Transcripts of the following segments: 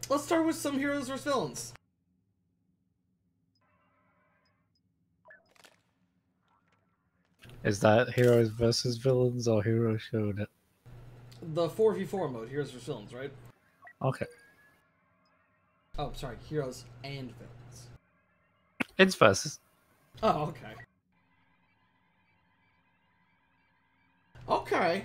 Let's start with some heroes versus villains. Is that heroes versus villains or heroes showing it? The 4v4 mode, heroes versus villains, right? Okay. Oh, sorry, heroes and villains. It's versus. Oh, okay. Okay.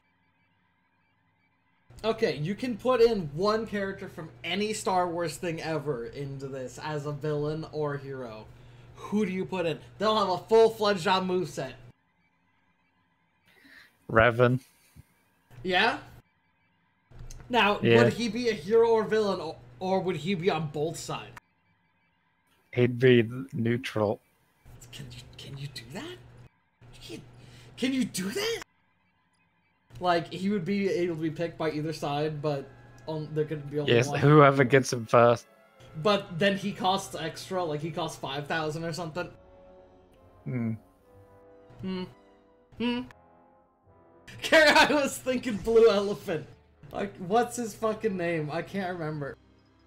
Okay, you can put in one character from any Star Wars thing ever into this as a villain or hero. Who do you put in? They'll have a full-fledged moveset. Revan. Yeah? Now, Yeah. would he be a hero or villain, or would he be on both sides? He'd be neutral. Can you do that? Can you do that? Like, he would be able to be picked by either side, but there could be only one. Whoever gets him first. But then he costs extra, like he costs 5,000 or something. Carrie, I was thinking Blue Elephant. Like, what's his fucking name? I can't remember.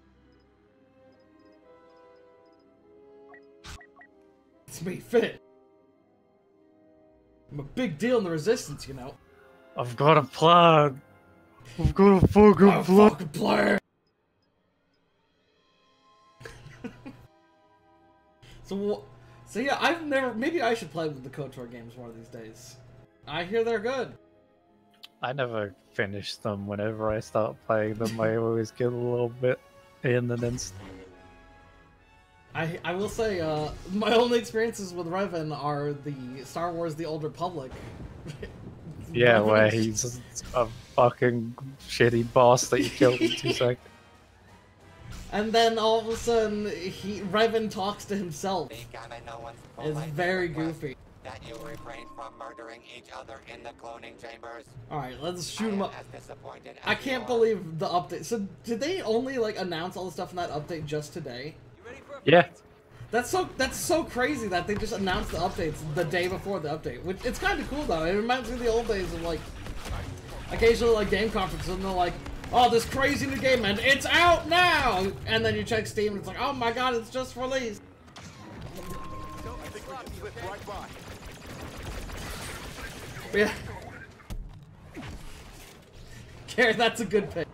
It's me, Finn. I'm a big deal in the Resistance, you know. I've got a plan. I've got a fucking plan. So yeah, I've never. Maybe I should play with the KOTOR games one of these days. I hear they're good. I never finish them. Whenever I start playing them, I always get a little bit in and then. I will say, my only experiences with Revan are the Star Wars: The Old Republic. Yeah, where he's a fucking shitty boss that you killed in 2 seconds. And then all of a sudden, Revan talks to himself. It's very goofy. That you refrain from murdering each other in the cloning chambers. Alright, let's shoot him up. I can't believe the update. So, did they only, like, announce all the stuff in that update just today? Yeah. That's so crazy that they just announced the updates the day before the update. Which, it's kind of cool, though. It reminds me of the old days of, like, occasionally, like, game conferences, and they're like, oh, this crazy new game, and it's out now! And then you check Steam, and it's like, oh my god, it's just released. Yeah. Care, that's a good pick.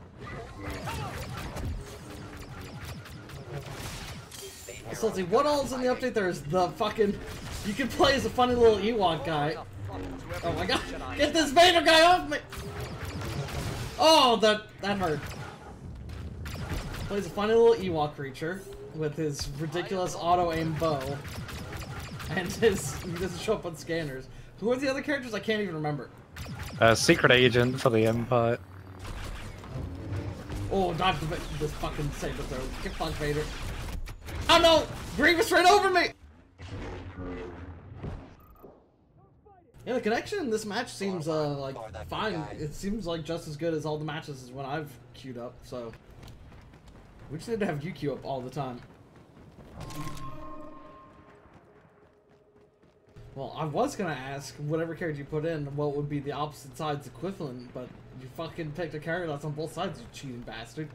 So let's see, what all is in the update? There's the fucking... You can play as a funny little Ewok guy. Oh my god, get this Vader guy off me! Oh, that hurt. Plays a funny little Ewok creature with his ridiculous auto-aim bow. And he doesn't show up on scanners. Who are the other characters? I can't even remember. Secret agent for the Empire. Oh, dodge this fucking saber throw. Get fucked, Vader. Oh no! Grievous right over me! Yeah, the connection in this match seems, like, fine. It seems like just as good as all the matches as when I've queued up, so... We just need to have you queue up all the time. Well, I was gonna ask, whatever character you put in, what would be the opposite side's equivalent, but you fucking picked a character that's on both sides, you cheating bastard.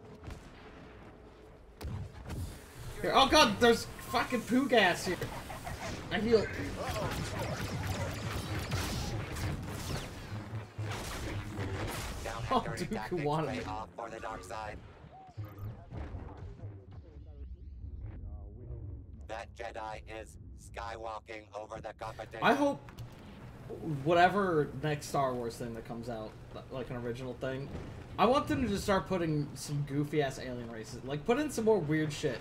Here, oh god, there's fucking poo gas here. I heal. Oh, Dooku wanted me. That Jedi is skywalking over the competition. I hope whatever next Star Wars thing that comes out, like an original thing, I want them to just start putting some goofy ass alien races. Like, put in some more weird shit.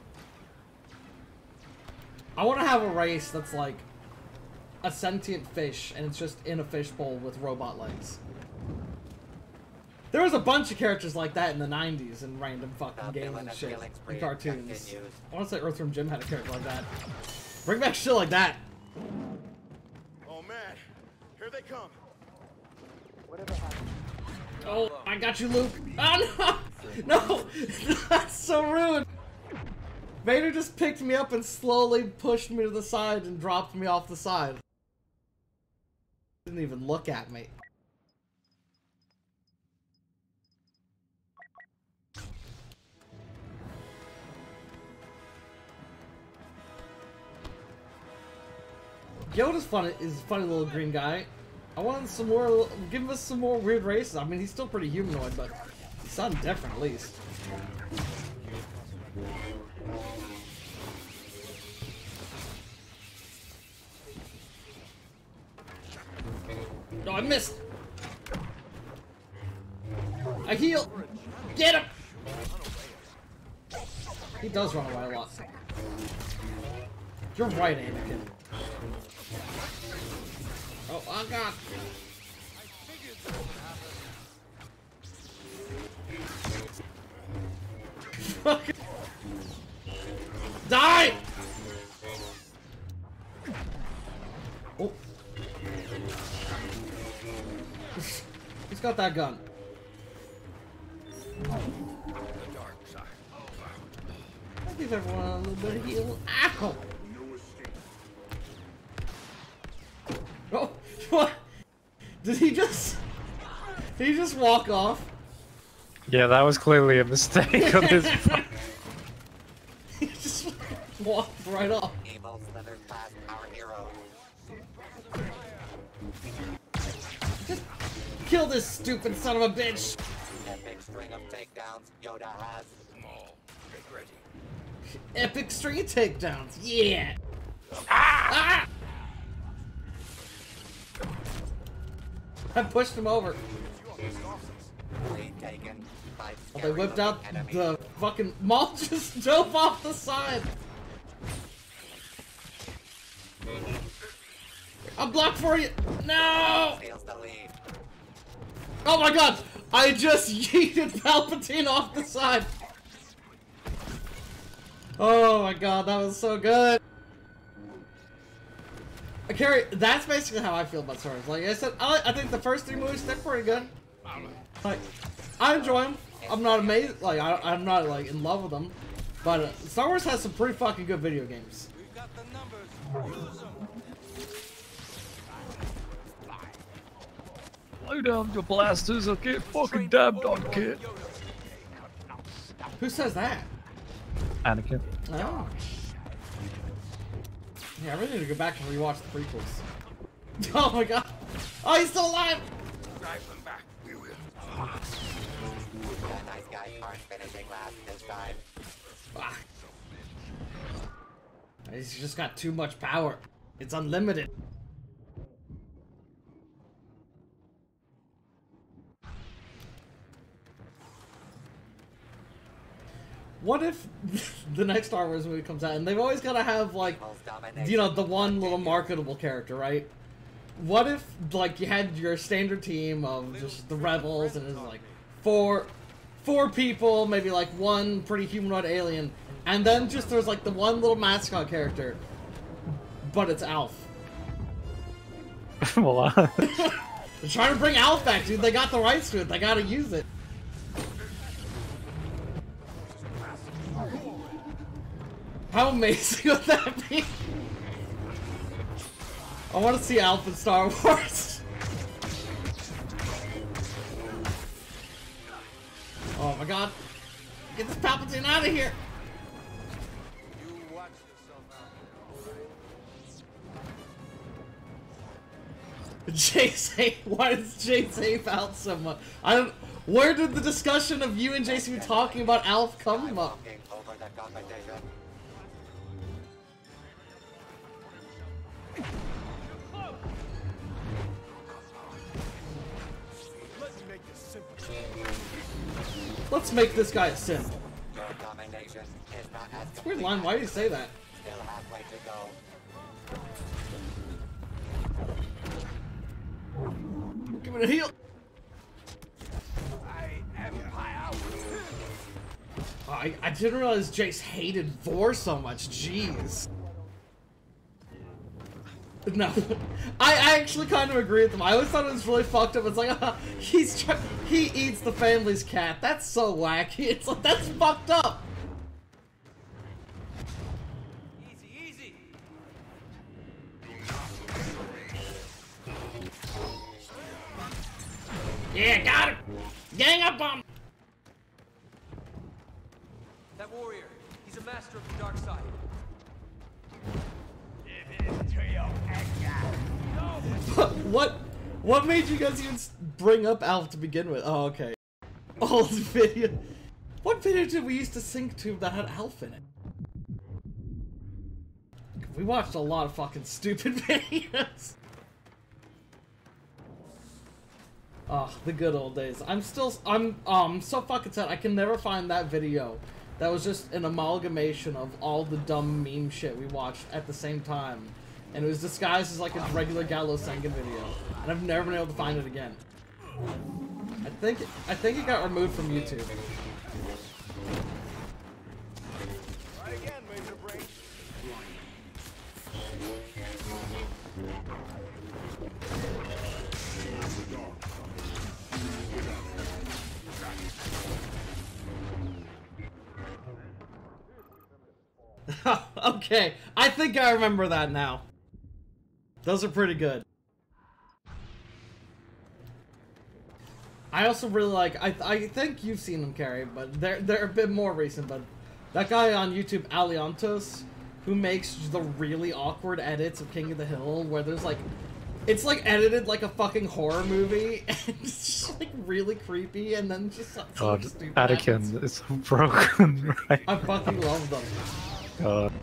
I want to have a race that's like a sentient fish, and it's just in a fishbowl with robot legs. There was a bunch of characters like that in the 90s in random fucking games and shit, and cartoons. I want to say Earthworm Jim had a character like that. Bring back shit like that. Oh man, here they come. Whatever happened? Oh, I got you, Luke. Oh no! No! That's so rude! Vader just picked me up and slowly pushed me to the side and dropped me off the side. Didn't even look at me. Yoda's funny. Is a funny little green guy. I want some more. Give us some more weird races. I mean, he's still pretty humanoid, but he's something different at least. No, I missed. I heal. Get him. He does run away a lot. You're right, Anakin. Oh god. Fucking die! Oh. He's got that gun. I'll give everyone a little bit of heal. Ow! Oh, what? Did he just walk off? Yeah, that was clearly a mistake on his part. He just walked right off. Evil slithers past our hero. Just kill this stupid son of a bitch. Epic string of takedowns Yoda has. Epic string of takedowns. Yeah. Ah! I pushed him over. Lead taken by Oh, they whipped out the fucking Maul just dove off the side. I'm blocked for you. No. Steals the lead. Oh my god! I just yeeted Palpatine off the side. Oh my god, that was so good. Carrie, that's basically how I feel about Star Wars. Like I said, I think the first 3 movies, they're pretty good. Like, I enjoy them. I'm not amazed, like, I'm not, like, in love with them. But Star Wars has some pretty fucking good video games. We've got the numbers. Use them. Load down your blasters or get fucking dabbed on, kid. Who says that? Anakin. Oh. Yeah, I really need to go back and rewatch the prequels. Oh my god. Oh, he's still alive! Drive them back. We will. The nice guys aren't finishing last this time. Ah. He's just got too much power. It's unlimited. What if the next Star Wars movie comes out and they've always got to have, like, you know, the one little marketable character, right? What if, like, you had your standard team of just the rebels and it was like four people, maybe like one pretty humanoid alien, and then just there's like the one little mascot character, but it's Alf. What? They're trying to bring Alf back, dude. They got the rights to it. They gotta use it. How amazing would that be? I want to see Alf in Star Wars. Oh my god. Get this Palpatine out of here. You watch yourself out there, alright? Jace, why does Jace hate Alf so much? I don't. Where did the discussion of you and Jace be talking about Alf come up? Walking over the competition. Let's make this simple. Let's make this guy a simp. Your domination is not as It's a weird line. Why do you say that? Still halfway to go. Give it a heal. I didn't realize Jace hated Vor so much. Jeez. No, I actually kind of agree with him. I always thought it was really fucked up. It's like he eats the family's cat. That's so wacky. It's like that's fucked up. Easy, easy. Yeah, got him. Gang up on him. That warrior, he's a master of the dark side. What made you guys even bring up Alf to begin with? Oh, okay. Old video. What video did we used to sync to that had Alf in it? We watched a lot of fucking stupid videos. Oh, the good old days. I'm so fucking sad. I can never find that video. That was just an amalgamation of all the dumb meme shit we watched at the same time. And it was disguised as like a regular Gallo Sengen video. And I've never been able to find it again. I think it got removed from YouTube. Right again, Major Brain. Okay, I think I remember that now. Those are pretty good. I also really like, I think you've seen them, Carrie, but they're a bit more recent, but that guy on YouTube, Aliantos, who makes the really awkward edits of King of the Hill, where there's like, it's like edited like a fucking horror movie, and it's just like really creepy, and then just like, God, stupid Anakin is so broken, right? I fucking love them. God.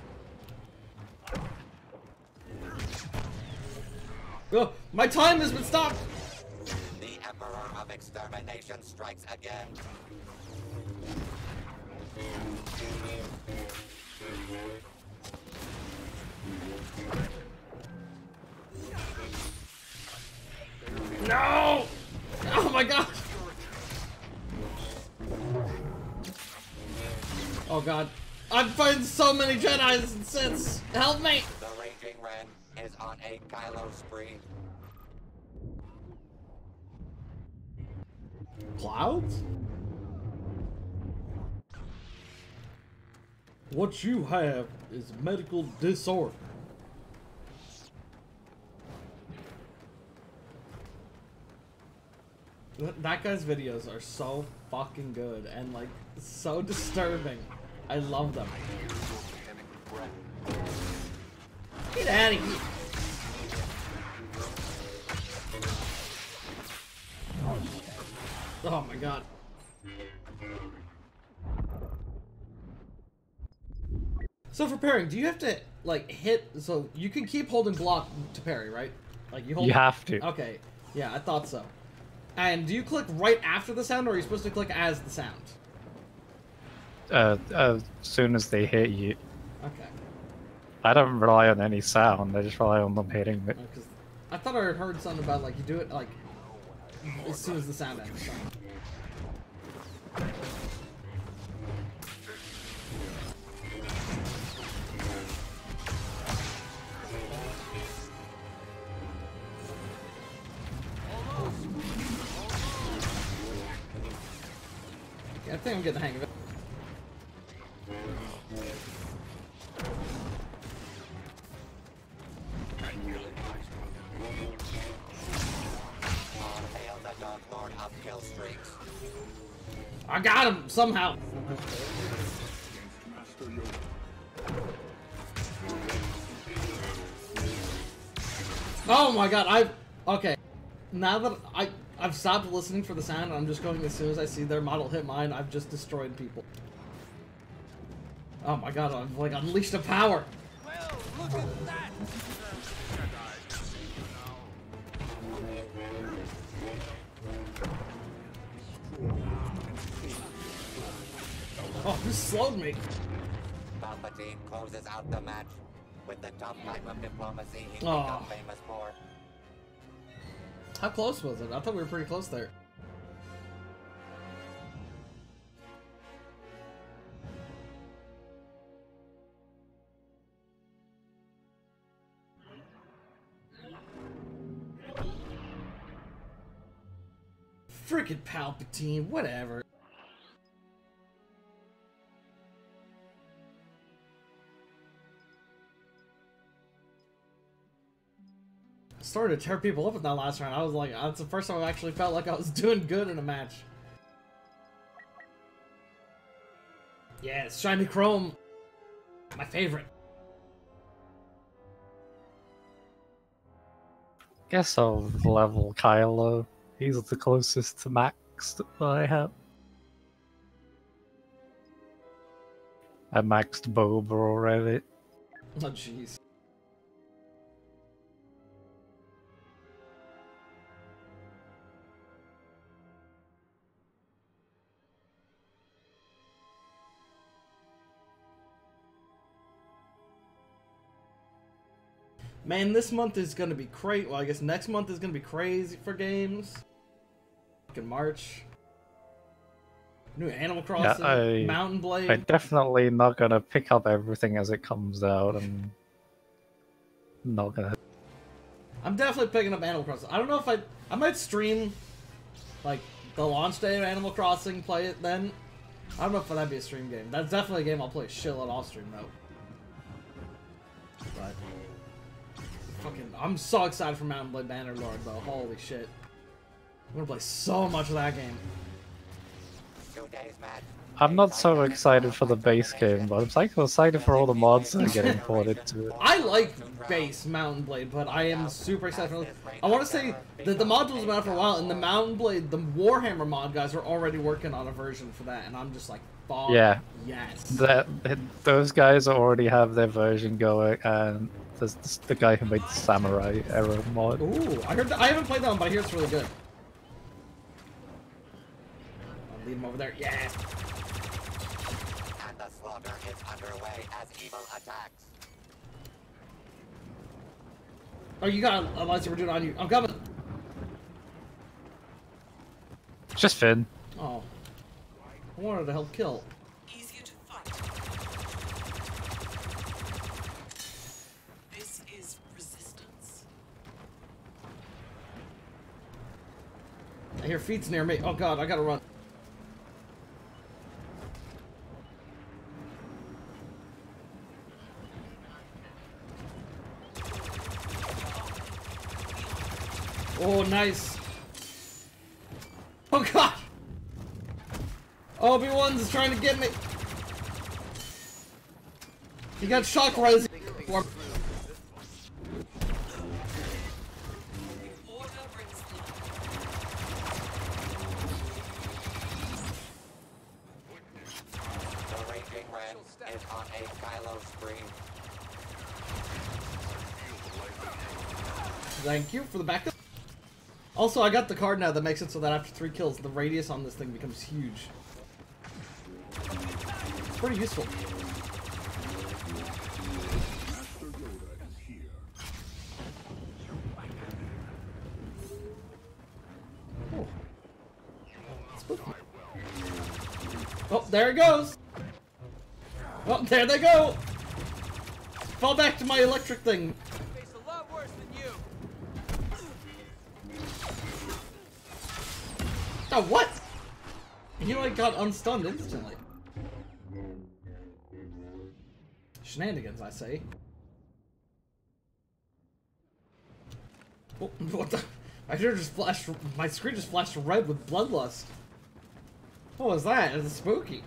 Oh, my time has been stopped! The Emperor of Extermination strikes again. No! Oh my god! Oh god. I'm fighting so many Jedis and Siths! Help me! The Raging Ren is on a Kylo spree. Clouds? What you have is medical disorder. That guy's videos are so fucking good and like so disturbing. I love them. Get out of here. Oh my god. So for parrying, do you have to like hit, so you can keep holding block to parry, right? Like you hold. You have to. Okay. Yeah, I thought so. And do you click right after the sound, or are you supposed to click as the sound? As soon as they hit you. Okay. I don't rely on any sound, I just rely on them hitting me. Because I thought I had heard something about like you do it like as soon as the sound ends. So. Okay, I think I'm getting the hang of it. Hail the Dark Lord of kill streaks. I got him somehow. Oh my god, okay. Now that I've stopped listening for the sound, I'm just going as soon as I see their model hit mine, I've just destroyed people. Oh my god, I've like unleashed a power. Well, look at that! Oh, this slowed me. Palpatine closes out the match with the tough type of diplomacy he's Aw. become famous for. How close was it? I thought we were pretty close there. Frickin' Palpatine, whatever. Started to tear people up in that last round. I was like, that's the first time I actually felt like I was doing good in a match. Yes, shiny chrome. My favorite. Guess I'll level Kylo. He's the closest to max that I have. I maxed Boba already. Oh jeez. Man, this month is gonna be crazy. Well, I guess next month is gonna be crazy for games. Fucking March. New Animal Crossing, Mountain Blade. I'm definitely not gonna pick up everything as it comes out. I'm not gonna. I'm definitely picking up Animal Crossing. I don't know if I might stream, like, the launch day of Animal Crossing, play it then. I don't know if that'd be a stream game. That's definitely a game I'll play a shitload off stream, though. But, fucking, I'm so excited for Mountain Blade Bannerlord, though. Holy shit. I'm gonna play so much of that game. 2 days, Matt. I'm not so excited for the base game, but I'm excited for all the mods that are getting ported to it. I like base Mountain Blade, but I am super excited for I want to say that the module's been out for a while, and the Mountain Blade, the Warhammer mod guys are already working on a version for that, and I'm just like, fuck Yeah. yes. Those guys already have their version going, and there's the guy who made the Samurai era mod. Ooh, I haven't played that one, but I hear it's really good. I'll leave him over there. Yeah. And the slaughter is underway as evil attacks. Oh, you got a lightsaber dude on you. I'm coming. Just Finn. Oh. I wanted to help kill. Easier to fight. This is resistance. I hear feet's near me. Oh god, I gotta run. Oh, nice. Oh god! Obi-Wan's trying to get me. He got shock res. Order brings life. The Raging Red is on a Kylo spree. Thank you for the backup. Also, I got the card now that makes it so that after 3 kills, the radius on this thing becomes huge. It's pretty useful. Oh. Spooky. Oh, there it goes! Oh, there they go! Fall back to my electric thing. Face a lot worse than you. Oh, what? He like got unstunned instantly. Shenanigans, I say. Oh, what the? I sure just flashed. My screen just flashed red with bloodlust. What was that? It was spooky.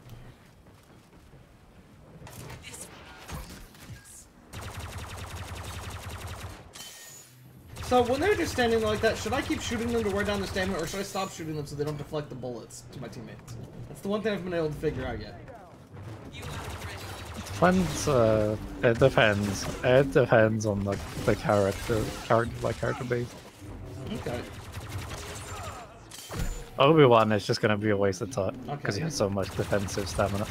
So when they're just standing like that, should I keep shooting them to wear down their stamina, or should I stop shooting them so they don't deflect the bullets to my teammates? That's the one thing I haven't been able to figure out yet. Depends, it depends. It depends on the character by character base. Okay. Obi-Wan is just gonna be a waste of time because Okay. he has so much defensive stamina.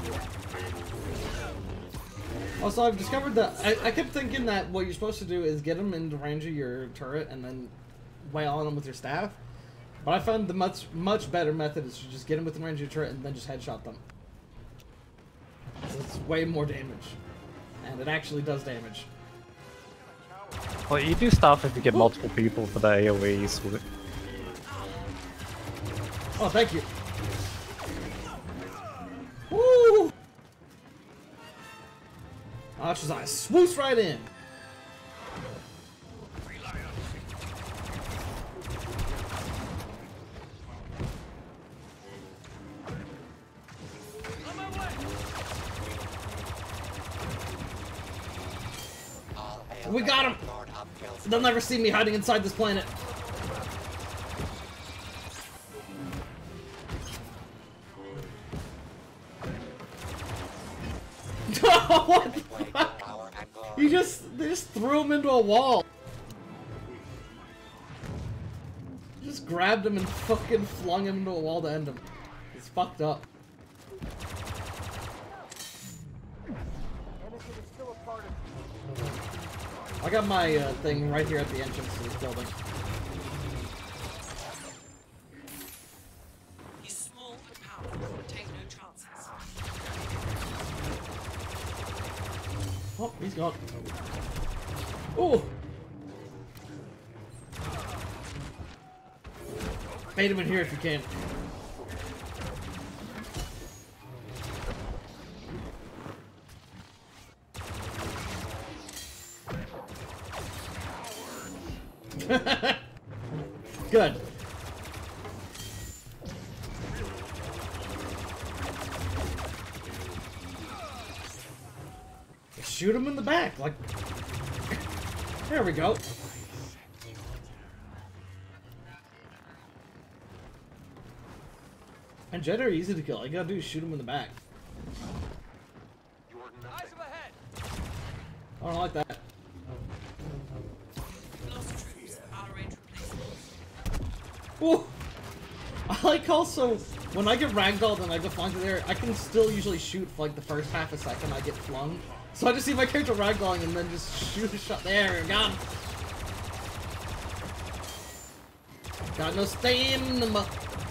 Also, I've discovered that I kept thinking that what you're supposed to do is get them into range of your turret and then wail on them with your staff. But I found the much better method is to just get them within range of your turret and then just headshot them. So it's way more damage, and it actually does damage. Well, you do stuff if you get multiple people for the AoEs with it. Oh, thank you. Woo! Archer's Eye swoops right in. We got him. They'll never see me hiding inside this planet. What the fuck? They just threw him into a wall. Just grabbed him and fucking flung him into a wall to end him. It's fucked up. I got my thing right here at the entrance to this building. He's small but powerful. Take no chances. Oh, he's gone. Oh! Bait him in here if you can. Good. Shoot him in the back, like... There we go. And Jedi are easy to kill. All you gotta do is shoot him in the back. Eyes ahead. I don't like that. Lost troops. Our range replacements. Ooh. I like also, when I get ragdolled and I go flying through there, I can still usually shoot for like the first half a second I get flung. So I just see my character ragdolling and then just shoot a shot there. Got him. Got no stamina.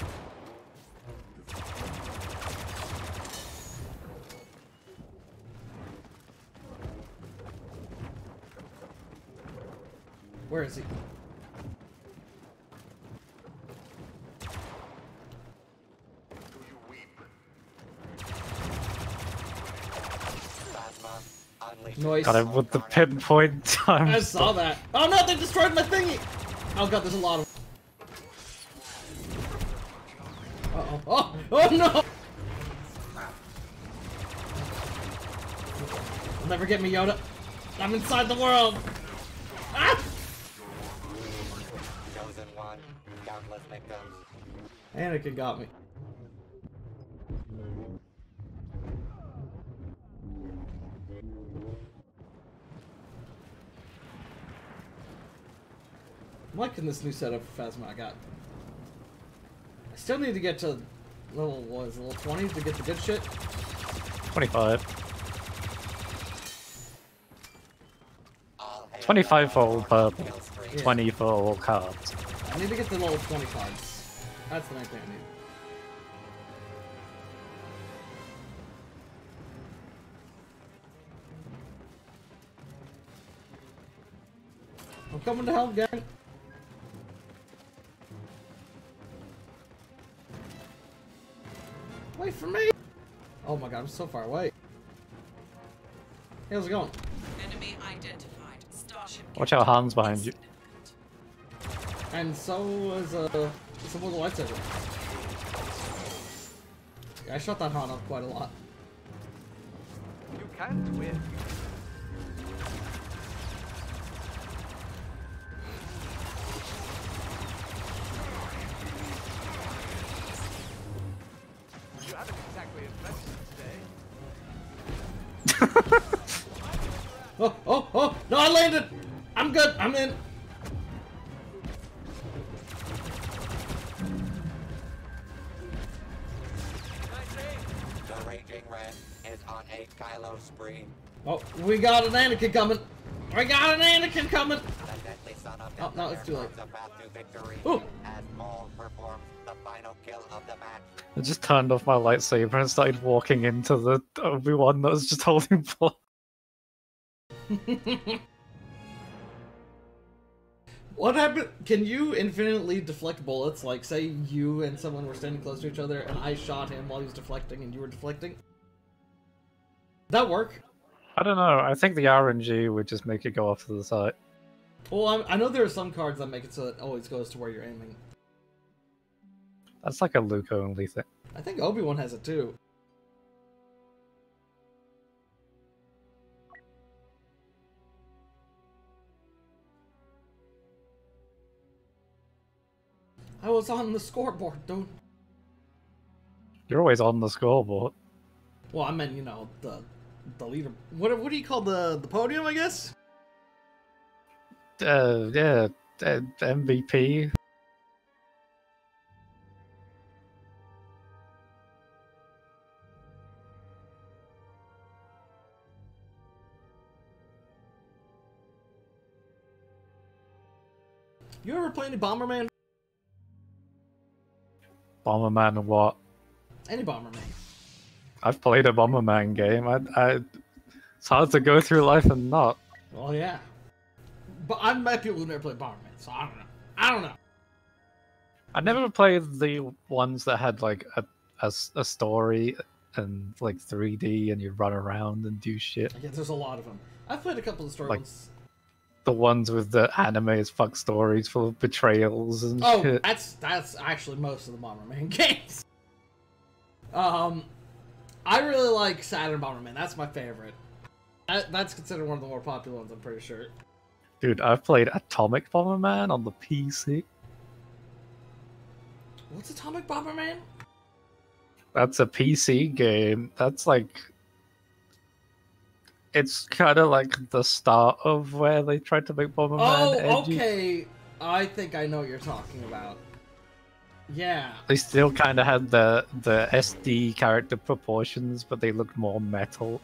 Where is he? Noise. Got him with the pinpoint time. I saw that. Oh no, they destroyed my thingy! Oh god, there's a lot of... Uh-oh. Oh! Oh no! You'll never get me, Yoda. I'm inside the world! Ah! Chosen one, countless victims. Anakin got me. I'm liking this new setup for Phasma I got. I still need to get to level, what is it, level 20 to get the good shit? 25. 25 for all purple, Yeah. 20 for all cards. I need to get to level 25. That's the next thing I need. I'm coming to help, gang. Wait for me! Oh my god, I'm so far away. Hey, how's it going? Enemy identified. Starship. Watch out, Han's behind you. And so is someone with a lightsaber. Yeah, I shot that Han up quite a lot. You can't win. You haven't exactly invested today. Oh, oh, oh! No, I landed! I'm good, I'm in! The Raging Red is on a Kylo spree. Oh, we got an Anakin coming! We got an Anakin coming! The deadly son of Oh, no, it's too late. the path to victory Ooh. as Maul performs the final kill of the match. I just turned off my lightsaber and started walking into the Obi-Wan that was just holding block. What happened? Can you infinitely deflect bullets? Like, say you and someone were standing close to each other and I shot him while he was deflecting and you were deflecting? Did that work? I don't know, I think the RNG would just make it go off to the side. Well, I know there are some cards that make it so it always goes to where you're aiming. That's like a Luke only thing. I think Obi-Wan has it too. I was on the scoreboard, dude. You're always on the scoreboard. Well, I meant, you know, the leader. What do you call the podium? I guess. Yeah, MVP. You ever play any Bomberman? Bomberman and what? Any Bomberman? I've played a Bomberman game. It's hard to go through life and not. Well, yeah. But I've met people who never played Bomberman, so I don't know. I don't know. I never played the ones that had like a story and like 3D and you run around and do shit. Yeah, there's a lot of them. I've played a couple of story Like- ones. The ones with the anime as fuck stories full of betrayals and Oh, shit. that's actually most of the Bomberman games. I really like Saturn Bomberman. That's my favorite. That's considered one of the more popular ones, I'm pretty sure. Dude, I've played Atomic Bomberman on the PC. What's Atomic Bomberman? That's a PC game. That's like... It's kind of like the start of where they tried to make Bomberman Oh, edgy. okay. I think I know what you're talking about. Yeah. They still kind of had the SD character proportions, but they looked more metal.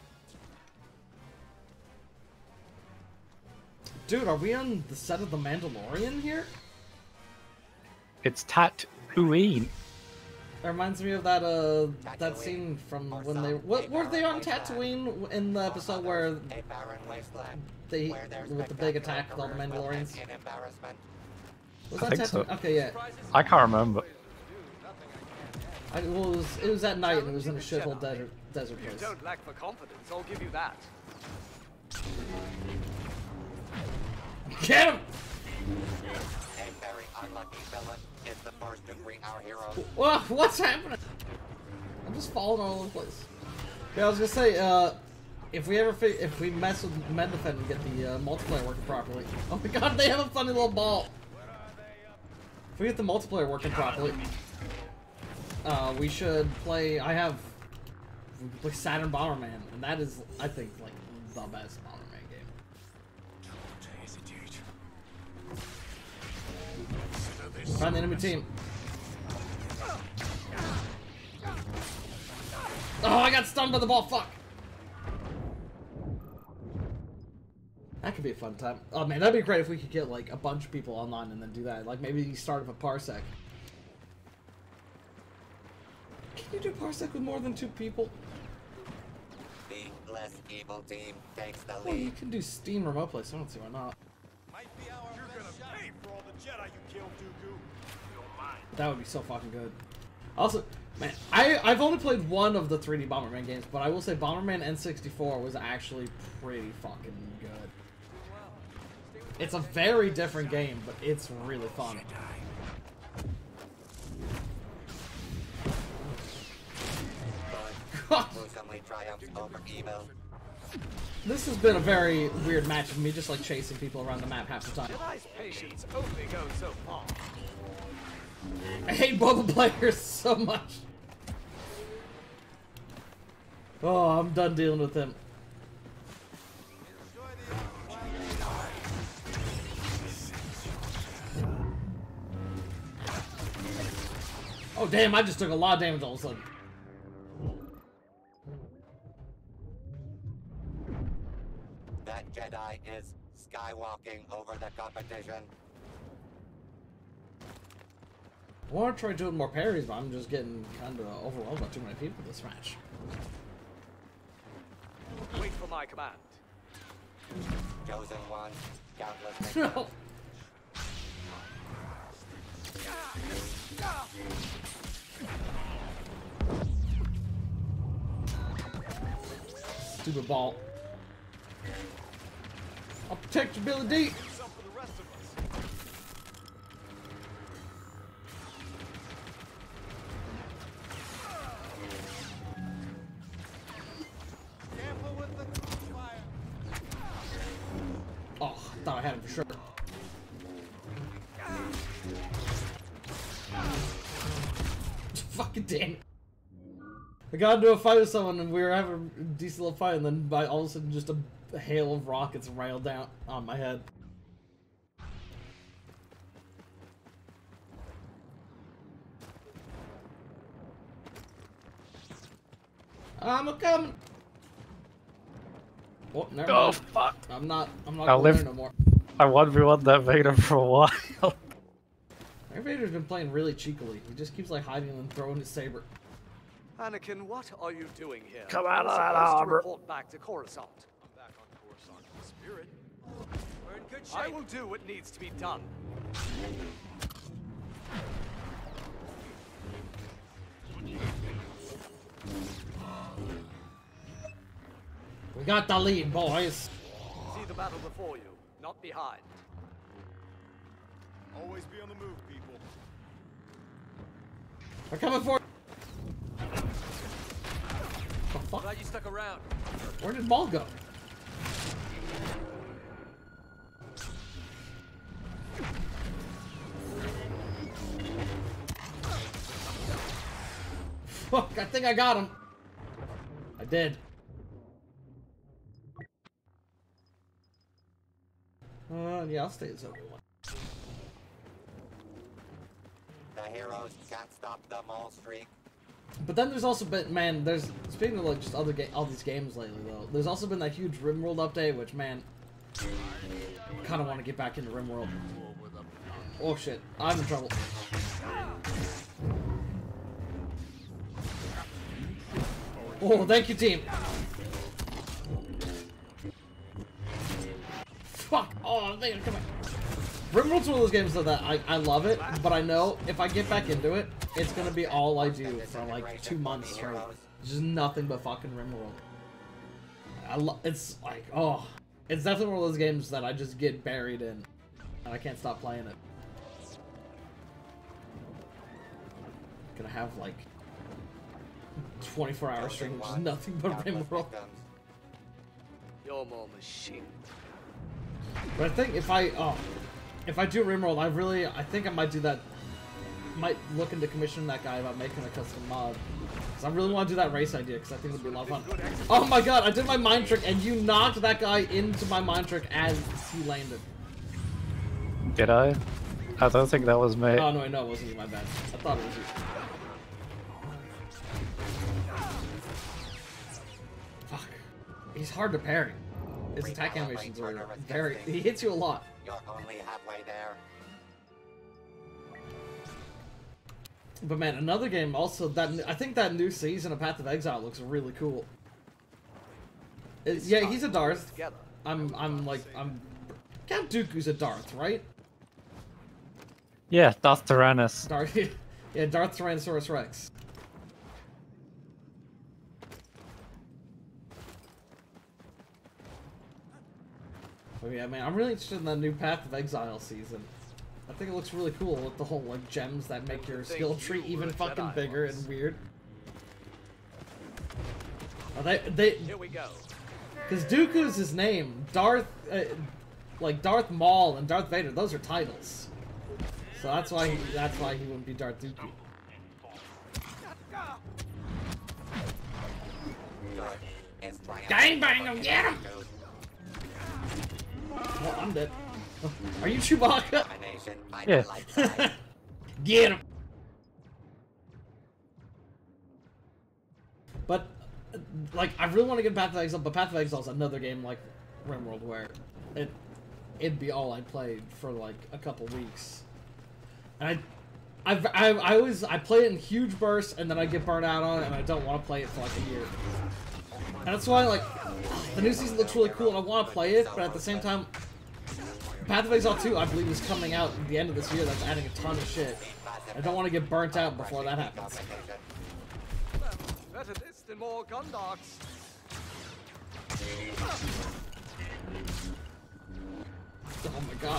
Dude, are we on the set of The Mandalorian here? It's Tatooine. That reminds me of that scene from when they... What were they on Tatooine in the episode where A barren wasteland. they... Where their with the big attack with all the spectacular Mandalorians? resulted in embarrassment. Was I that think so. Tatooine? Okay, yeah. I can't remember. Well, it was at night and it was in a shithole desert You place. don't lack for confidence, I'll give you that. Get him! A very unlucky villain is the first to greet our heroes. Whoa, what's happening? I'm just falling all over the place. Yeah, I was gonna say, if we mess with Mendefend and get the multiplayer working properly. Oh my god, they have a funny little ball. If we get the multiplayer working properly, we should play. We could play Saturn Bomberman, and that is, I think, like the best Bomberman game. Find the enemy team. Oh, I got stunned by the ball. Fuck. That could be a fun time. Oh man, that'd be great if we could get like a bunch of people online and then do that. Like maybe start with a parsec. Can you do parsec with more than 2 people? The less evil team takes the Well, you lead. can do Steam remote play, so I don't see why not. You're gonna pay for all the Jedi you killed, Dooku. That would be so fucking good. Also, man, I've only played one of the 3D Bomberman games, but I will say Bomberman N64 was actually pretty fucking good. It's a very different game, but it's really fun. Good gruesomely triumphs over evil. This has been a very weird match of me just like chasing people around the map half the time. Jedi's patience only goes so far. I hate both the players so much. Oh, I'm done dealing with him. Oh damn, I just took a lot of damage all of a sudden. That Jedi is skywalking over the competition. I want to try doing more parries, but I'm just getting kind of overwhelmed by too many people this match. Wait for my command. Chosen one, countless No. Stupid ball. I'll protect you, Billy D. Some for the rest of us. Careful with the fire. Oh, I thought I had him for sure. Damn it. I got into a fight with someone and we were having a decent little fight, and then by all of a sudden just a hail of rockets railed down on my head. I'm a coming. Oh, never Oh mind. fuck! I'm not I'll going live. there no more. I 1v1 that Vader for a while. Our Vader's been playing really cheekily. He just keeps like hiding and throwing his saber. Anakin, what are you doing here? Come out You're of that supposed to armor. report back to Coruscant. I'm back on Coruscant in spirit. We're in good I shape. will do what needs to be done. We got the lead, boys. See the battle before you, not behind. Always be on the move, people. We're coming for. The fuck? Glad you stuck around. Where did Maul go? Fuck, I think I got him. I did. Yeah, I'll stay as Obi-Wan. The heroes can't stop the mole streak. But then there's also been, man, there's, speaking of like just other all these games lately though, there's also been that huge RimWorld update, which man, kind of want to get back into RimWorld. Oh shit, I'm in trouble. Oh, thank you, team. Fuck. Oh, man, come on. RimWorld's one of those games though that I love it, but I know if I get back into it, it's gonna be all I do for like 2 months straight. Just nothing but fucking RimWorld. It's like, oh, it's definitely one of those games that I just get buried in, and I can't stop playing it. Gonna have like 24-hour stream, just nothing but RimWorld. You're more machine. But I think if I do RimWorld, I think I might do that. Might look into commissioning that guy about making a custom mod. Cause I really want to do that race idea, because I think it would be a lot of fun. Oh my god, I did my mind trick, and you knocked that guy into my mind trick as he landed. Did I? I don't think that was me. Oh no, it wasn't you, my bad. I thought it was you. Fuck. He's hard to parry. His attack animations are very... He hits you a lot. You're only halfway there. But man, another game also that I think that new season of Path of Exile looks really cool. Yeah, he's a Darth. Count Dooku's a Darth, right? Yeah, Darth Tyrannus. Darth, yeah, Darth Tyrannosaurus Rex. But yeah, man, I'm really interested in that new Path of Exile season. I think it looks really cool with the whole like gems that make your skill tree even fucking bigger and weird. Oh, Here we go. Because Dooku's his name. Darth, like Darth Maul and Darth Vader, those are titles. So that's why he wouldn't be Darth Dooku. Gang bang him, get him! Oh, I'm dead. Are you Chewbacca? Yeah. Get him! But, like, I really want to get Path of Exile, but Path of Exile is another game like RimWorld where it'd be all I played for like a couple weeks. And I play it in huge bursts, and then I get burnt out on it, and I don't want to play it for like a year. And that's why, like, the new season looks really cool, and I want to play it, but at the same time, Path of Exile 2, I believe, is coming out at the end of this year. That's adding a ton of shit. I don't want to get burnt out before that happens. Better this than more gun dogs. Oh my god.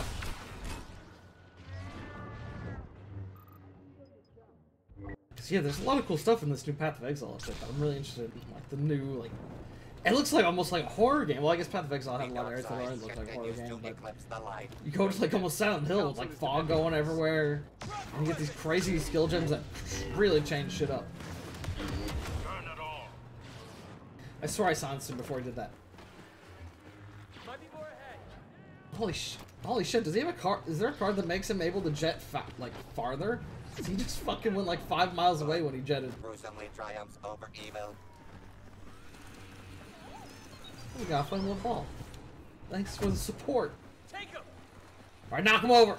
Yeah, there's a lot of cool stuff in this new Path of Exile update that I'm really interested in. Like the new, like, It looks like almost like a horror game. Well, I guess Path of Exile have a The lot of dark areas that side aren't look like a horror continues game, to but eclipse the light. you go to like almost Silent Hill with like fog going everywhere, and you get these crazy skill gems that really change shit up. I swear I silenced him before he did that. Holy shit! Does he have a car? Is there a card that makes him able to jet like farther? He just fucking went like 5 miles away when he jetted. Gruesomely triumphs over evil. We got a fun little ball. Thanks for the support. Take him! Alright, knock him over!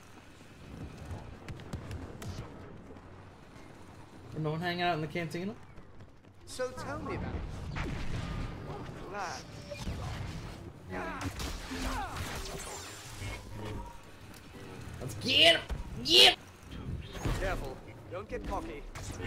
No one hanging out in the cantina? So tell me about it. Glad. Let's get him! Get him! Careful, don't get cocky.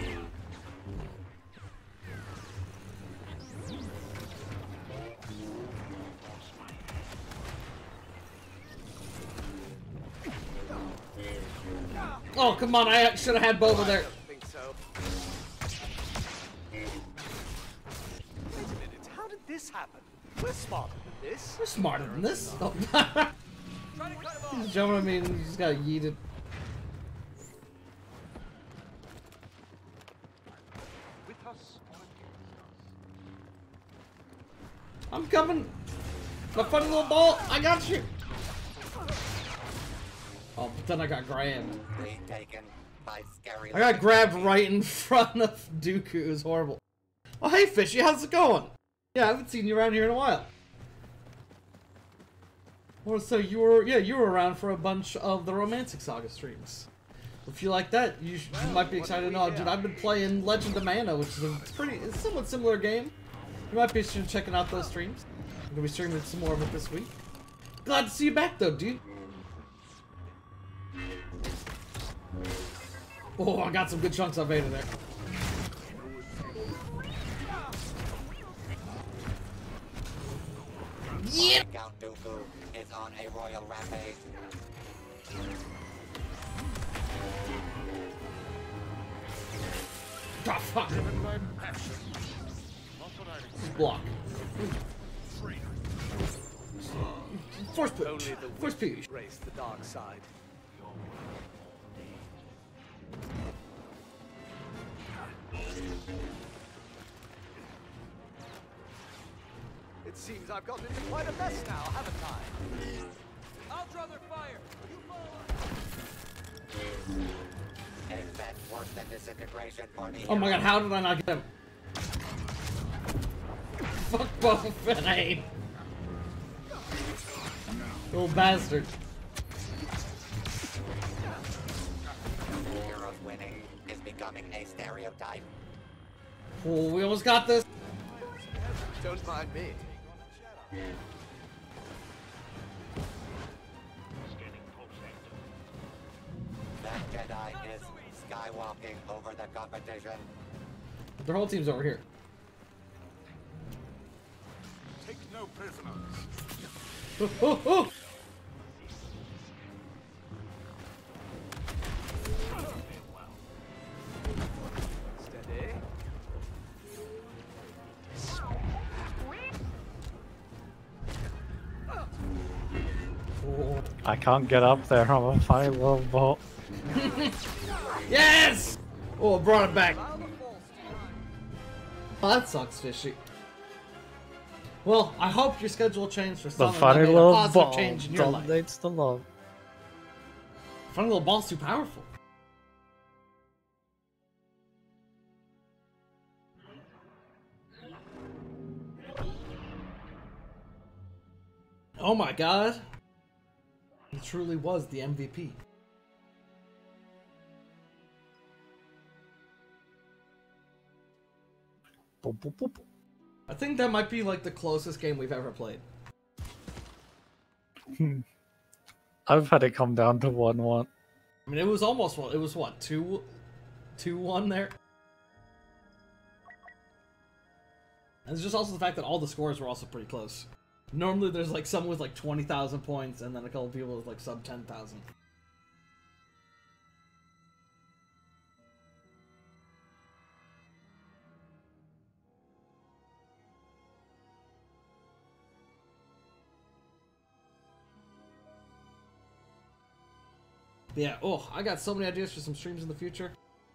Oh, come on, I should have had Boba there. I don't think so. Wait a minute, how did this happen? We're smarter than this. We're smarter than this. Oh. Try to cut him off. He's jumping at me and he just got yeeted. I'm coming! My funny little ball! I got you! Oh, but then I got grabbed. Retaken by scary I got grabbed right in front of Dooku. It was horrible. Oh, hey, Fishy, how's it going? Yeah, I haven't seen you around here in a while. Well, so you were around for a bunch of the Romantic Saga streams. If you like that, you might be excited to know. Dude, I've been playing Legend of Mana, which is it's a somewhat similar game. You might be interested in checking out those streams. I'm gonna be streaming some more of it this week. Glad to see you back, though, dude. Oh, I got some good chunks of Vader there. Yeah. Count Dooku is on a royal rampage. Oh, fuck. Block. Force push. Only the Force weak push. embrace the dark side. It seems I've gotten into quite a mess now, haven't I? I'll draw their fire. You follow. A fed worse than disintegration for the Oh my hero. god, how did I not get him? Fuck Boba Fett, I hate him. Little bastard. Heroes winning is becoming a stereotype. Oh, we almost got this. Don't mind me. That Jedi is skywalking over the competition. Their whole team's over here. Take no prisoners. Oh, oh, oh. Steady. Oh. I can't get up there. I'm a funny little boat. Yes! Oh, I brought it back. Allow the false Oh, that sucks, Fishy. Well, I hope your schedule changed for The something funny that made a little positive ball change in your life. dominates the love. Funny little ball's too powerful. Oh my god. He truly was the MVP. Boop, boop, boop. I think that might be like the closest game we've ever played. I've had it come down to 1-1. I mean, it was almost, it was what, 2-1 there? And it's just also the fact that all the scores were also pretty close. Normally there's like someone with like 20,000 points and then a couple people with like sub 10,000. Yeah, oh, I got so many ideas for some streams in the future.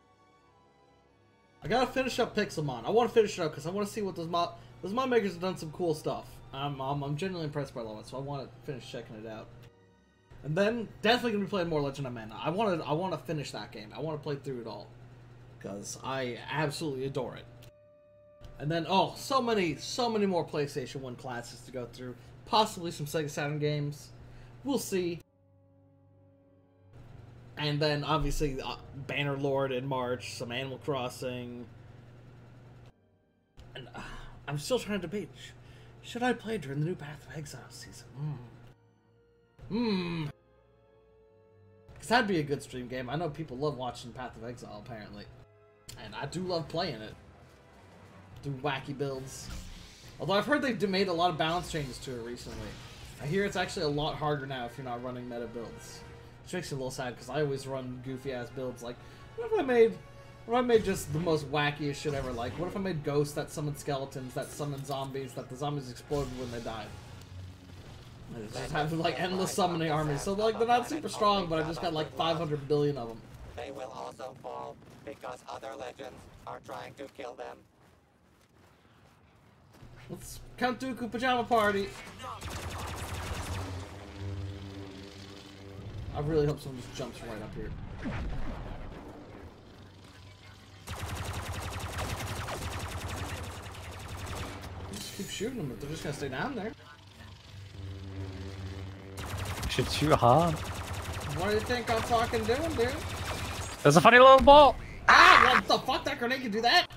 I gotta finish up Pixelmon. I want to finish it up because I want to see what those mod makers have done some cool stuff. I'm genuinely impressed by a lot of it, so I want to finish checking it out. And then definitely gonna be playing more Legend of Mana. I want to finish that game. I want to play through it all because I absolutely adore it. And then oh, so many more PlayStation 1 classes to go through. Possibly some Sega Saturn games. We'll see. And then, obviously, Bannerlord in March, some Animal Crossing. And I'm still trying to debate, should I play during the new Path of Exile season? Because that'd be a good stream game. I know people love watching Path of Exile, apparently. And I do love playing it. Do wacky builds. Although I've heard they've made a lot of balance changes to it recently. I hear it's actually a lot harder now if you're not running meta builds. Which makes me a little sad because I always run goofy ass builds. Like, what if I made just the most wackiest shit ever? Like, what if I made ghosts that summoned skeletons, that summoned zombies, that the zombies exploded when they died? I just have like endless summoning armies. So like they're not super strong, but I just got like 500 billion of them. They will also fall because other legends are trying to kill them. Let's Count Dooku pajama party. I really hope someone just jumps right up here. Just keep shooting them if they're just gonna stay down there. Should shoot hard. What do you think I'm fucking doing, dude? There's a funny little ball. Ah! What the fuck? That grenade can do that?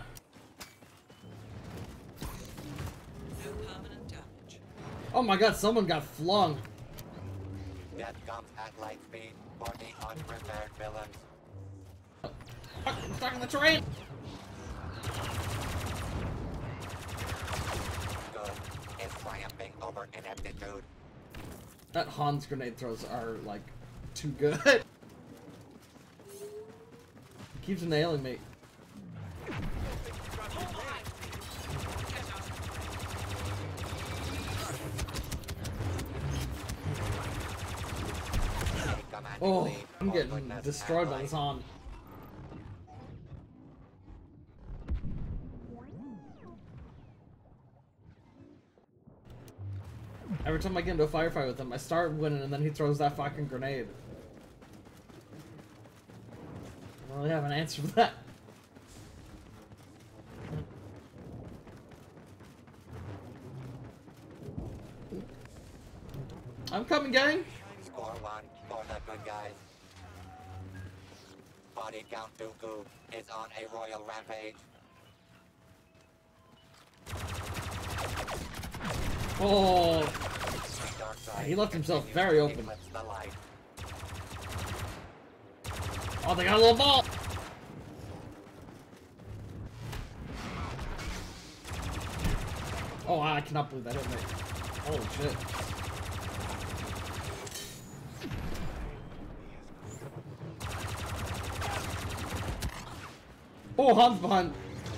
No permanent damage. Oh my god, someone got flung. Death comes at light speed for the unprepared villains. Fuck, I'm stuck in the train! Good is triumphing over ineptitude. That Han's grenade throws are, like, too good. Keeps nailing me. Oh, I'm getting destroyed by this Han. Every time I get into a firefight with him, I start winning and then he throws that fucking grenade. I don't really have an answer for that. I'm coming, gang! Score one for the good guys. Body Count Dooku is on a royal rampage. Oh, Dark side he left himself very open. eclipse the light. Oh, they got a little ball! Oh, I cannot believe that hit me. Holy shit. Oh, Han's behind.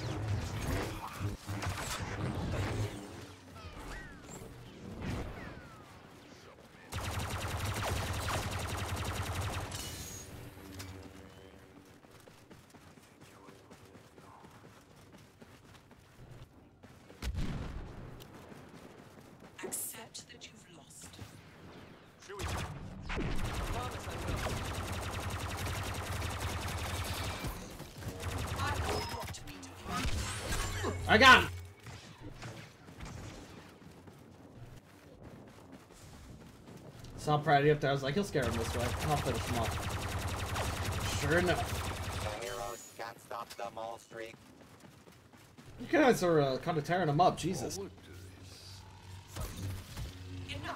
Accept that you've lost. I will not be defeated. I got him! Saw Pratty up there, I was like, he'll scare him this way, and I'll finish him off. Sure enough. The heroes can't stop the mole streak. You guys are kind of tearing him up, Jesus. Enough.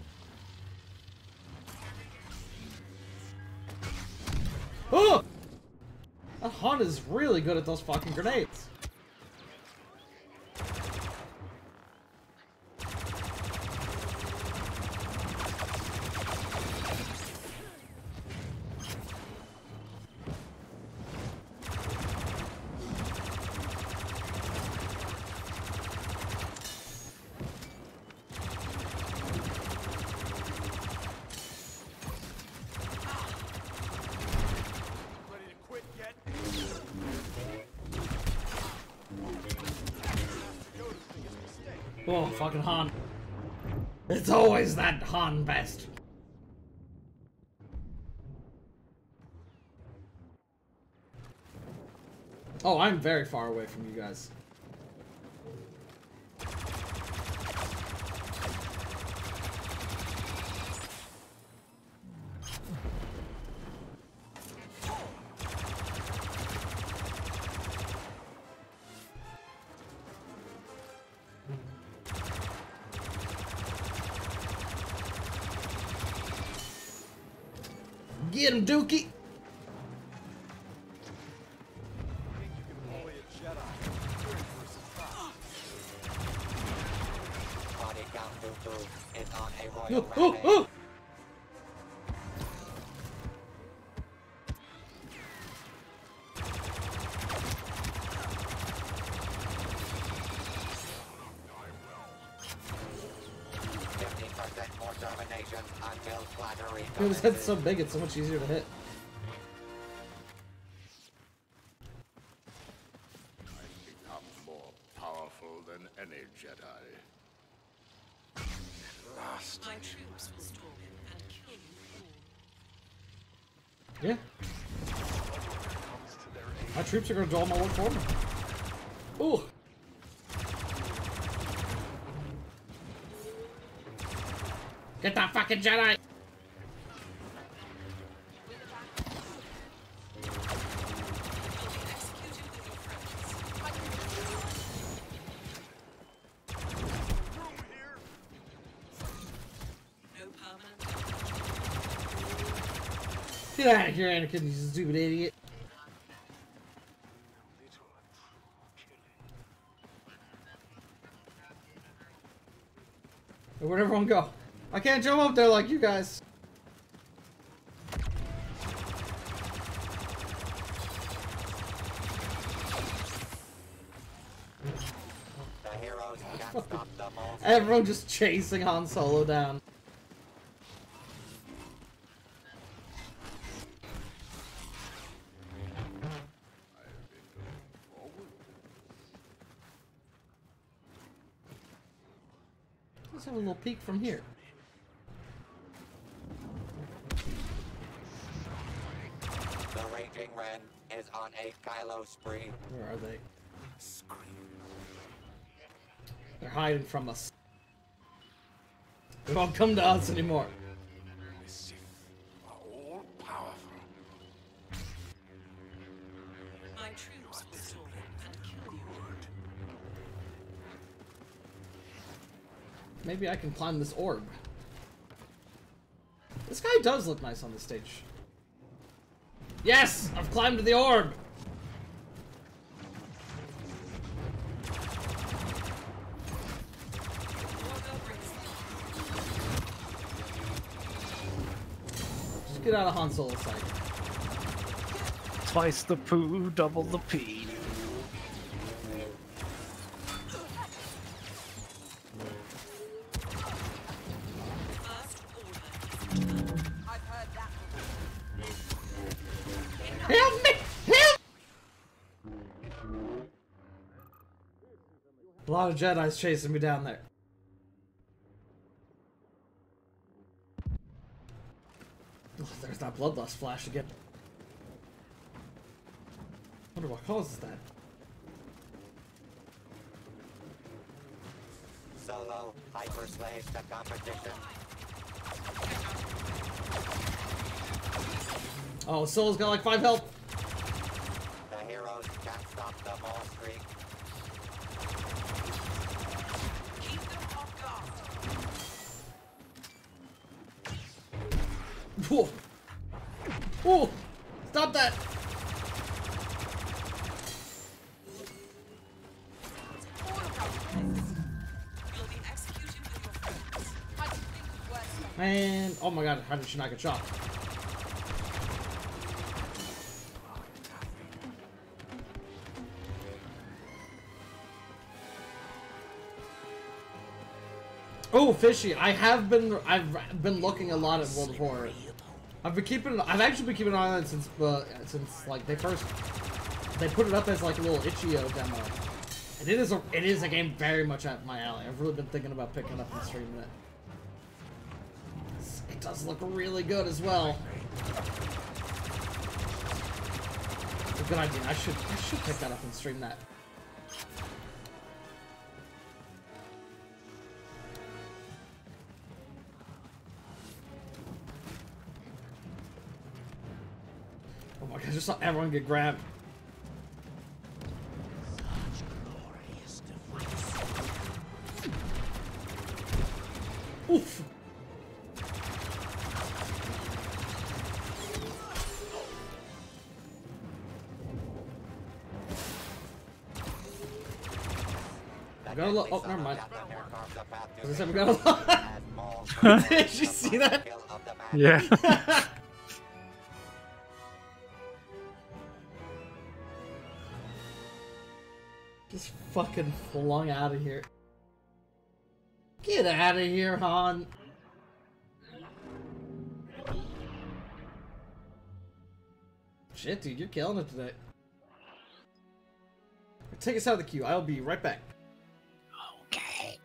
Oh! That Han is really good at those fucking grenades. Oh, fucking Han. It's always that Han best. Oh, I'm very far away from you guys. Get him, Dookie! Body count Dooku is on a Oh, royal oh, rampage. oh. More termination until flattery His head's so big, it's so much easier to hit. Become more powerful than any Jedi. My troops will storm him and kill you all. Yeah. My troops are gonna do all my work for me. Ooh. Get that fucking Jedi! No permanent. Get out of here, Anakin, you stupid idiot. Hey, where'd everyone go? I can't jump up there like you guys. The heroes can't stop the most. Everyone just chasing Han Solo down. Let's have a little peek from here. The Raging Ren is on a Kylo spree. Where are they? They're hiding from us. They won't come to us anymore. The Sith are all powerful. My troops will storm him and kill you. Maybe I can climb this orb. This guy does look nice on the stage. Yes! I've climbed the orb! Just get out of Han Solo's sight. Twice the poo, double the pee. First order. I've heard that Help me! Help! A lot of Jedi's chasing me down there. Oh, there's that bloodlust flash again. Wonder what causes that. Solo hyperslaves the competition. Oh, Solo's got like 5 health. The heroes can't stop the Maul streak. Keep them off guard. Whoa. Whoa. Stop that. You'll be executed with your friends. I can think of worse things. Man. Oh my god, how did she not get shot? Oh, fishy! I've been looking a lot at World of Horror. I've actually been keeping an eye on it since like they put it up as like a little itch.io demo. It is a game very much at my alley. I've really been thinking about picking up and streaming it. It does look really good as well. It's a good idea. I should pick that up and stream that. Oh my god, I just saw everyone get grabbed. Oof. We got a lot. Oh, never mind. As I said, we got a lot. Did you see that? Yeah. Just fucking flung out of here. Get out of here, Han. Shit, dude, you're killing it today. Take us out of the queue. I'll be right back. Okay.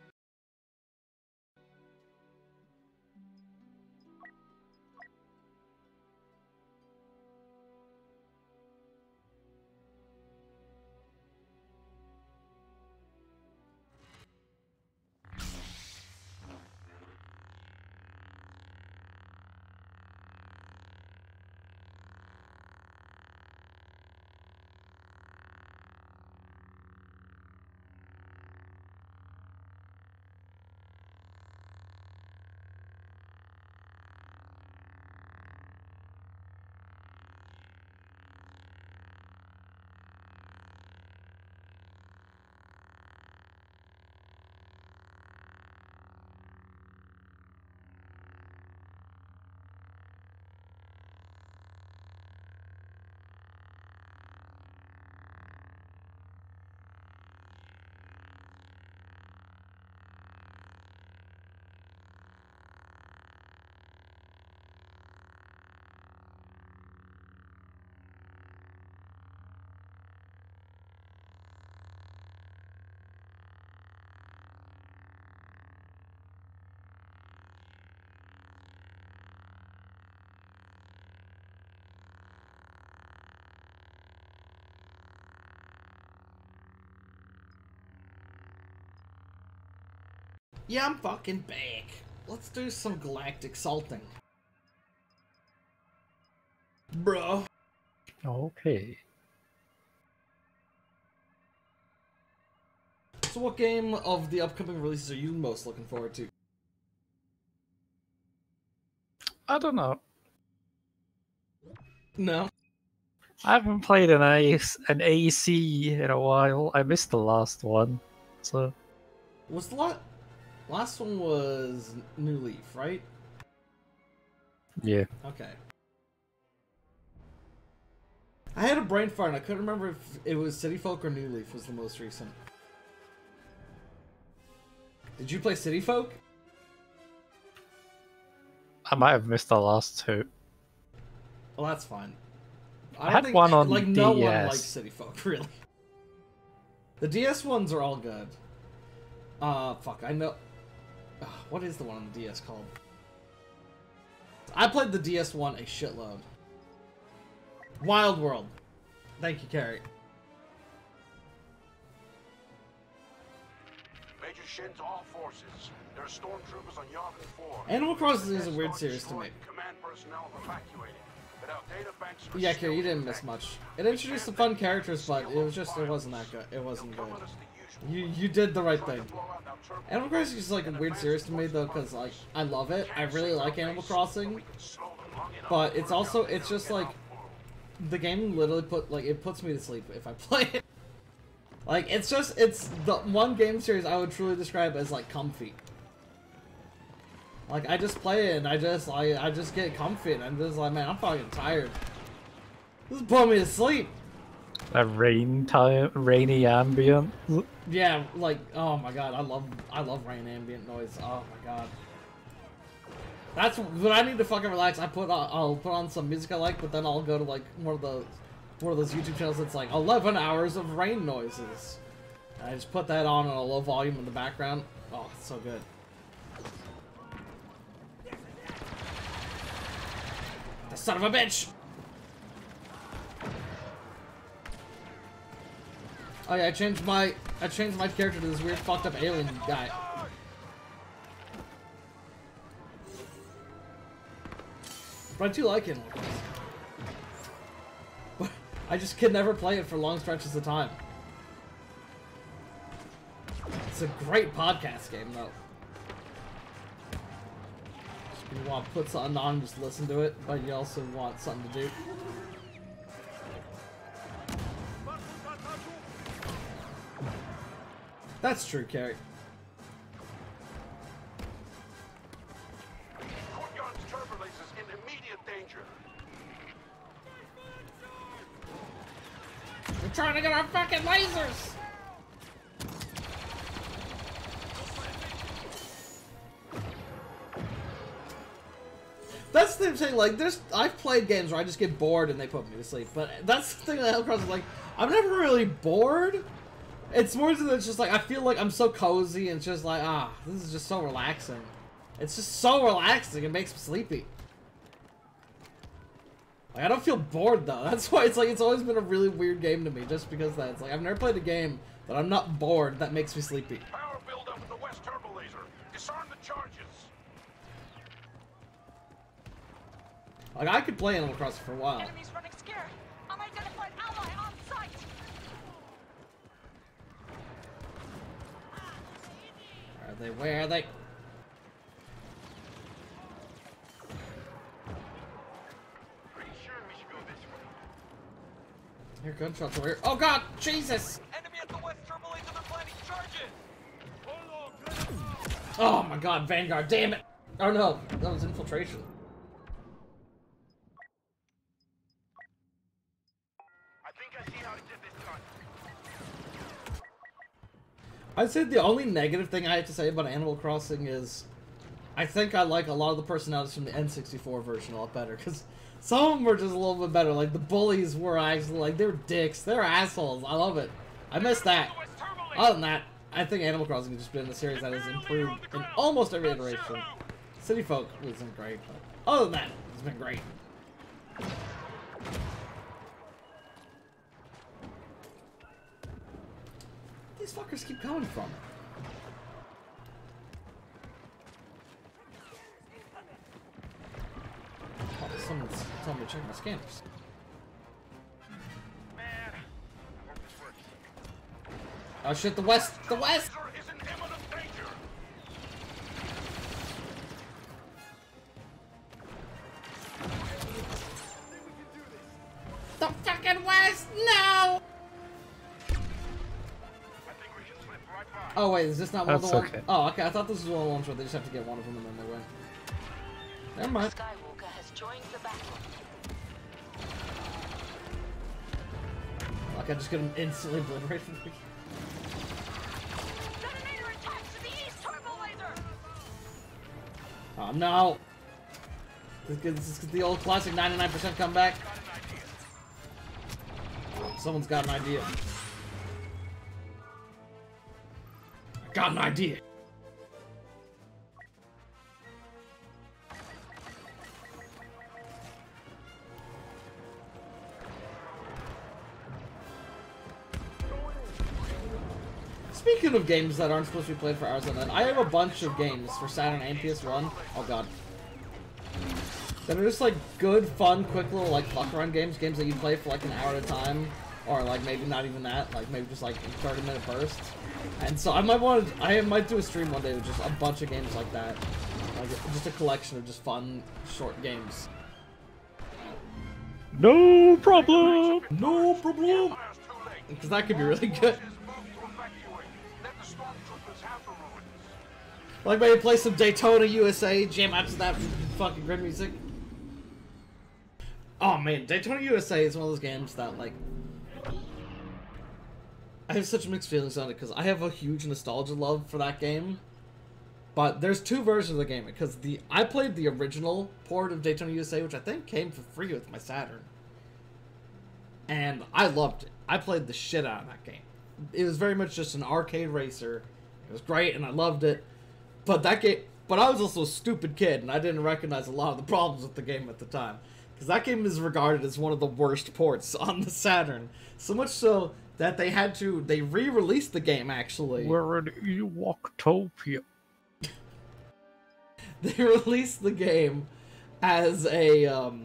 Yeah, I'm fucking back. Let's do some galactic salting. Bro. Okay. So what game of the upcoming releases are you most looking forward to? I don't know. No. I haven't played an AC in a while. I missed the last one, so. Was the last one was New Leaf, right? Yeah. Okay. I had a brain fart and I couldn't remember if it was City Folk or New Leaf was the most recent. Did you play City Folk? I might have missed the last two. Well, that's fine. I had one on like no DS. one likes City Folk, really. The DS ones are all good. Fuck, I know. What is the one on the DS called? I played the DS one a shitload. Wild World. Thank you, Carrie. Major Shin to all forces. There are stormtroopers on Yavin 4. Animal Crossing is a weird series to me. Command personnel evacuated. Without data banks Yeah, Carrie, you didn't miss much. It introduced some fun characters, but it wasn't that good. It wasn't good. You did the right thing. Animal Crossing is like a weird series to me though, because like I love it. I really like Animal Crossing, but it's just like the game literally puts me to sleep if I play it. Like it's the one game series I would truly describe as like comfy. Like I just play it and I just get comfy and I'm just like, man, I'm fucking tired. This is putting me to sleep. A rainy ambient. Yeah, like, oh my god, I love rain ambient noise. Oh my god. That's when I need to fucking relax. I'll put on some music I like, but then I'll go to like one of those YouTube channels that's like 11 hours of rain noises. I just put that on a low volume in the background. Oh, it's so good. The son of a bitch! Oh yeah, I changed my character to this weird fucked up alien guy. But I do like it. But I just can never play it for long stretches of time. It's a great podcast game, though. You want to put something on and just listen to it, but you also want something to do. That's true, Carrie. Courtyard's turbulence is in immediate danger. We're trying to get our fucking lasers! That's the thing I'm saying, like, I've played games where I just get bored and they put me to sleep, but that's the thing that Animal Crossing is like, I'm never really bored. It's more than it's just like, I feel like I'm so cozy and it's just like, this is just so relaxing. It's just so relaxing, it makes me sleepy. Like, I don't feel bored though, that's why it's like, it's always been a really weird game to me, just because that. It's like, I've never played a game that I'm not bored that makes me sleepy. Power buildup in the west turbo laser. Disarm the charges. Like, I could play Animal Crossing for a while. Enemies running scared. Unidentified ally on site. Are they? Where are they? Pretty sure we should go this way. Here, gunshots over here. Oh god! Jesus! Enemy at the west turbo laser, they're planting charges! Oh my god, Vanguard, damn it! Oh no, that was infiltration. I think I see how to get this done. I'd say the only negative thing I have to say about Animal Crossing is I think I like a lot of the personalities from the N64 version a lot better, because some of them were just a little bit better. Like, the bullies were actually, like, they were dicks. They were assholes. I love it. I miss that. Other than that, I think Animal Crossing has just been a series that has improved in almost every iteration. City Folk wasn't great, but other than that, it's been great. These fuckers keep coming from it. Oh, someone's telling me to check my scanners. Man, I hope this works. Oh shit, the west! The west! Laser is in imminent danger. The fucking west! No! I think we should slip right by. Oh wait, is this not one of the That's ones? okay. Oh, okay, I thought this was one of the ones where they just have to get one of them and then they win. Never mind. Skywalker has joined the battle. Like, I just get him instantly obliterated. Detonator attached to the east turbo laser. Oh no! This is the old classic 99% comeback. Someone's got an idea. I got an idea. Speaking of games that aren't supposed to be played for hours on end, I have a bunch of games for Saturn and PS1. Oh god. That are just like good, fun, quick little like fuck around games that you play for like an hour at a time, or like maybe not even that, like maybe just like 30-minute bursts. And so I might do a stream one day with just a bunch of games like that, like just a collection of just fun, short games. No problem. No problem. Because that could be really good. Like maybe play some Daytona USA, jam out to that fucking great music. Oh man, Daytona USA is one of those games that like I have such mixed feelings on it because I have a huge nostalgia love for that game. But there's two versions of the game because I played the original port of Daytona USA, which I think came for free with my Saturn. And I loved it. I played the shit out of that game. it was very much just an arcade racer. It was great, and I loved it. But that game, but I was also a stupid kid, and I didn't recognize a lot of the problems with the game at the time. Because that game is regarded as one of the worst ports on the Saturn. So much so that they re-released the game, actually. We're in Ewok-topia. They released the game as a,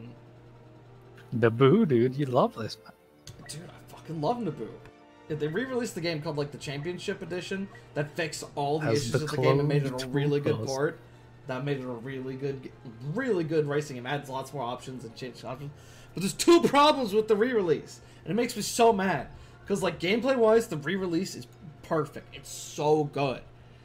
Naboo, dude, you love this, man. Dude, I fucking love Naboo. Yeah, they re-released the game called, like, the Championship Edition that fixed all the issues with the game and made it a really good port. That made it a really good racing game. It adds lots more options and changed options. But there's two problems with the re-release. And it makes me so mad. Because, like, gameplay-wise, the re-release is perfect. It's so good.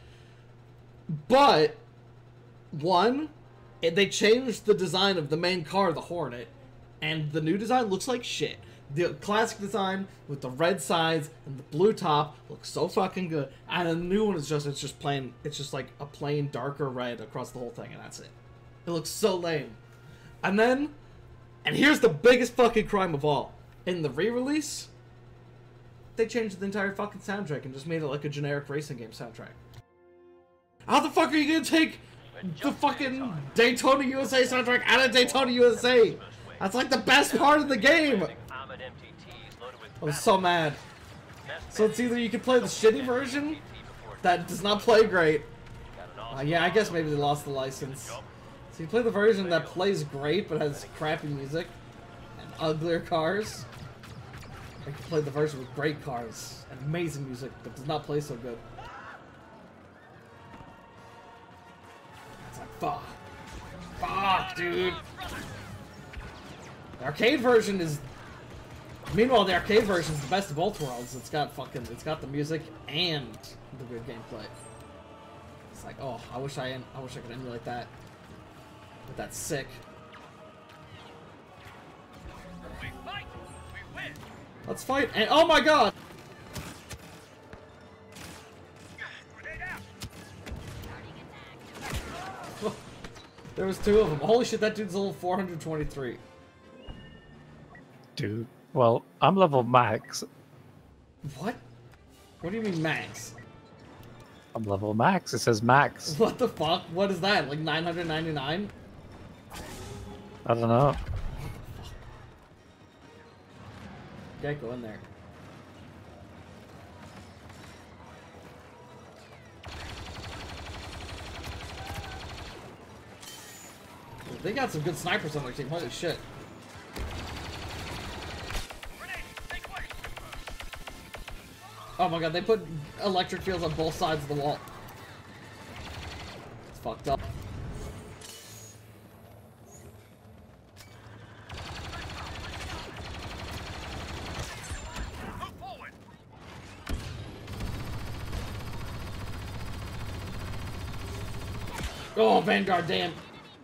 But, one, they changed the design of the main car, the Hornet. And the new design looks like shit. The classic design with the red sides and the blue top looks so fucking good. And the new one is just, it's just like a plain darker red across the whole thing, and that's it. It looks so lame. And here's the biggest fucking crime of all. In the re-release, they changed the entire fucking soundtrack and just made it like a generic racing game soundtrack. How the fuck are you gonna take the fucking Daytona USA soundtrack out of Daytona USA? That's like the best part of the game! I was so mad. So it's either you can play the shitty version that does not play great. Yeah, I guess maybe they lost the license. So you play the version that plays great but has crappy music and uglier cars. Or you can play the version with great cars and amazing music but does not play so good. It's like, fuck. Fuck, dude. The arcade version is... Meanwhile, the arcade version is the best of both worlds. It's got the music and the good gameplay. It's like, oh, I wish I could emulate that. But that's sick. We fight, we win. Let's fight, and oh my god! There was two of them. Holy shit, that dude's level 423. Dude. Well, I'm level max. What? What do you mean max? I'm level max. It says max. What the fuck? What is that? Like 999? I don't know. Yeah, go in there. They got some good snipers on their team. Holy shit. Oh my god, they put electric fields on both sides of the wall. It's fucked up. Oh, Vanguard, damn.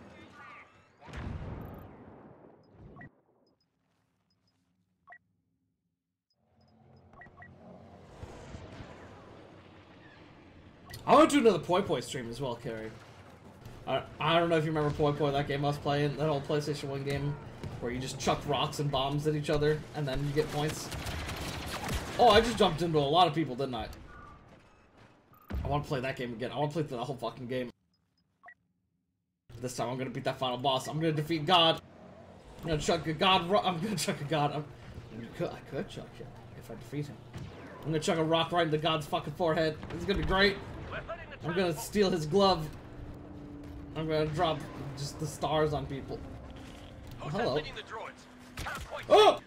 I want to do another Poi stream as well, Carrie. I don't know if you remember Poi, that game I was playing, that old PlayStation 1 game where you just chuck rocks and bombs at each other and then you get points. Oh, I just jumped into a lot of people, didn't I? I want to play that game again. I want to play through the whole fucking game. This time I'm gonna beat that final boss. I'm gonna defeat God. I'm gonna chuck a God. I'm gonna chuck a God. I could chuck him if I defeat him. I'm gonna chuck a rock right into God's fucking forehead. This is gonna be great. I'm gonna steal his glove. I'm gonna drop just the stars on people. Oh, hello. Oh!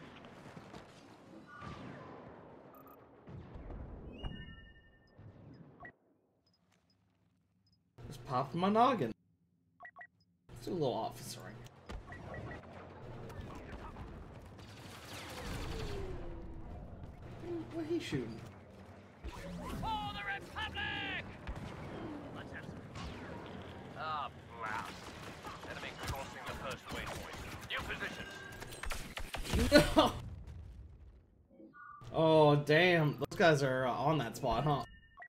Just popped my noggin. Let's do a little officering. What he shooting? For the Republic! Let's have some. Ah, blast. Enemy crossing the first waypoint. New positions. No! Oh, damn. Those guys are on that spot, huh?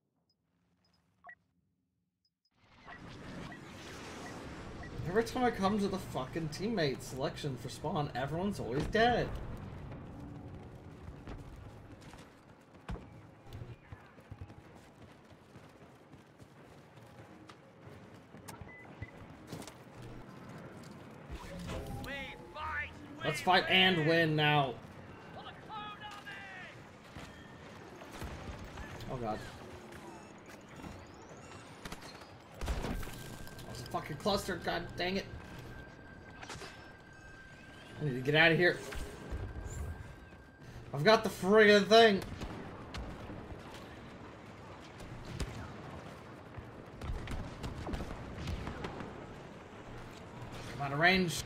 Every time I come to the fucking teammate selection for spawn, everyone's always dead. Let's fight and win now. Oh god. That was a fucking cluster, god dang it. I need to get out of here. I've got the friggin' thing. I'm out of range.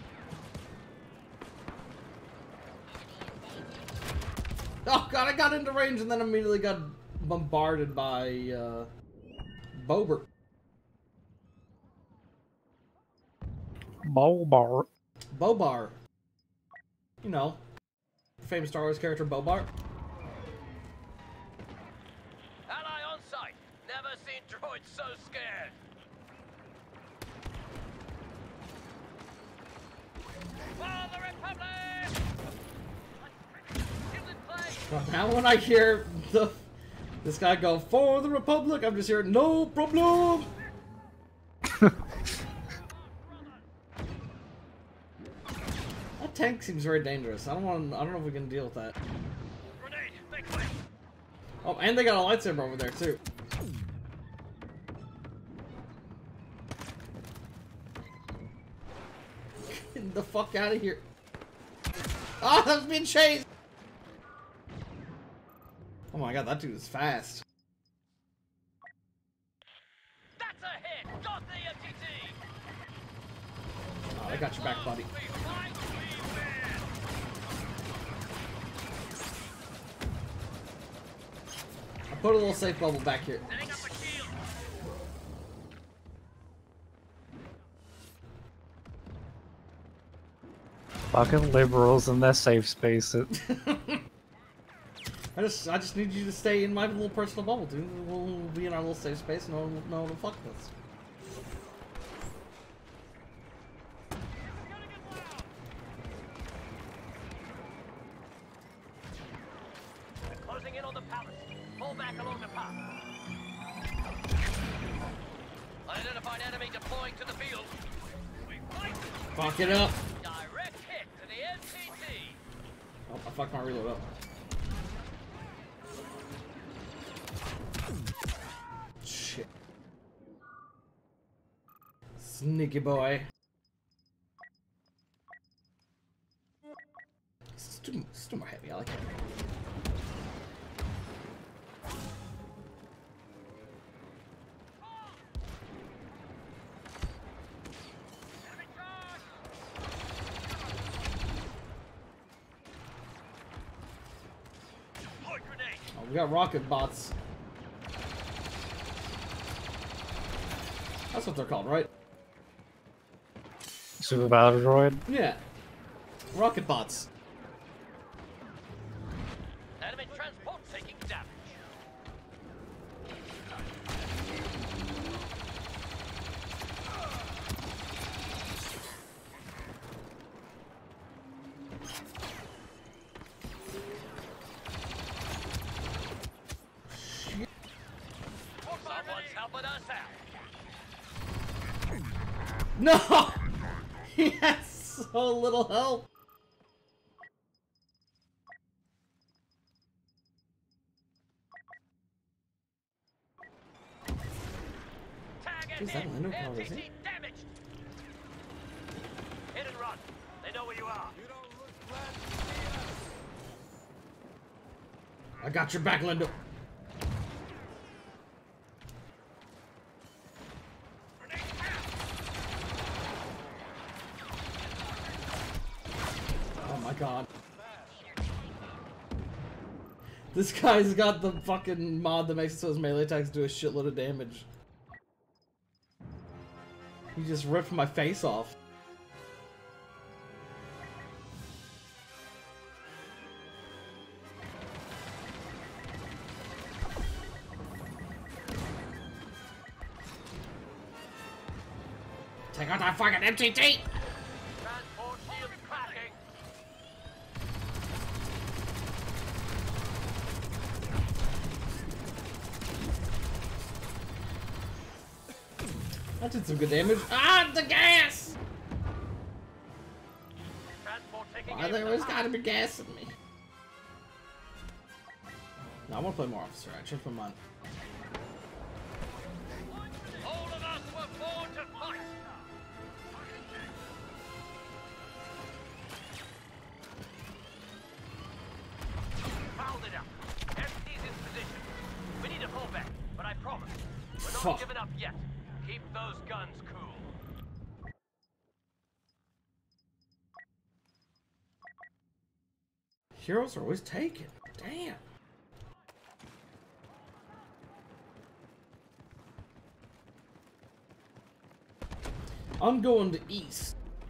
Oh god, I got into range and then immediately got bombarded by Bober. Bobar. Bobar. You know, famous Star Wars character Bobar. Ally on sight. Never seen droids so scared. For the Republic! Well, now when I hear this guy go for the Republic, I'm just hearing no problem. That tank seems very dangerous. I don't know if we can deal with that. Grenade, make way. Oh, and they got a lightsaber over there too. Get the fuck out of here. Ah, that was being chased. Oh my god, that dude is fast. That's a hit. Got the MTT. Oh, I got your back, buddy. I put a little safe bubble back here. Setting up a shield. Fucking liberals in their safe spaces. I just need you to stay in my little personal bubble, dude. We'll be in our little safe space and no one will fuck with us. Closing in on the palace. Pull back along the path. Unidentified enemy deploying to the field. We fight. Fuck it up. Direct hit to the MTT. Oh, I fucked my reload up. Shit. Sneaky boy. It's too more heavy, I like it. Oh, we got rocket bots. That's what they're called, right? Super Battle Droid. Yeah. Rocket bots. Enemy transport taking damage. Someone's helping us out. No! He has so little help. Tag Is that Lando Calrissian? MTT damaged. Hit and run. They know where you are. You don't look glad to see us. I got your back, Lando. Oh my god. This guy's got the fucking mod that makes it so his melee attacks do a shitload of damage. He just ripped my face off. Take out that fucking MTT! Transport shield cracking. That did some good damage. Ah, the gas! Transport Why they always gotta be gassing me? No, I wanna play more officer. I changed my mind. All of us were born to fight. Fouled it up. MC's in position. We need to pull back, but I promise, we're not Fuck. giving up yet. Keep those guns cool. Heroes are always taken. Damn. I'm going to east.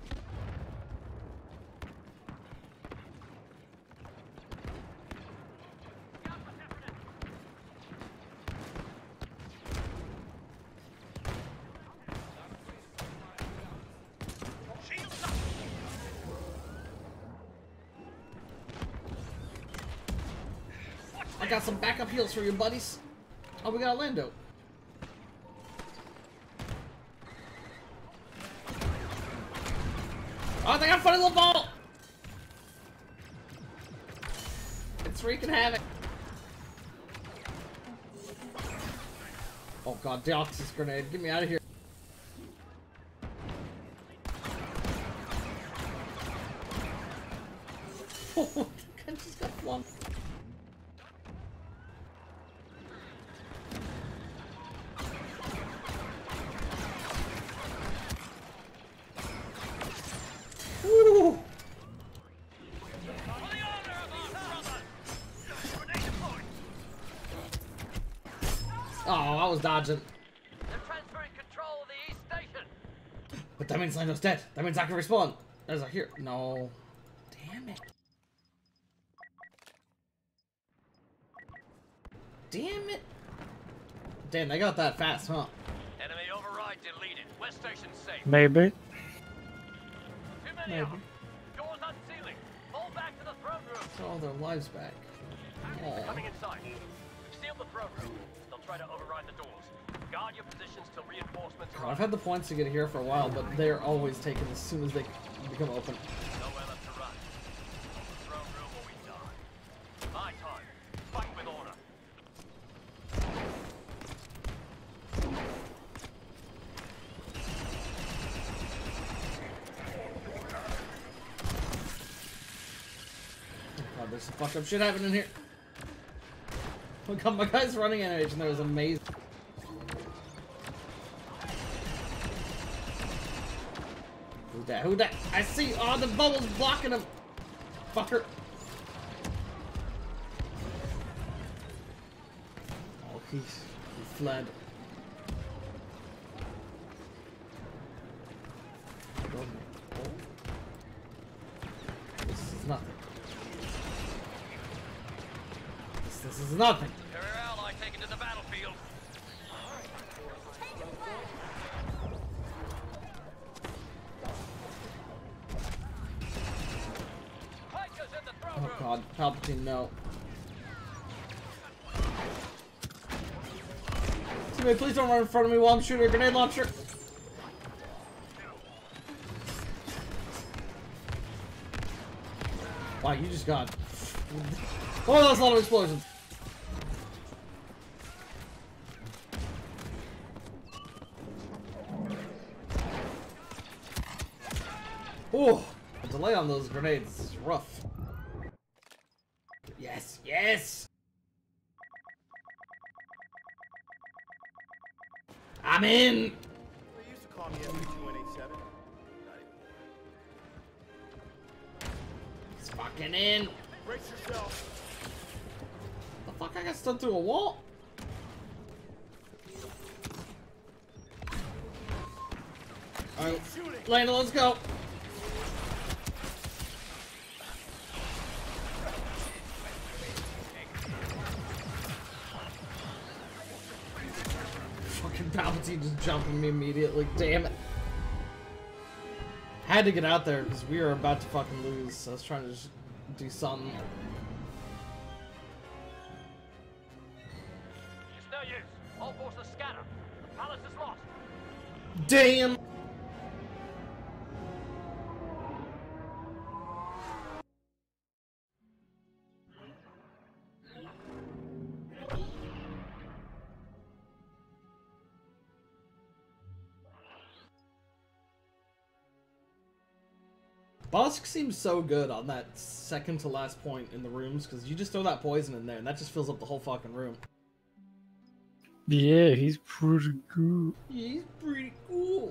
I got some backup heals for you, buddies. Oh, we got Lando. Oh, they got a funny little ball! It's wreaking havoc. Oh god, Deoxys grenade. Get me out of here. Oh, I just got flung. Woo! Oh, I was dodging. They're transferring control of the East Station. But that means Lando's dead. That means I can respawn. There's a here. No. Damn it. Damn it. Damn, they got that fast, huh? Enemy override deleted. West Station safe. Maybe. Too many of them. Doors unsealing. Fall back to the throne room. Got all their lives back. They're Aw. coming inside. We've sealed the throne room. They'll try to override the doors. Guard your positions till reinforcements God, arrive. I've had the points to get here for a while, but they're always taken as soon as they become open. Nowhere left to run. Throne room or we die. My time. Fight with order. God, there's some fucked up shit happening here. Look how my guy's running animation there was amazing. Who that? Who that? I see all the bubbles blocking him. Fucker. Oh, he fled. This is nothing. This is nothing. Carrier ally taken to the battlefield. Pikers in the throne Oh room. god, Palpatine, no. Teammate, please don't run in front of me while I'm shooting a grenade launcher. Wow, you just got... Oh, that's a lot of explosions. Oh, the delay on those grenades is rough. Yes, yes! I'm in! They used to call me every 2187. Not anymore. He's fucking in! Brace yourself. The fuck, I got stuck through a wall? Alright, Lando, let's go! Fucking Palpatine just jumping me immediately, damn it. Had to get out there because we were about to fucking lose, so I was trying to just do something. It's no use. All forces scatter. The palace is lost. Damn! Bosk seems so good on that second to last point in the rooms, because you just throw that poison in there, and that just fills up the whole fucking room. Yeah, he's pretty good. He's pretty cool.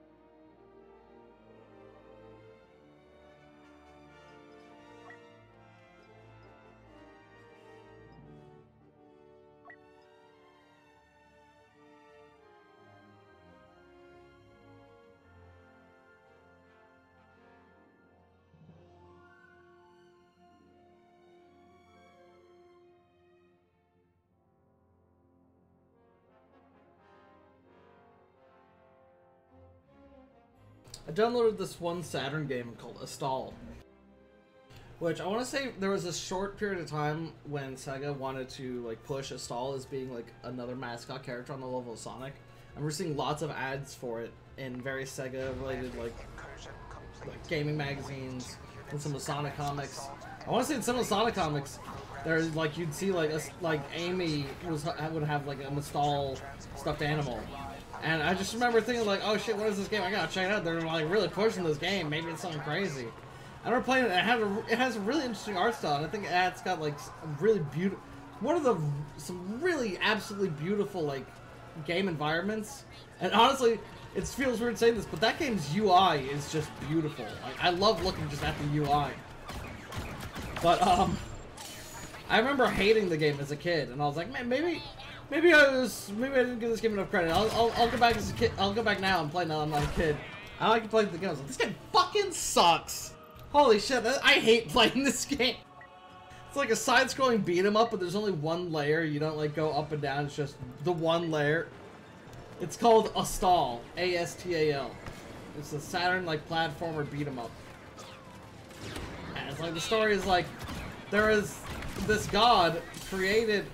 I downloaded this one Saturn game called Astall, which I want to say there was a short period of time when Sega wanted to like push Astall as being like another mascot character on the level of Sonic, and we're seeing lots of ads for it in various Sega related like gaming magazines and some of the Sonic comics. I want to say in some of the Sonic comics, there's like you'd see like Amy would have like an Astall stuffed animal. And I just remember thinking like, oh shit, what is this game? I gotta check it out. They're like really pushing this game. Maybe it's something crazy. I remember playing it. It has a really interesting art style. And I think it's got like a really beautiful, some really absolutely beautiful like game environments. And honestly, it feels weird saying this, but that game's UI is just beautiful. Like I love looking just at the UI. But I remember hating the game as a kid, and I was like, man, maybe I didn't give this game enough credit. I'll go back as a kid. I'll go back now and play now I'm not a kid. I like to play the game. I was like, this game fucking sucks. Holy shit, I hate playing this game. It's like a side-scrolling beat 'em up, but there's only one layer. You don't like go up and down. It's just the one layer. It's called Astall, A-S-T-A-L. It's a Saturn like platformer beat 'em up. And it's like the story is like there is this god created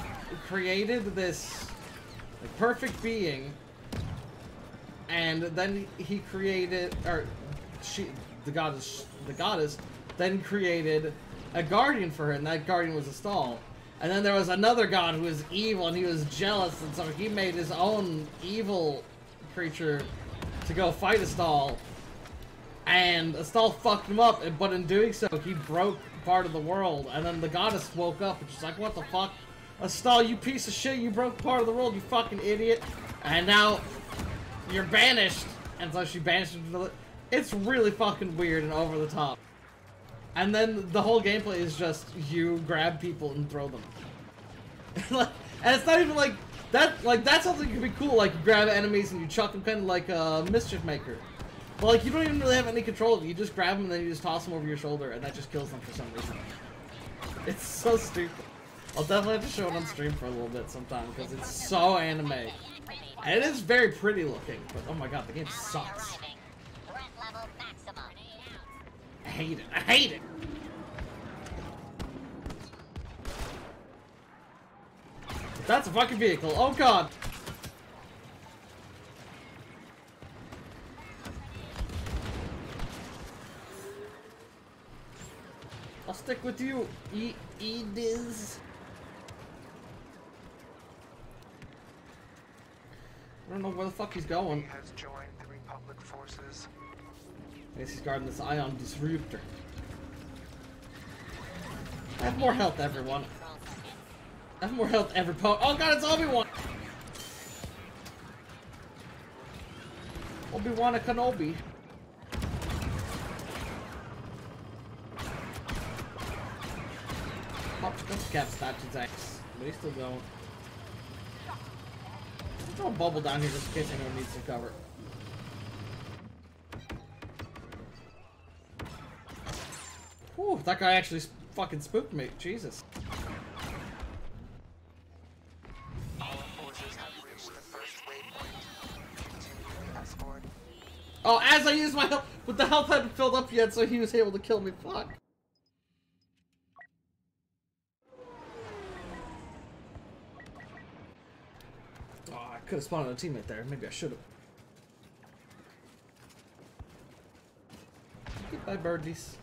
this like, perfect being, and then he created, or the goddess then created a guardian for her, and that guardian was Astall. And then there was another god who was evil, and he was jealous, and so he made his own evil creature to go fight Astall. And Astall fucked him up, but in doing so, he broke part of the world. And then the goddess woke up, and she's like, what the fuck? Astall, you piece of shit, you broke part of the world, you fucking idiot. And now, you're banished. And so she banished him to the... It's really fucking weird and over the top. And then the whole gameplay is just you grab people and throw them. And it's not even like that. Like that's something that could be cool. Like you grab enemies and you chuck them, kind of like a mischief maker. But like you don't even really have any control of it. You just grab them and then you just toss them over your shoulder, and that just kills them for some reason. It's so stupid. I'll definitely have to show it on stream for a little bit sometime because it's so anime. And it is very pretty looking, but oh my god, the game sucks. I hate it. I hate it. That's a fucking vehicle. Oh god. I'll stick with you, Ediz. I don't know where the fuck he's going. He has joined the Republic forces. I guess he's guarding this ion disruptor. I have more health, everyone. I have more health every po- Oh god, it's Obi-Wan! Obi-Wan Kenobi. That's cap statues X. But he's still going. I'll throw a bubble down here just in case anyone needs some cover. Whew, that guy actually fucking spooked me. Jesus. All forces have reached the first waypoint. Continue escort. Oh, as I used my health, but the health hadn't filled up yet, so he was able to kill me. Fuck. Oh, I could have spawned a teammate there. Maybe I should have. Goodbye, birdies.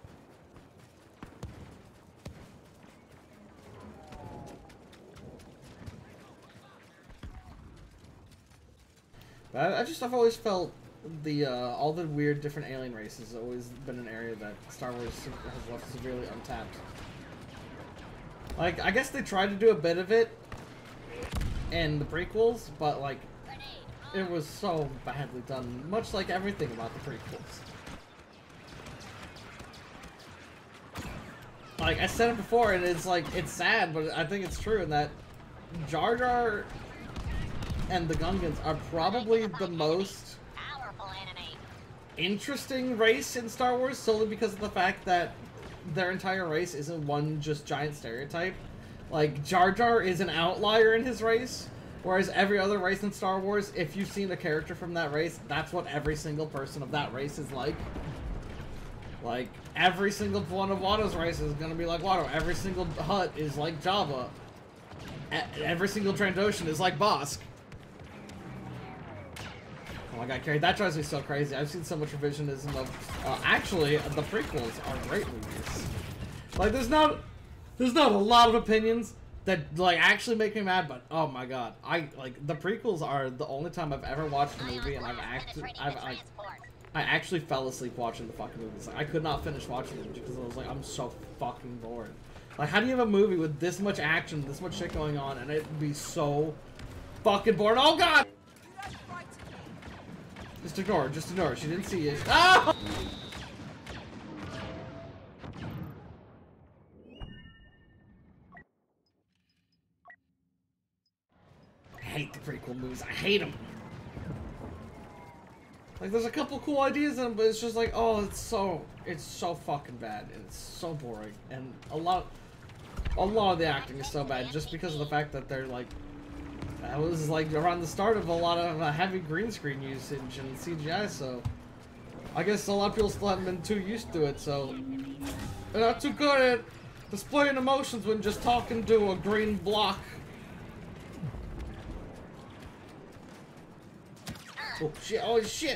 I've always felt all the weird different alien races has always been an area that Star Wars has left severely untapped. Like, I guess they tried to do a bit of it in the prequels, but like, it was so badly done, much like everything about the prequels. Like, I said it before, and it's like, it's sad, but I think it's true in that Jar Jar and the Gungans are probably the most interesting race in Star Wars, solely because of the fact that their entire race isn't one just giant stereotype. Like, Jar Jar is an outlier in his race, whereas every other race in Star Wars, if you've seen a character from that race, that's what every single person of that race is like. Like, every single one of Watto's race is gonna be like Watto. Every single Hutt is like Jabba. Every single Trandoshan is like Bosk. Oh my god, Carrie, that drives me so crazy. I've seen so much revisionism of... actually, the prequels are great movies. Like, there's not a lot of opinions that, like, actually make me mad, but oh my god. The prequels are the only time I've ever watched a movie and I actually fell asleep watching the fucking movies. Like, I could not finish watching them because I was like, I'm so fucking bored. Like, how do you have a movie with this much action, this much shit going on, and it'd be so fucking bored? Oh god! Just ignore her, just ignore her. She didn't see it. Ah! I hate the prequel movies. I hate them. Like, there's a couple cool ideas in them, but it's just like, oh, it's so fucking bad, and it's so boring, and a lot of the acting is so bad just because of the fact that they're like, that was like around the start of a lot of heavy green screen usage and CGI, so I guess a lot of people still haven't been too used to it, so they're not too good at displaying emotions when just talking to a green block. Oh shit, oh shit!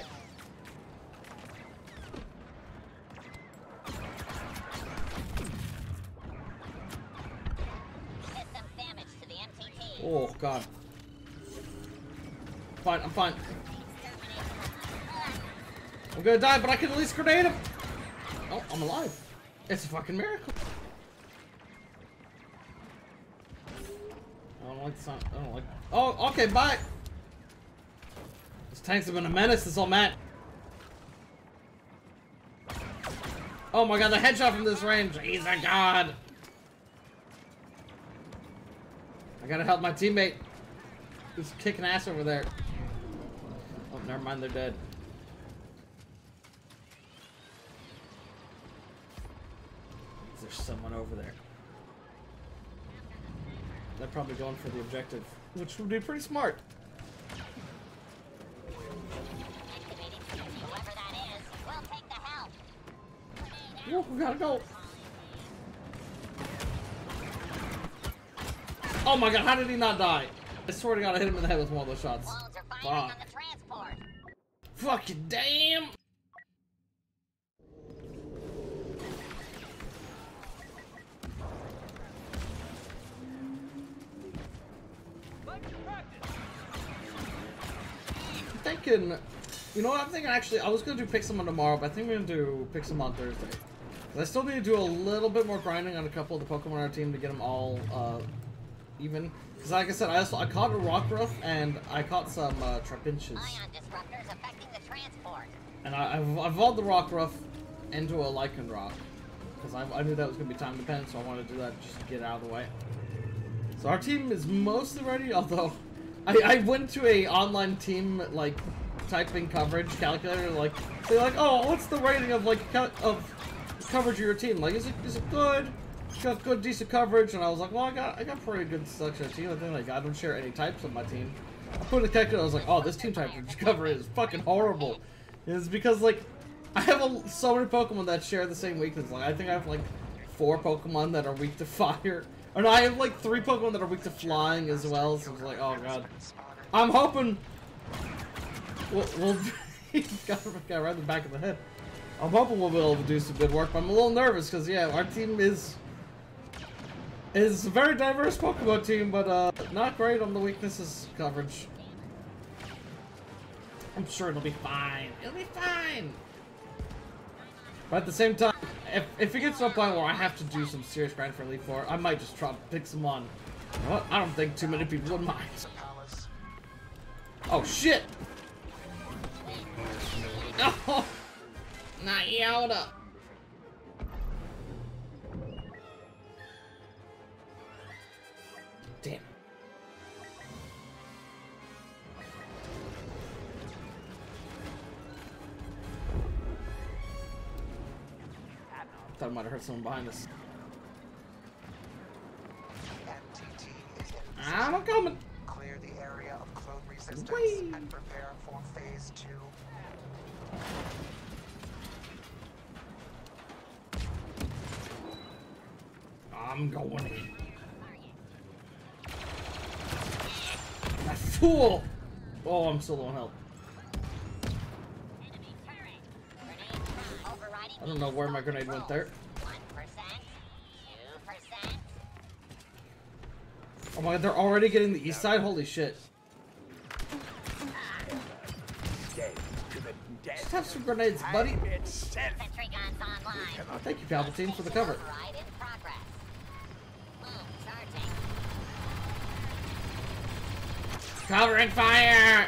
Oh god. Fine, I'm fine. I'm gonna die, but I can at least grenade him! Oh, I'm alive. It's a fucking miracle. I don't like the sound. I don't like... Oh, okay, bye! These tanks have been a menace this whole match. Oh my god, the headshot from this range. He's a god. I gotta help my teammate. Who's kicking ass over there. Oh, never mind, they're dead. There's someone over there. They're probably going for the objective, which would be pretty smart. Whoa, we gotta go. Oh my god, how did he not die? I swear to god I hit him in the head with one of those shots. Fuck. Fucking damn! I'm thinking, you know what I'm thinking actually, I was gonna do Pixelmon tomorrow, but I think we're gonna do Pixelmon on Thursday. I still need to do a little bit more grinding on a couple of the Pokemon on our team to get them all even. Because like I said, I caught a Rockruff and I caught some Trapinches. And I've evolved the Rockruff into a Lycanroc. Because I knew that was going to be time dependent, so I wanted to do that just to get it out of the way. So our team is mostly ready, although I went to a online team, like, typing coverage calculator, like, they're like, oh, what's the rating of, like, coverage of your team? Like, is it good? Got good, decent coverage, and I was like, well, I got pretty good selection of team. I think like I don't share any types of my team. I put in the calculator, I was like, oh, this team type coverage is fucking horrible. And it's because like I have so many Pokemon that share the same weakness. Like I think I have like 4 Pokemon that are weak to fire, or no, I have like 3 Pokemon that are weak to flying as well. So it's like, oh god, I'm hoping we'll got right in the back of the head. I'm hoping we'll be able to do some good work, but I'm a little nervous because yeah, our team is a very diverse Pokemon team, but not great on the weaknesses coverage. I'm sure it'll be fine. It'll be fine. But at the same time, if it gets to a point where I have to do some serious grind for Elite Four, I might just try to pick someone. You know what? I don't think too many people would mind. Palace. Oh shit! No! Not Yoda! Damn. Thought I might have heard someone behind us. NTT is in I'm coming! clear the area of clone resistance Whee! and prepare for phase 2. I'm going in. That fool! Oh, I'm so low on health. I don't know where my grenade went there. 1%, 2%. Oh my god, they're already getting the east side? Holy shit. Just have some grenades, buddy. Sentry guns online. Oh, thank you, Palpatine, for the cover. Override in progress. Boom, charging. Covering fire!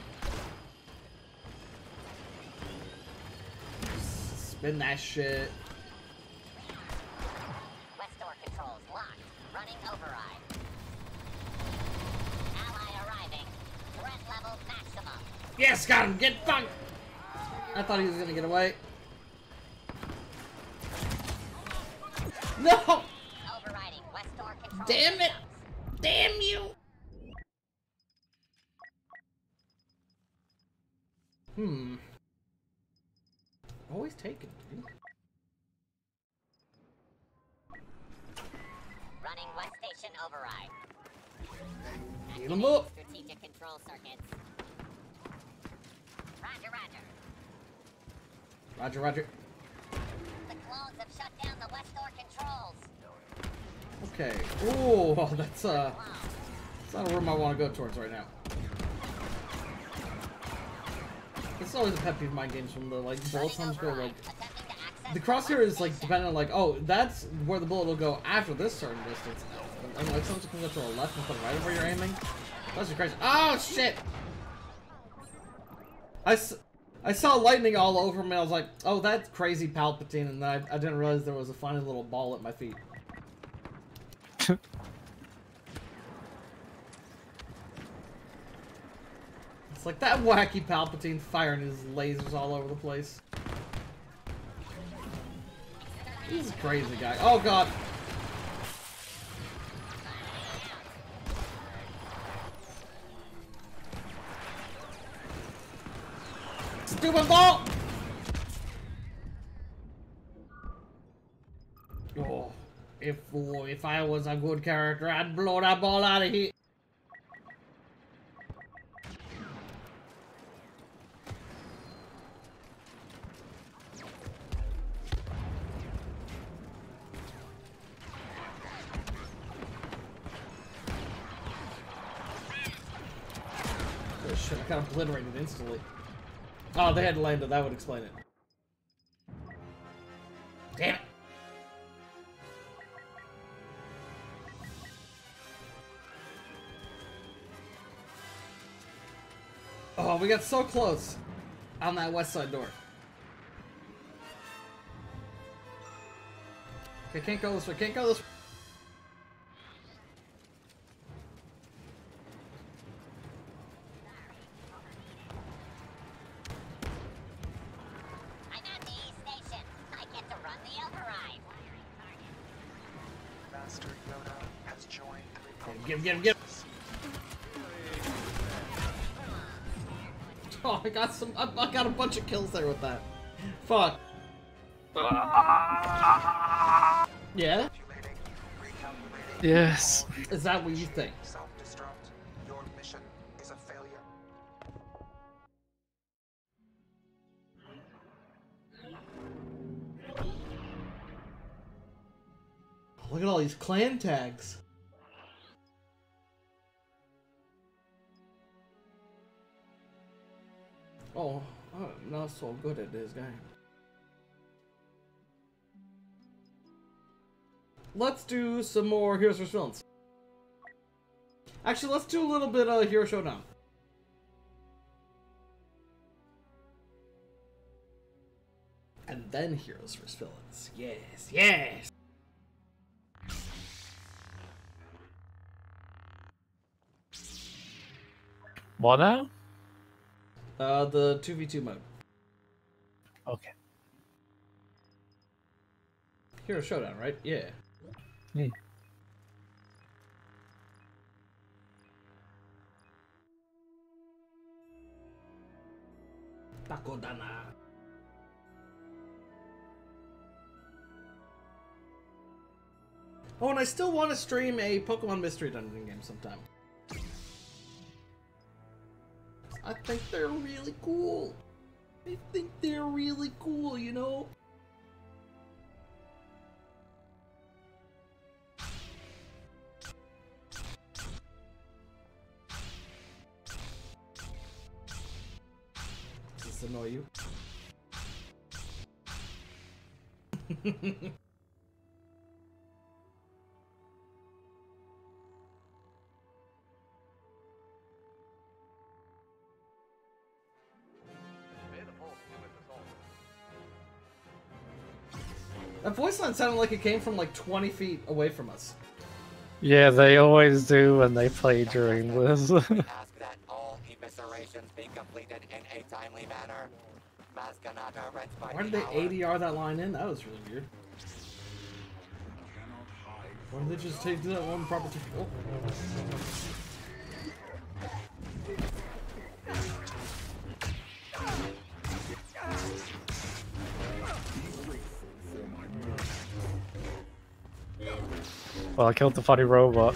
Spin that shit. West door controls locked. Running override. Ally arriving. Threat level maximum. Yes, got him! Get fucked! I thought he was gonna get away. No! Overriding west door control. Damn it! Damn you! Always taken, dude. Running west station override. Heal him up! Strategic control circuits. Roger, roger. Roger, roger. The clones have shut down the west door controls. Okay. Ooh, that's not a room I want to go towards right now. It's always a pet peeve of my games when the like bullet times go like the crosshair is like depending on like, oh, that's where the bullet will go after this certain distance. And like sometimes it comes up to the left instead of right of where you're aiming. That's just crazy. Oh shit! I saw lightning all over me. I was like, oh, that's crazy Palpatine, and then I didn't realize there was a funny little ball at my feet. It's like that wacky Palpatine firing his lasers all over the place. He's a crazy guy. Oh god. Stupid ball! Oh, if I was a good character, I'd blow that ball out of here. Oh shit, I got obliterated instantly. Oh, they had landed, that would explain it. Damn it! Oh, we got so close on that west side door. Okay, can't go this way, can't go this way. I'm at the east station. I get to run the override. Master Yoda has joined the Republic. Give. Oh, I got a bunch of kills there with that. Fuck. Yeah? Yes. Is that what you think? Self-destruct. Your mission is a failure. Look at all these clan tags. Oh, I'm not so good at this game. Let's do some more Heroes vs. Villains. Actually, let's do a little bit of Hero Showdown. And then Heroes vs. Villains. Yes, yes! What now? The 2v2 mode. Okay. Hero Showdown, right? Yeah. Yeah. Taco Dana. Oh, and I still want to stream a Pokemon Mystery Dungeon game sometime. I think they're really cool. I think they're really cool, you know? Does this annoy you? That voice line sounded like it came from like 20 feet away from us. Yeah, they always do when they play during this. Ask that all eviscerations be completed in a timely manner. Maskanata rents by Why did the they hour. ADR that line in? That was really weird. Why did they just take that one proper to... Oh. Well, I killed the funny robot.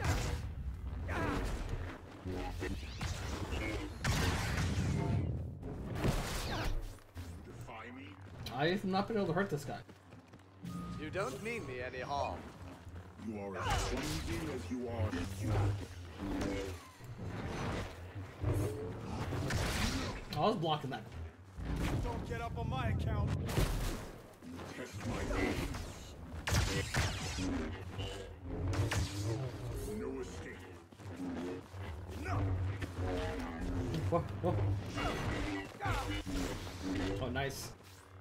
I've not been able to hurt this guy. You don't mean me any harm. You are as clumsy as you are human. Oh, I was blocking that. Don't get up on my account. Test my aim. No escape. No. Whoa, whoa. Oh, nice.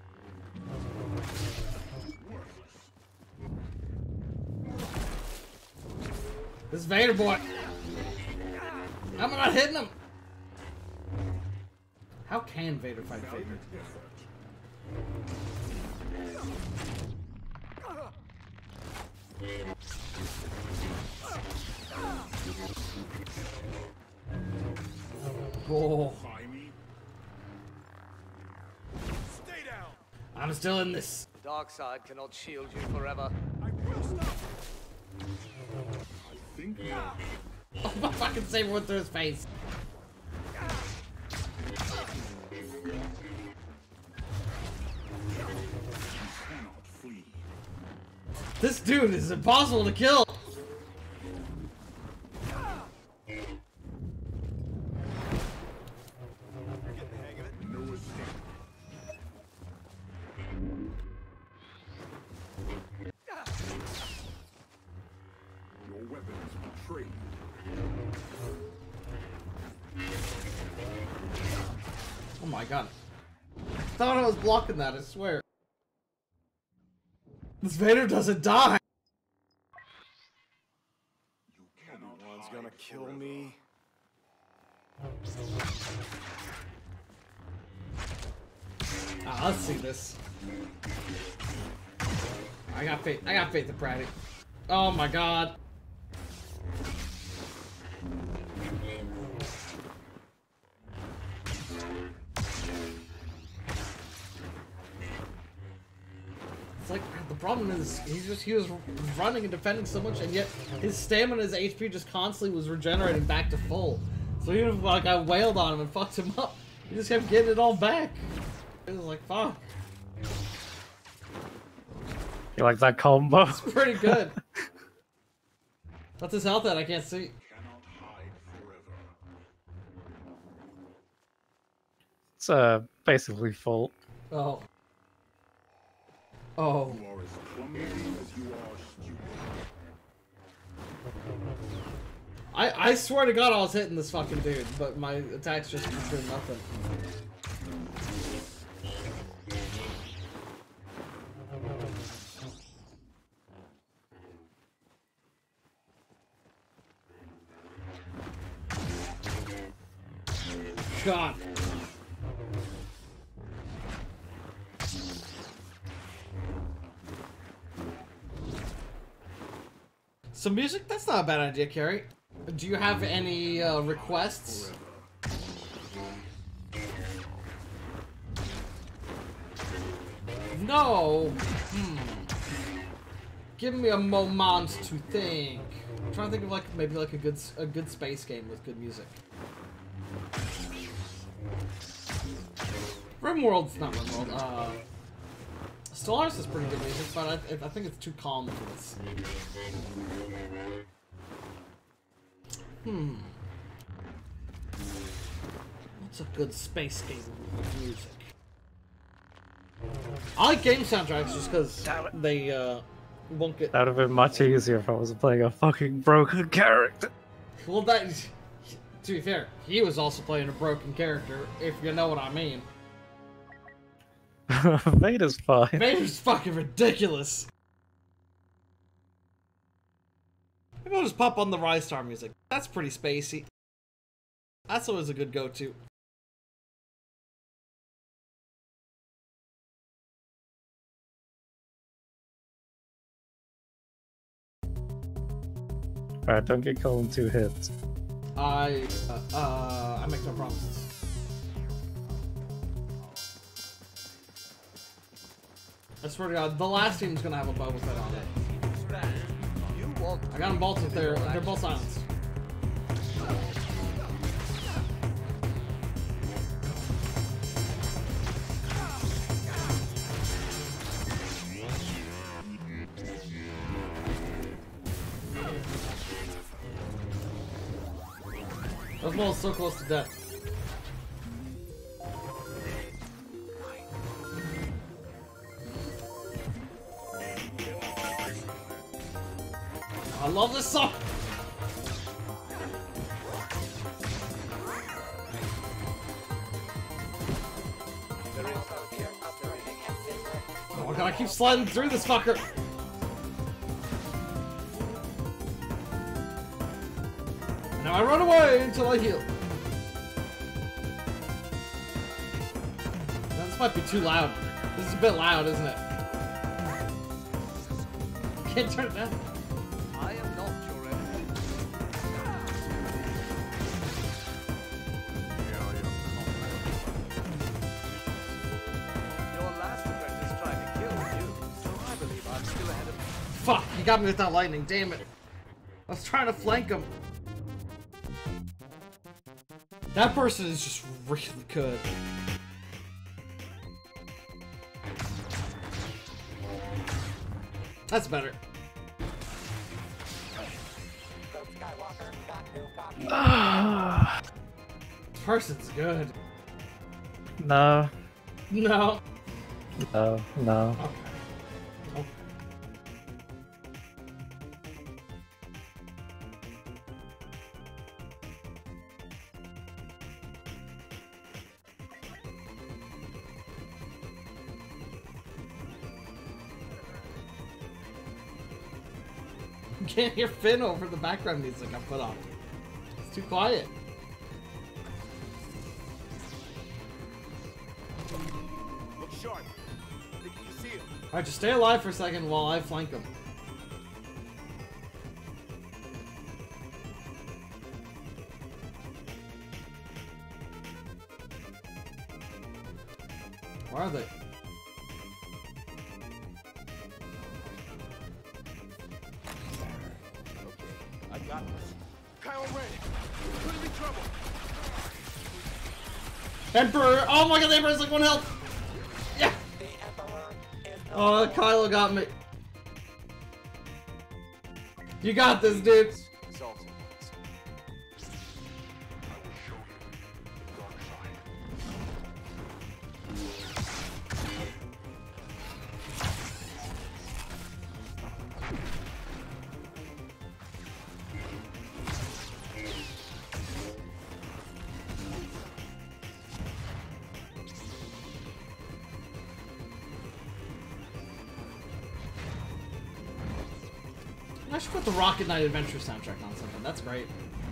This Vader boy. How am I not hitting him? How can Vader fight Vader? Whoa. Stay down. I'm still in this. The dark side cannot shield you forever. I will stop. Think Oh, my fucking saber went through his face. cannot flee. This dude is impossible to kill. Get the hang of it. No escape. Your weapons betrayed. Oh my god. I thought I was blocking that, I swear. This Vader doesn't die. You cannot One's hide gonna kill forever. me. Ah, let's see this. I got faith in Pratty. Oh my god. It's like, the problem is, he was running and defending so much, and yet his stamina, his HP just constantly was regenerating back to full. So even if like I wailed on him and fucked him up, he just kept getting it all back. It was like, fuck. You like that combo? It's pretty good. What's his health at? I can't see. Cannot hide forever. It's basically full. Oh. Oh. You are as clumsy as you are stupid. I swear to God I was hitting this fucking dude, but my attacks just keep doing nothing. God. So music, that's not a bad idea, Carrie. Do you have any requests? No. Give me a moment to think. I'm trying to think of like maybe like a good space game with good music. RimWorld's not RimWorld. Stellaris is pretty good music, but I think it's too calm for this. What's a good space game with music? I like game soundtracks just because they won't get. That would have been much easier if I was playing a fucking broken character. Well, that. To be fair, he was also playing a broken character, if you know what I mean. Vader's fine. Vader's fucking ridiculous. Maybe I'll just pop on the Rise Star music. That's pretty spacey. That's always a good go-to. Alright, don't get killed in 2 hits. I make no promises. I swear to God, the last team's gonna have a bow with that on it. I got them both with they're both silenced. Those balls so close to death. I love this song! Oh my God, I keep sliding through this fucker! Now I run away until I heal. Now, this might be too loud. This is a bit loud, isn't it? Can't turn it down. I am not your enemy. Your last apprentice tried to kill you, so I believe I'm still ahead of you. Fuck, he got me with that lightning, damn it. I was trying to flank him. That person is just really good. That's better. This person's good. No. No. No. No. Okay. Okay. You can't hear Finn over the background music I put on. It's too quiet. Look sharp. I think you can see him. Alright, just stay alive for a second while I flank him. Where are they? I got this. Kyle Ren, put him in trouble. Emperor! Oh my God, the Emperor's like 1 health! Yeah! Oh, Kylo got me. You got this, dude. Salty. I will show you the dark side. I should put the Rocket Knight Adventure soundtrack on something. That's great.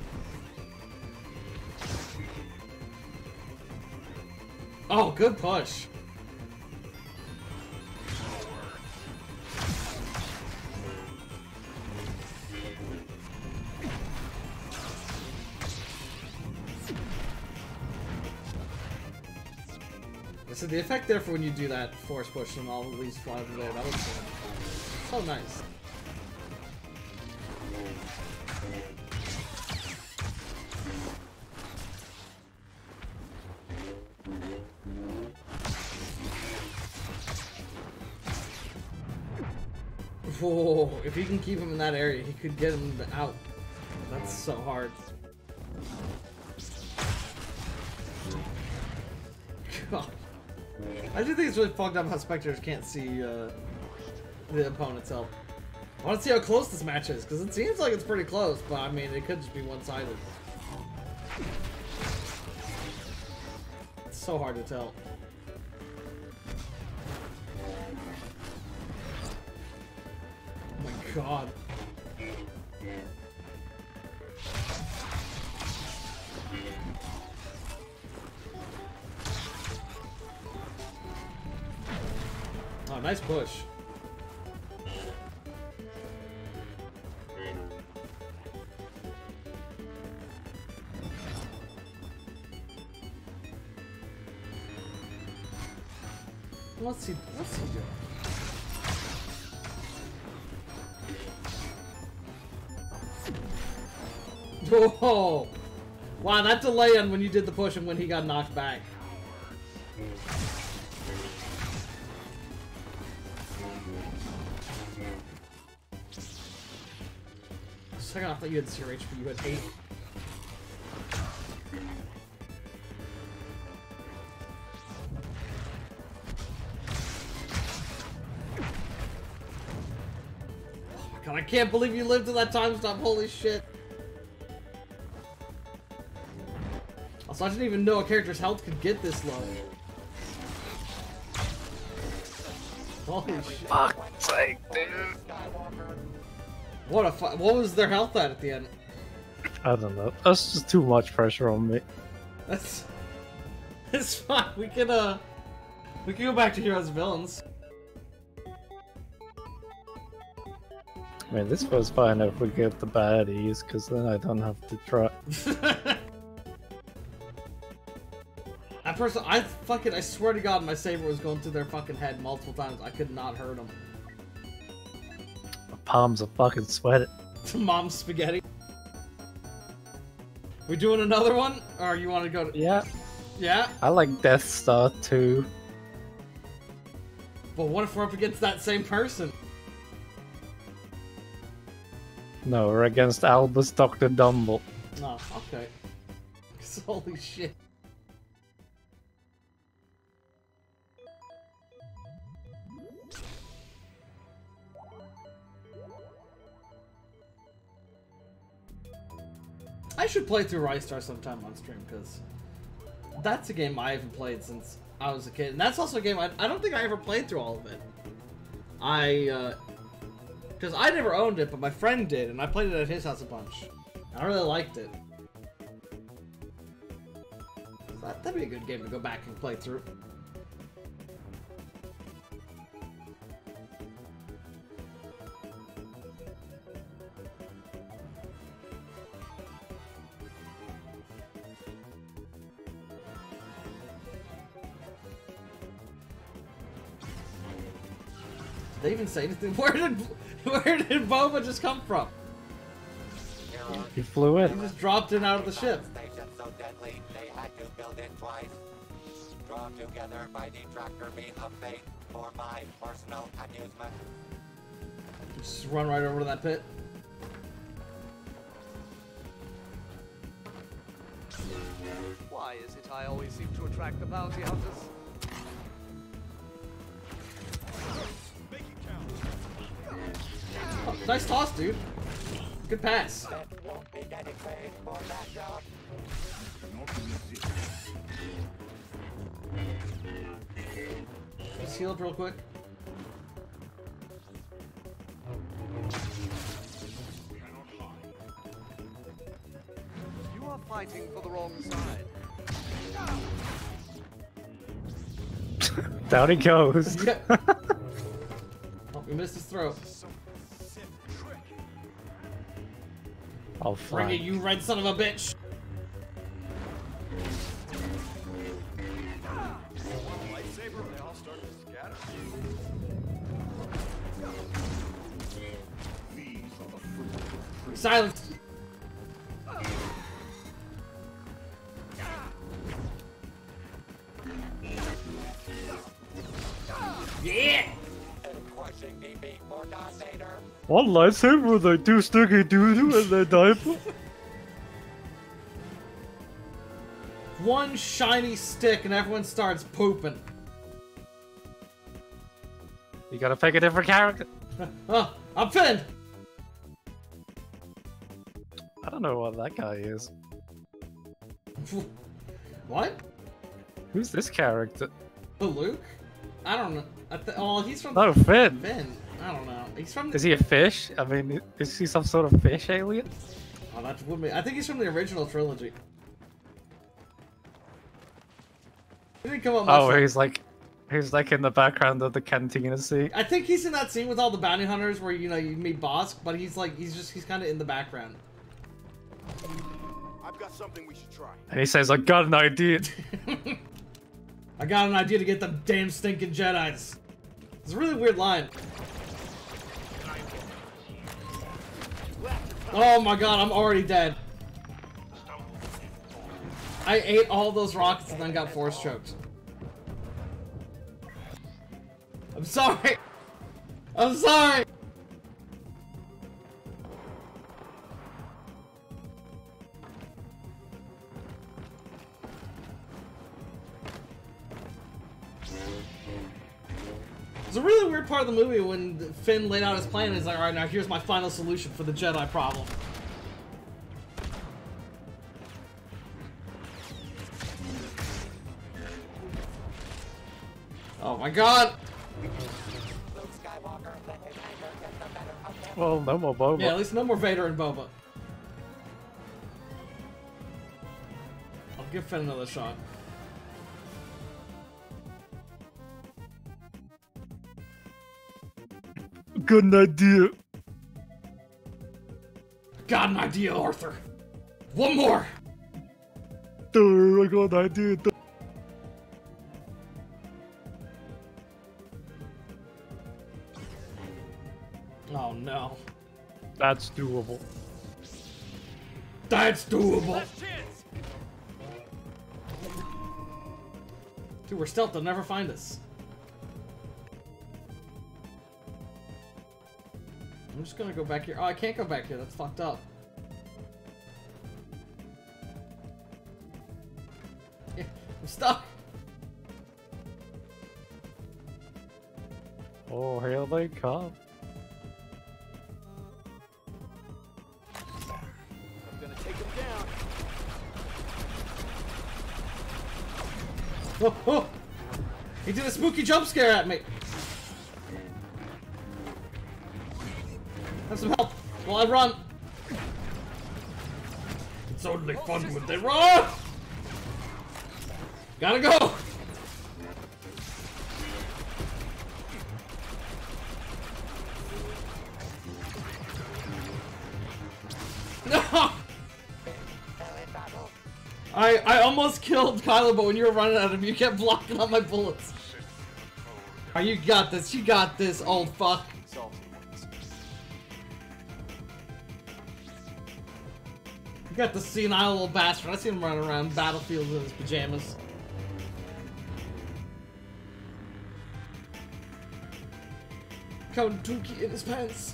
Oh, good push. So the effect there for when you do that force push and all the leaves fly over there, that looks so nice. Whoa, if he can keep him in that area, he could get him out. That's so hard. God. I do think it's really fucked up how spectators can't see the opponent's help. I want to see how close this match is, because it seems like it's pretty close, but I mean, it could just be one-sided. It's so hard to tell. Oh my god. Oh, nice push. What's he doing? Whoa! Wow, that delay on when you did the push and when he got knocked back. For a second I thought you had 0 HP, you had 8. Oh my god, I can't believe you lived to that time stop, holy shit. Also, I didn't even know a character's health could get this low. Holy shit. Fuck's sake, dude. What was their health at the end? I don't know. That's just too much pressure on me. That's... It's fine. We can go back to heroes and villains. I mean, this was fine if we get the baddies, because then I don't have to try. That person, I swear to God, my saber was going through their fucking head multiple times. I could not hurt them. My palms are fucking sweating. Mom's spaghetti. We doing another one? Or you want to go to... Yeah. Yeah? I like Death Star too. But what if we're up against that same person? No, we're against Albus Dr. Dumble. Oh, okay. Holy shit. I should play through Rise Star sometime on stream, because that's a game I haven't played since I was a kid. And that's also a game I don't think I ever played through all of it. Because I never owned it, but my friend did, and I played it at his house a bunch. I really liked it. So that'd be a good game to go back and play through. Did they even say anything? Where did Boba just come from? He flew in. He just dropped in out of the ship. Station so deadly, they had to build it twice. Drawn together by the tractor beam of fate for my personal amusement. Just run right over to that pit. Why is it I always seem to attract the bounty hunters? Make it count. Oh, nice toss, dude. Good pass. Won't be getting paid for that job. Just heal up real quick. fighting for the wrong side. Down he goes. Yeah. Oh, we missed his throat. I'll Bring it, flank. you red son of a bitch! Lightsaber, they all start to scatter. Silence! Yeah! Crushing me beat for Darth Vader. One lightsaber, they do sticky doo-doo in their diaper. One shiny stick and everyone starts pooping. You gotta pick a different character. Oh, I'm Finn! I don't know what that guy is. What? Who's this character? The Luke? I don't know. Oh, he's from No, Finn. Finn. I don't know. He's from. Is he a fish? I mean, is he some sort of fish alien? Oh, that would be. I think he's from the original trilogy. He didn't come up much. Oh, he's like in the background of the cantina scene. I think he's in that scene with all the bounty hunters where you meet Bosk, but he's kind of in the background. I've got something we should try. And he says, "I got an idea." I got an idea to get them damn stinking Jedis. It's a really weird line. Oh my god, I'm already dead. I ate all those rockets and then got force choked. I'm sorry. I'm sorry. It's a really weird part of the movie when Finn laid out his plan and he's like, alright, now here's my final solution for the Jedi problem. Oh my god! Luke Skywalker let his anger get the better of him. Well, no more Boba. Yeah, at least no more Vader and Boba. I'll give Finn another shot. Good idea. Got an idea, Arthur. One more! I got an idea. Oh no. That's doable. That's doable! Last chance. Dude, we're stealth, they'll never find us. I'm just gonna go back here. Oh, I can't go back here, that's fucked up. Yeah, I'm stuck! Oh, here they come. I'm gonna take him down. Oh, oh! He did a spooky jump scare at me! Have some help while I run! It's only fun when they run! Gotta go! No! I almost killed Kylo, but when you were running at him, you kept blocking all my bullets. Oh, you got this. You got this, old fuck. You got the senile little bastard. I seen him running around battlefields in his pajamas. Count Dookie in his pants.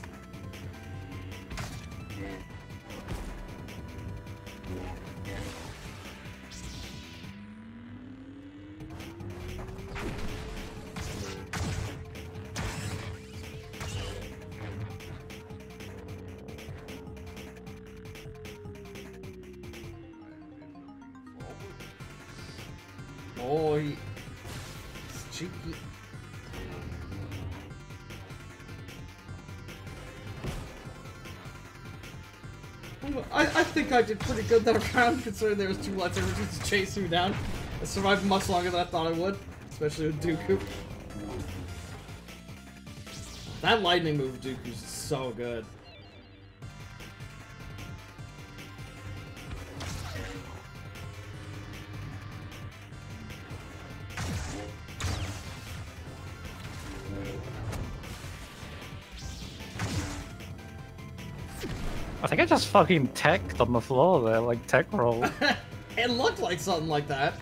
Boy, it's cheeky. I think I did pretty good that round, considering there was 2 lightsabers just chasing me down. I survived much longer than I thought I would, especially with Dooku. That lightning move of Dooku's is so good. I think I just fucking teched on the floor there, like tech roll. It looked like something like that.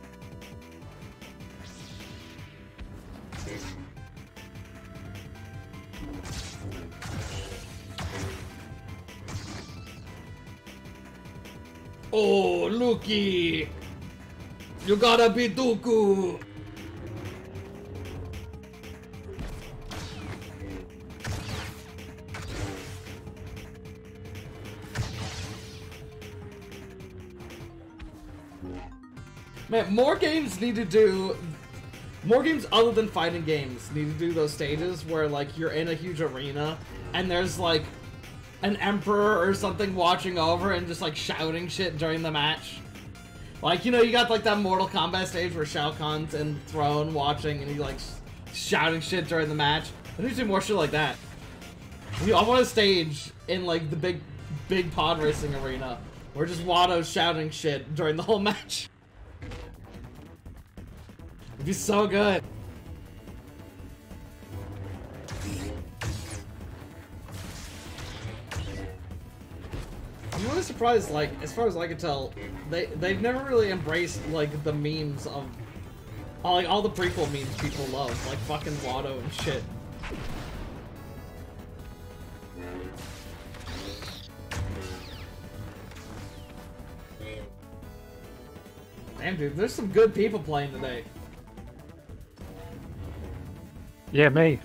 Oh, Luki! You gotta be Dooku! Man, more games other than fighting games need to do those stages where, like, you're in a huge arena and there's, like, an emperor or something watching over and just, like, shouting shit during the match. Like, you know, you got, like, that Mortal Kombat stage where Shao Kahn's in the throne watching and he, like, shouting shit during the match. I need to do more shit like that. I want a stage in, like, the big pod racing arena where just Watto's shouting shit during the whole match. It'd be so good. I'm really surprised, like, as far as I can tell, they've never really embraced, like, the memes of all the prequel memes people love, like fucking Watto and shit. Damn, dude, there's some good people playing today. Yeah, me.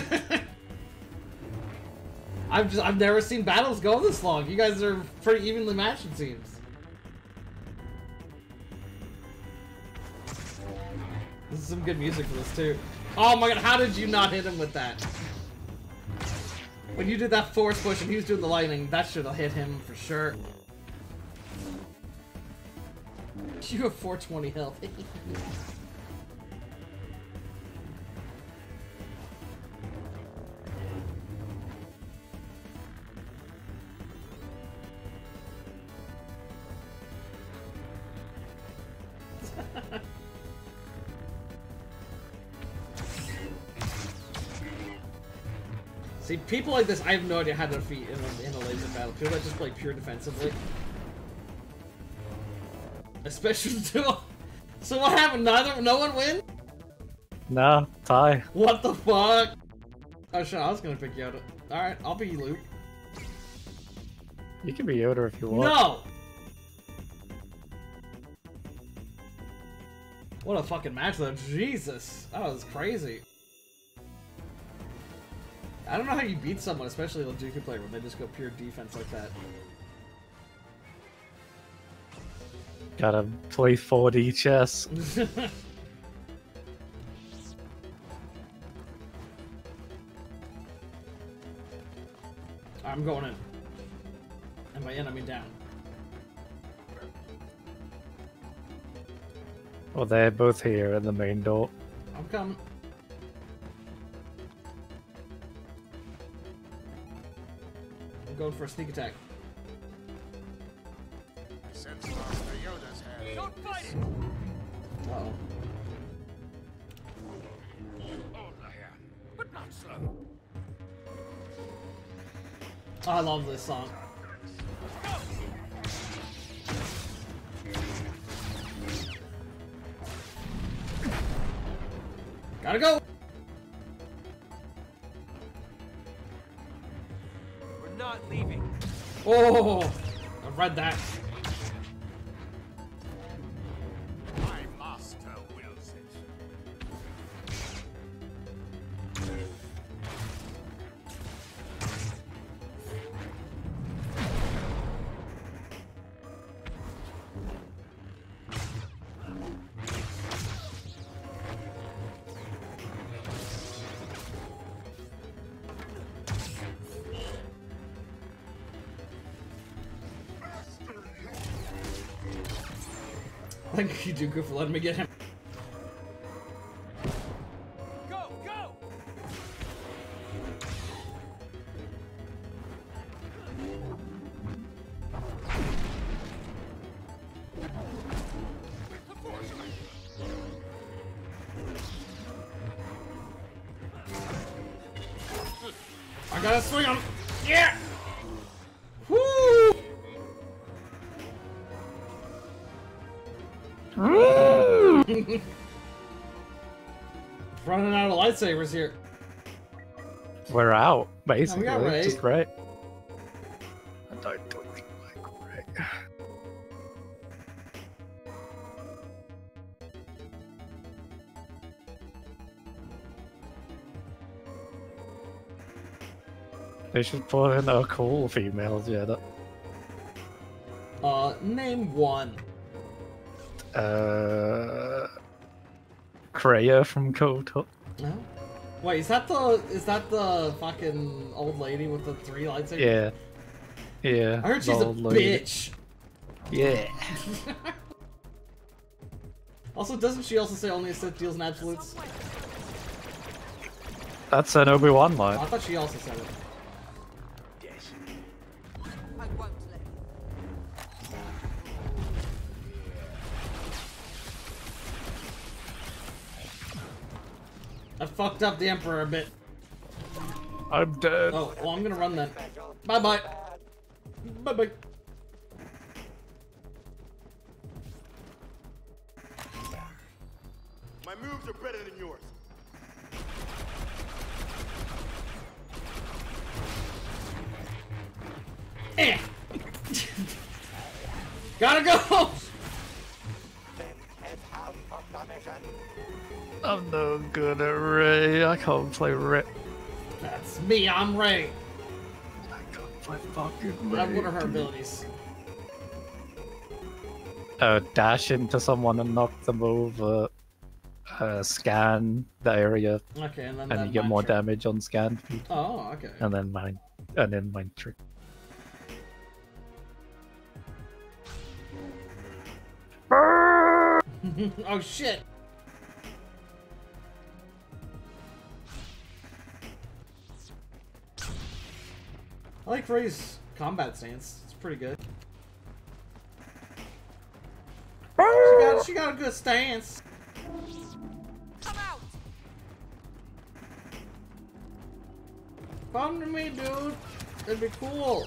I've never seen battles go this long. You guys are pretty evenly matched, it seems. This is some good music for this too. Oh my god, how did you not hit him with that? When you did that force push and he was doing the lightning, that should have hit him for sure. You have 420 health. See, people like this, I have no idea how to defeat in a laser battle. People that just play pure defensively. Especially to... So what happened? No one win? No, tie. What the fuck? Oh shit, I was gonna pick Yoda. Alright, I'll be Luke. You can be Yoda if you want. No! What a fucking match though. Jesus. That was crazy. I don't know how you beat someone, especially a Dooku player, when they just go pure defense like that. Gotta play 4D chess. I'm going in. And by in, I mean down. Well, they're both here in the main door. I'm coming. I'm going for a sneak attack. Sense Master Yoda's hand. Don't fight it! Uh-oh. Over here, but not slow. Oh, I love this song. Gotta go! We're not leaving. Oh! I read that. My master wills it. Thank you, Dooku, for letting me get him. Go, go! I gotta swing him! Yeah! Woo! Running out of lightsabers here. We're out, basically. got Rey. Just Rey. I don't think like Rey. They should put in a cool female Jedi. Name one. Kreia from Kotor. No. Wait, is that the fucking old lady with the 3 lightsabers? Yeah. Yeah. I heard she's a bitch. Yeah. Also, doesn't she also say only a Sith deals in absolutes? That's an Obi-Wan Oh, line. I thought she also said it. I won't let you. I fucked up the Emperor a bit. I'm dead. Oh, well, I'm gonna run then. Bye-bye. Bye-bye. My moves are better than yours. Eh. Gotta go! This is out of the mission. I'm no good at Rey. I can't play Rey. That's me, I'm Rey. I can't play fucking What Rey. are her abilities? Dash into someone and knock them over. Scan the area, Okay, and then and you get more damage on scan speed. Oh, okay. And then mind trick. Oh shit! I like Rey's combat stance. It's pretty good. She got a good stance. Come out! Come to me, dude. It'd be cool.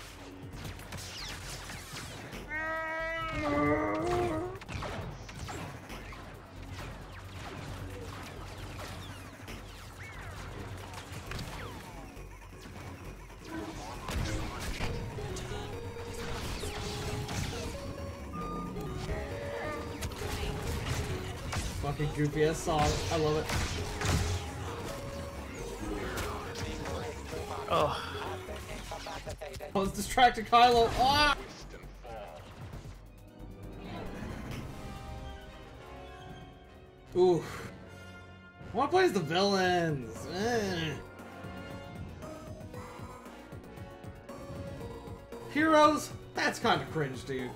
Fucking goofy ass song. I love it. Oh, I was distracted, Kylo. Ah! Ooh. I want to play as the villains. Heroes? That's kind of cringe, dude.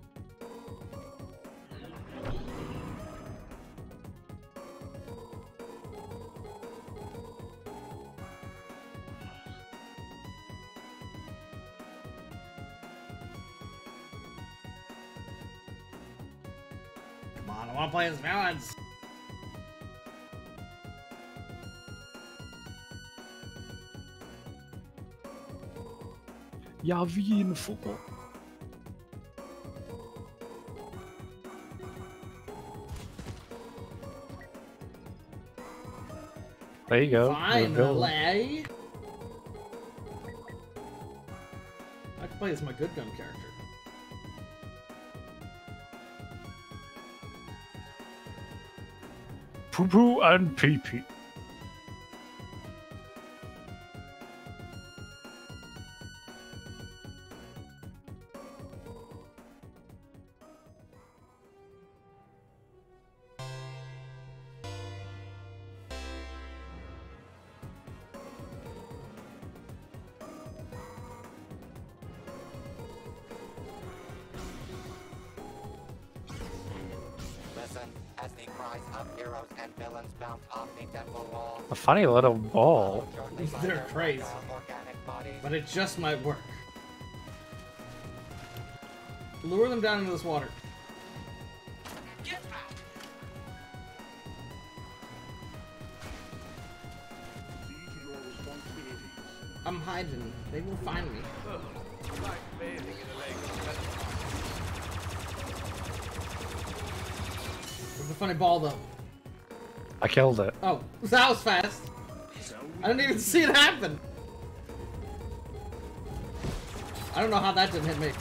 Come on, I want to play as villains. jag vill få. There you go. Finally! I can play as my good gun character. Poo poo and pee pee. the cries of heroes and villains bounce off the temple wall. A funny little ball. They're crazy. Organic bodies. But it just might work. Lure them down into this water. Get back! I'm hiding. They will find me. Like bathing in a lake of venom. There's a funny ball though. I killed it. Oh, that was fast. I didn't even see it happen. I don't know how that didn't hit me.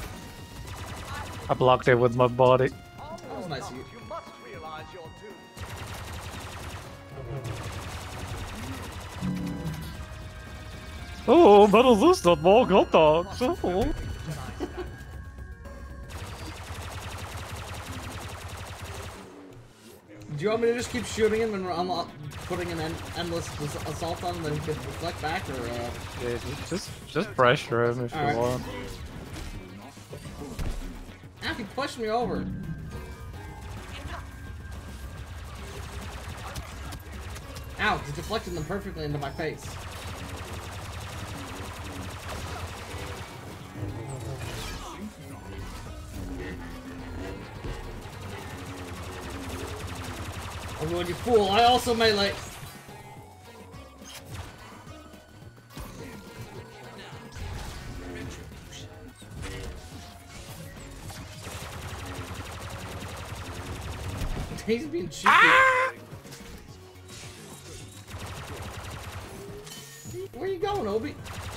I blocked it with my body. That was nice of you. You must realize your doom. Oh, metal this not more hot dogs. Oh. Do you want me to just keep shooting him and putting an endless assault on him, then he can deflect back, or Yeah, just pressure him if Alright. you want. Ah, he pushed me over. Ow, he deflected them perfectly into my face. Oh, you fool, I also melee. He's being cheeky. Where you going, Obi?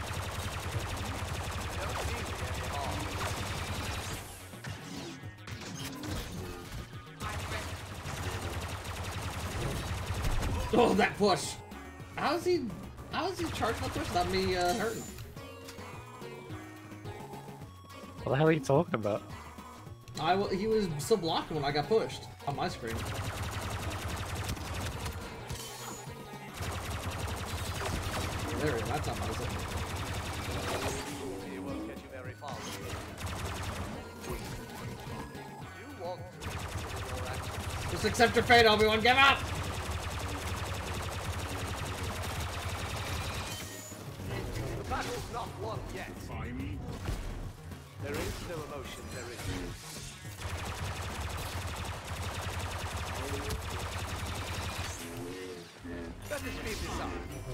Oh, that push! How's he charging the push without me hurting him? What the hell are you talking about? He was still blocking when I got pushed on my screen. There we go, that's how I was it. It won't get you very far. You want to your action. Just accept your fate, Obi-Wan, give up! The battle's not won yet. There is no emotion, there is. Let us speed this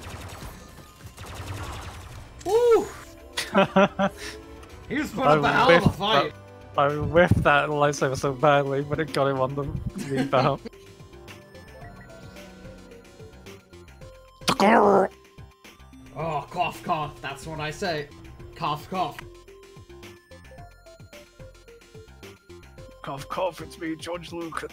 up. Woo! He was putting up a hell of a fight. I whiffed that lightsaber so badly, but it got him on the rebound. Oh, cough, cough. That's what I say. Cough, cough. Cough, cough, it's me, George Lucas.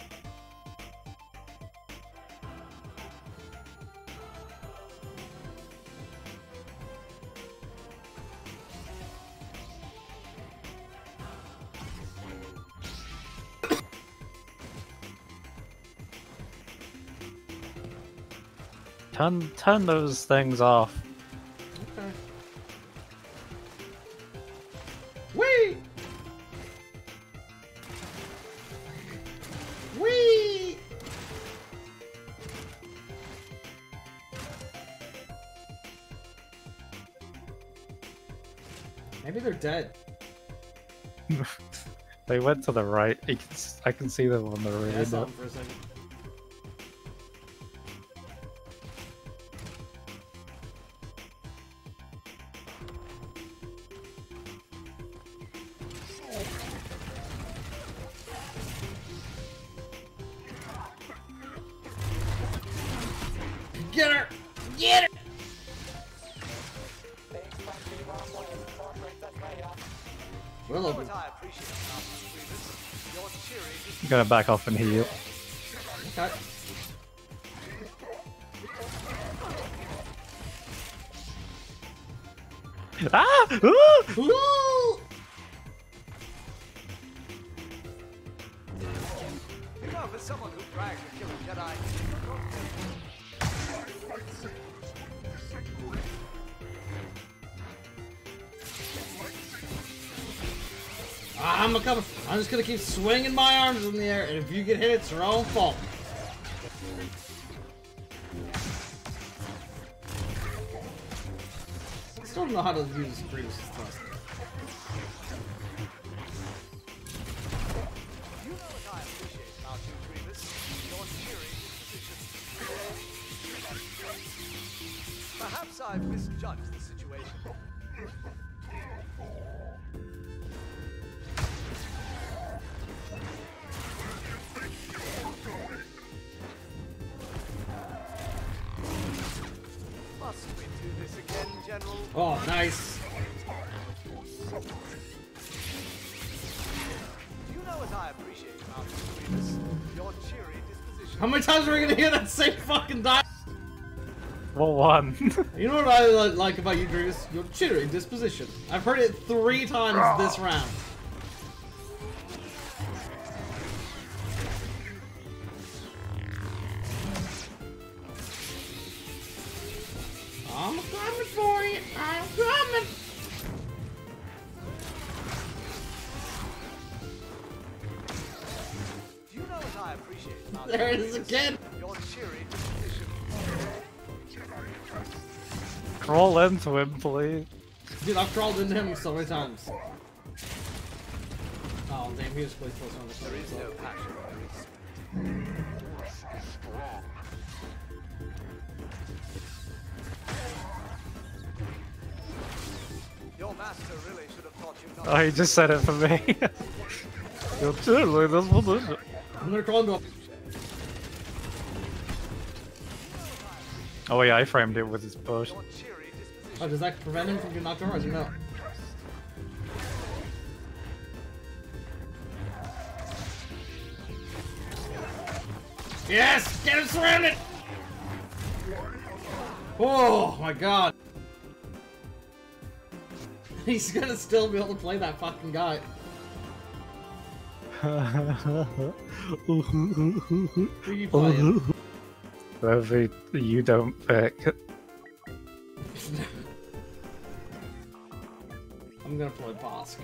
Turn those things off. Okay. Whee! Whee! Maybe they're dead. They went to the right. I can see them on the Yeah, I saw radar. them for a second. Get her! Get her! We're What looking. I appreciate about you, Grievous, your cheery I'm gonna back off and heal. Okay. Ah! Ah! Ooh! You know, for someone who dragged and killed a Jedi, Ah! I'm just gonna keep swinging my arms in the air, and if you get hit, it's your own fault. I still don't know how to use Greaves' thrust. You know what I appreciate about you, Grievous? Your cheery disposition. Perhaps I've misjudged the situation. Must we do this again, General? Oh, nice. You know what I appreciate about you, Grievous? Your cheery disposition. How many times are we gonna hear that same fucking die? Well, one. You know what I like about you, Grievous? Your cheery disposition. I've heard it 3 times this round. I'm coming for you. I'm coming. Do you know what I appreciate about There you, it is Grievous? again. Your cheery disposition. Crawl into him, please. Dude, I've crawled into him so many times. Oh, damn, he was way closer on the There is no passion, there is Your master really should have taught you not Oh, he just said it for me. You're totally disposition. I'm gonna crawl into him. Oh yeah, I framed it with his push. your cheery disposition. Oh, does that prevent him from getting knocked over? I don't know. Yes! Get him surrounded! Oh my god. He's gonna still be able to play that fucking guy. Who you playing? Whoever you don't pick. I'm gonna play Bosk.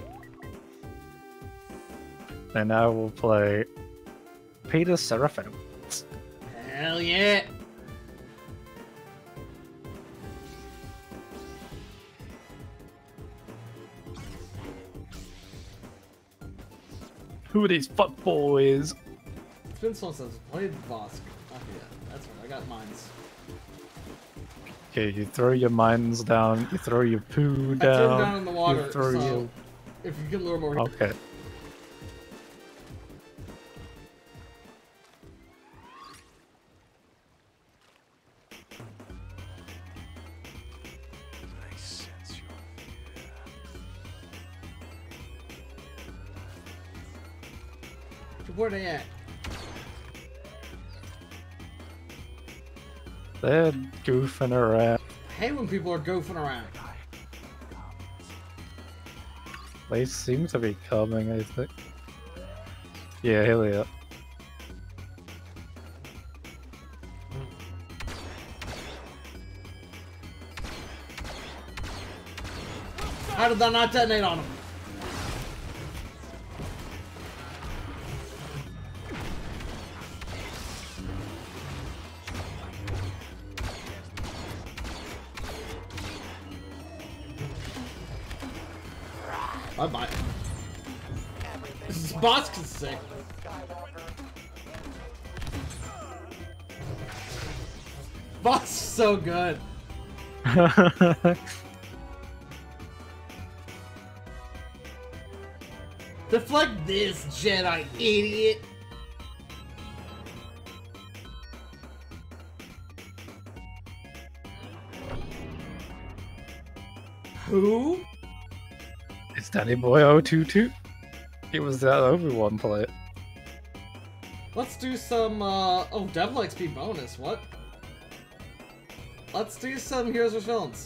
And now we'll play Peter Seraphim. Hell yeah! Who are these fuck boys? It's been so long since I played Bosk. I forget. That's right, I got mines. Okay, you throw your mines down, you throw your poo I down. threw him down in the water, you throw so your... if you can lure more... Okay. I sense your fear. Where they at? They're goofing around. I hate when people are goofing around. They seem to be coming, I think. Yeah, here they are. How did that not detonate on him? Bye-bye. This boss is sick. Boss is so good. Deflect this, Jedi idiot. Who? It's Danny Boy 022. It was that Obi-Wan player. Let's do some, oh, Devil XP bonus, what? Let's do some Heroes vs. Villains.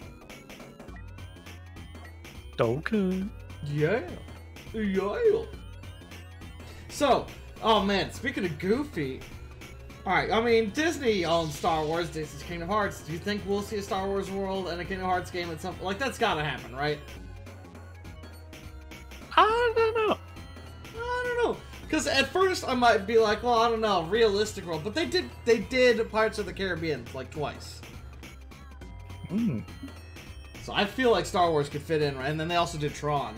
Okay. Yeah. Yeah. So, oh man, speaking of Goofy, alright, I mean, Disney owns Star Wars, Disney's Kingdom Hearts. Do you think we'll see a Star Wars world and a Kingdom Hearts game at some, like, that's gotta happen, right? I don't know. Because at first I might be like, well, I don't know, realistic world, but they did Pirates of the Caribbean like twice. Mm. So I feel like Star Wars could fit in, right? And then they also did Tron.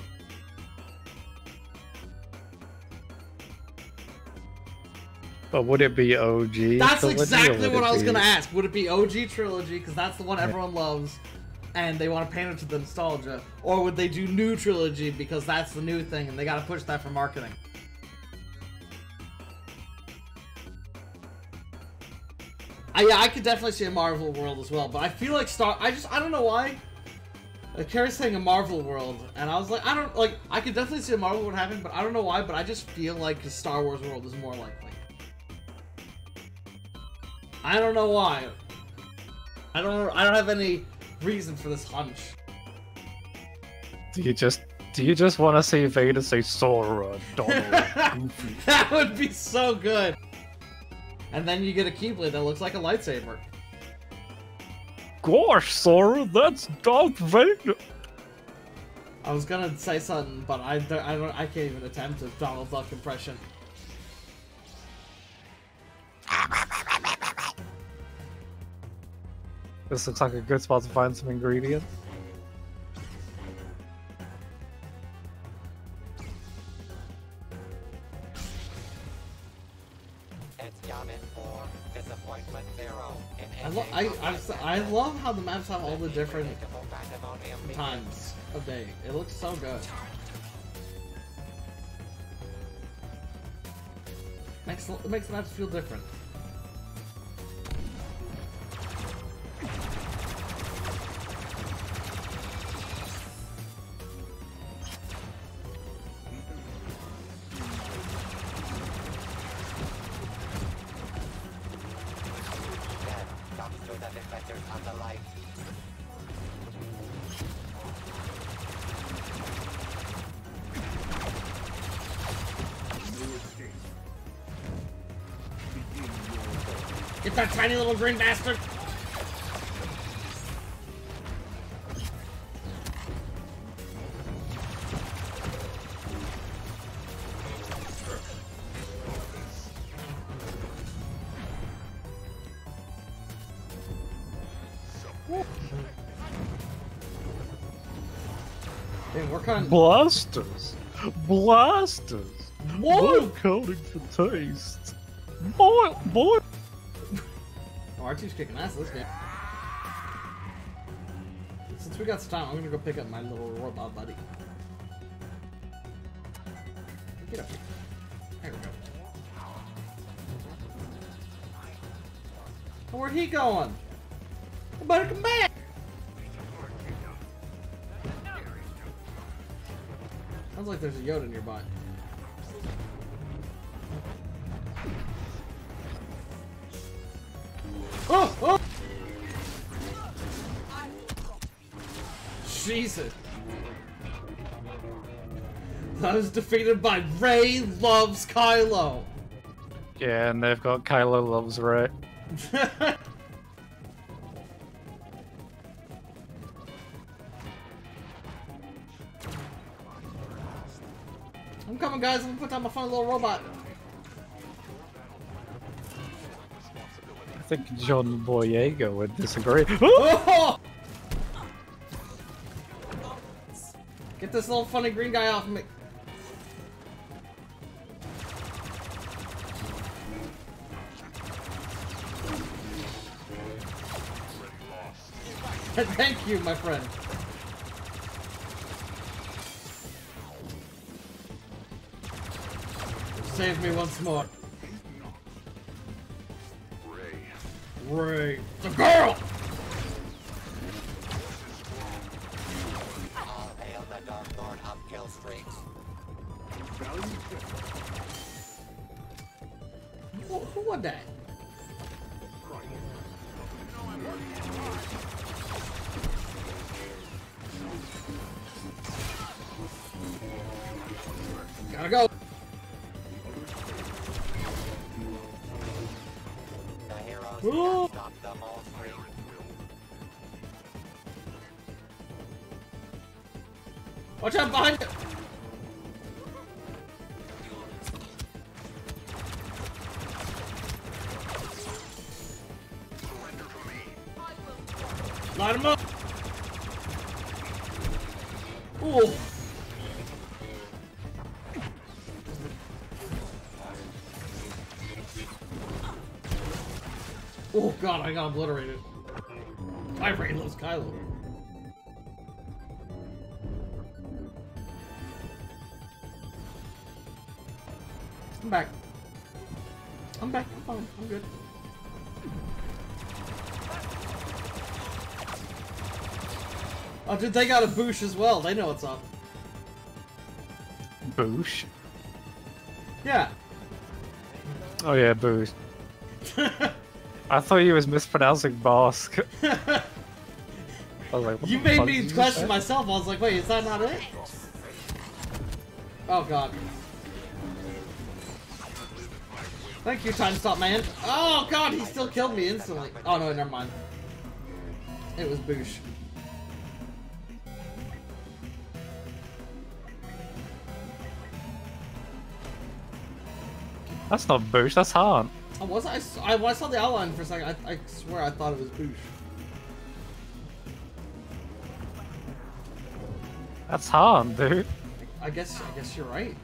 But would it be OG? That's trilogy, exactly or would what it I was be- gonna ask. Would it be OG trilogy, because that's the one everyone loves, and they want to paint it to the nostalgia? Or would they do new trilogy, because that's the new thing, and they gotta push that for marketing? Yeah, I could definitely see a Marvel world as well, but I feel like I don't know why. Like, Carrie's saying a Marvel world, and I was like, I could definitely see a Marvel world happen, but I don't know why, but I just feel like the Star Wars world is more likely. I don't know why. I don't have any reason for this hunch. Do you just want to see Vader say Sora, Donald, Goofy? That would be so good. And then you get a Keyblade that looks like a lightsaber. Gosh, Sora, that's Darth Vader. I was gonna say something, but I can't even attempt a Donald Duck impression. This looks like a good spot to find some ingredients. It's Yamin 4, Disappointment 0. I love how the maps have all the different times of day. It looks so good. It makes the maps feel different. Get that tiny little green bastard! Hey, work on Blasters! Blasters! What? More coating for taste! Boy! Oh, R2's kicking ass this game. Since we got some time, I'm gonna go pick up my little robot buddy. Get up here. There we go. Oh, where'd he going? You better come back! Sounds like there's a Yoda nearby. Oh! Oh! Jesus! I was defeated by Rey Loves Kylo! Yeah, and they've got Kylo Loves Rey. I'm coming, guys. I'm gonna put down my fun little robot. I think John Boyega would disagree. Oh! Get this little funny green guy off me. Thank you, my friend. Save me once more. Ray. The girl! All hail the Dark Lord of kill streaks. Who was that? Gotta go. The heroes Ooh. can't stop them all three. Watch out behind you! Light him up! Ooh! Oh god, I got obliterated. I ran loves Kylo. I'm back. I'm back. I'm fine. I'm good. Oh, dude, they got a boosh as well. They know what's up. Boosh? Yeah. Oh yeah, boosh. I thought you was mispronouncing Bosk. I was like, what You the made fuck me did you question say? myself. I was like, wait, is that not it? Oh god. Thank you, Time Stop Man. Oh god, he still killed me instantly. Oh no, never mind. It was Boosh. That's not Boosh, that's Han. Oh, was I saw the outline for a second. I swear I thought it was Boosh. That's Han, dude. I guess you're right.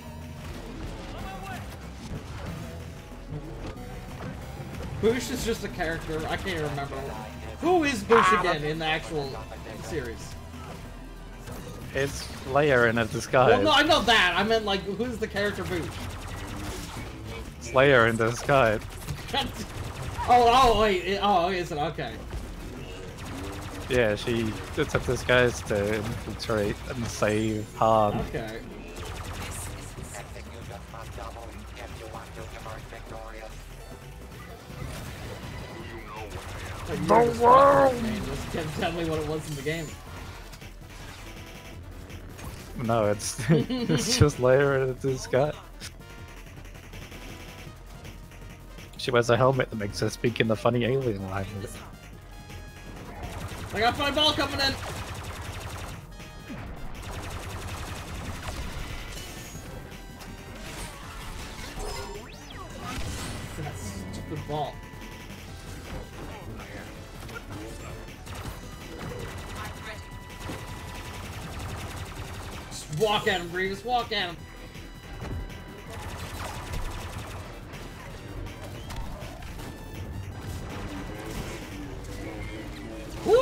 Boosh is just a character. I can't remember. Who is Boosh again in the actual series? It's Leia in a disguise. Well, no, I know that. I meant like, who's the character Boosh? It's Leia in disguise. Oh, wait. Oh, is it? Okay. Yeah, she took disguise to infiltrate and save Han. Okay. Execution must double if you want to emerge victorious. The world! Just tell me what it was in the game. No, it's it's just Leia in a disguise. She wears a helmet that makes her speak in the funny alien language. I got my ball coming in! That stupid ball. Just walk at him, Grievous, walk at him! Woo!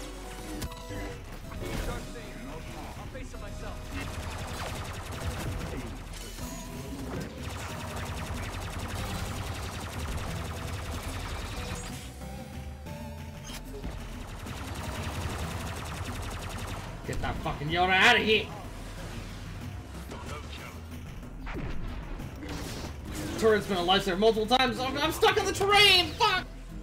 Get that fucking Yoda out of here! Turret's been a lifesaver multiple times. I'm stuck in the terrain! Fuck!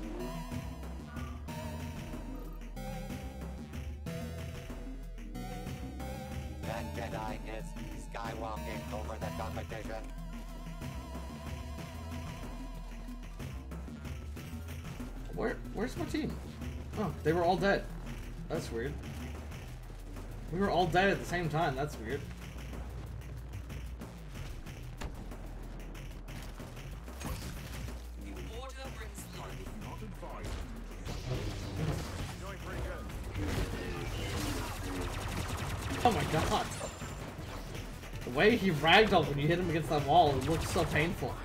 That Jedi is skywalking over the competition. Where's my team? Oh, they were all dead. That's weird. We were all dead at the same time. That's weird. The order brings life. Not advised. Doing pretty good. Oh my god. The way he ragdolled when you hit him against that wall, it looked so painful.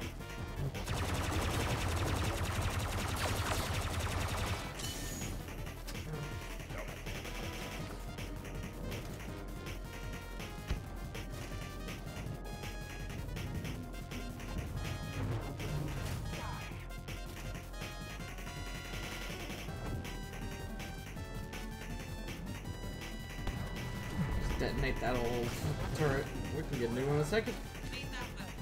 Detonate that old turret. We can get a new one in a second. Clean that well.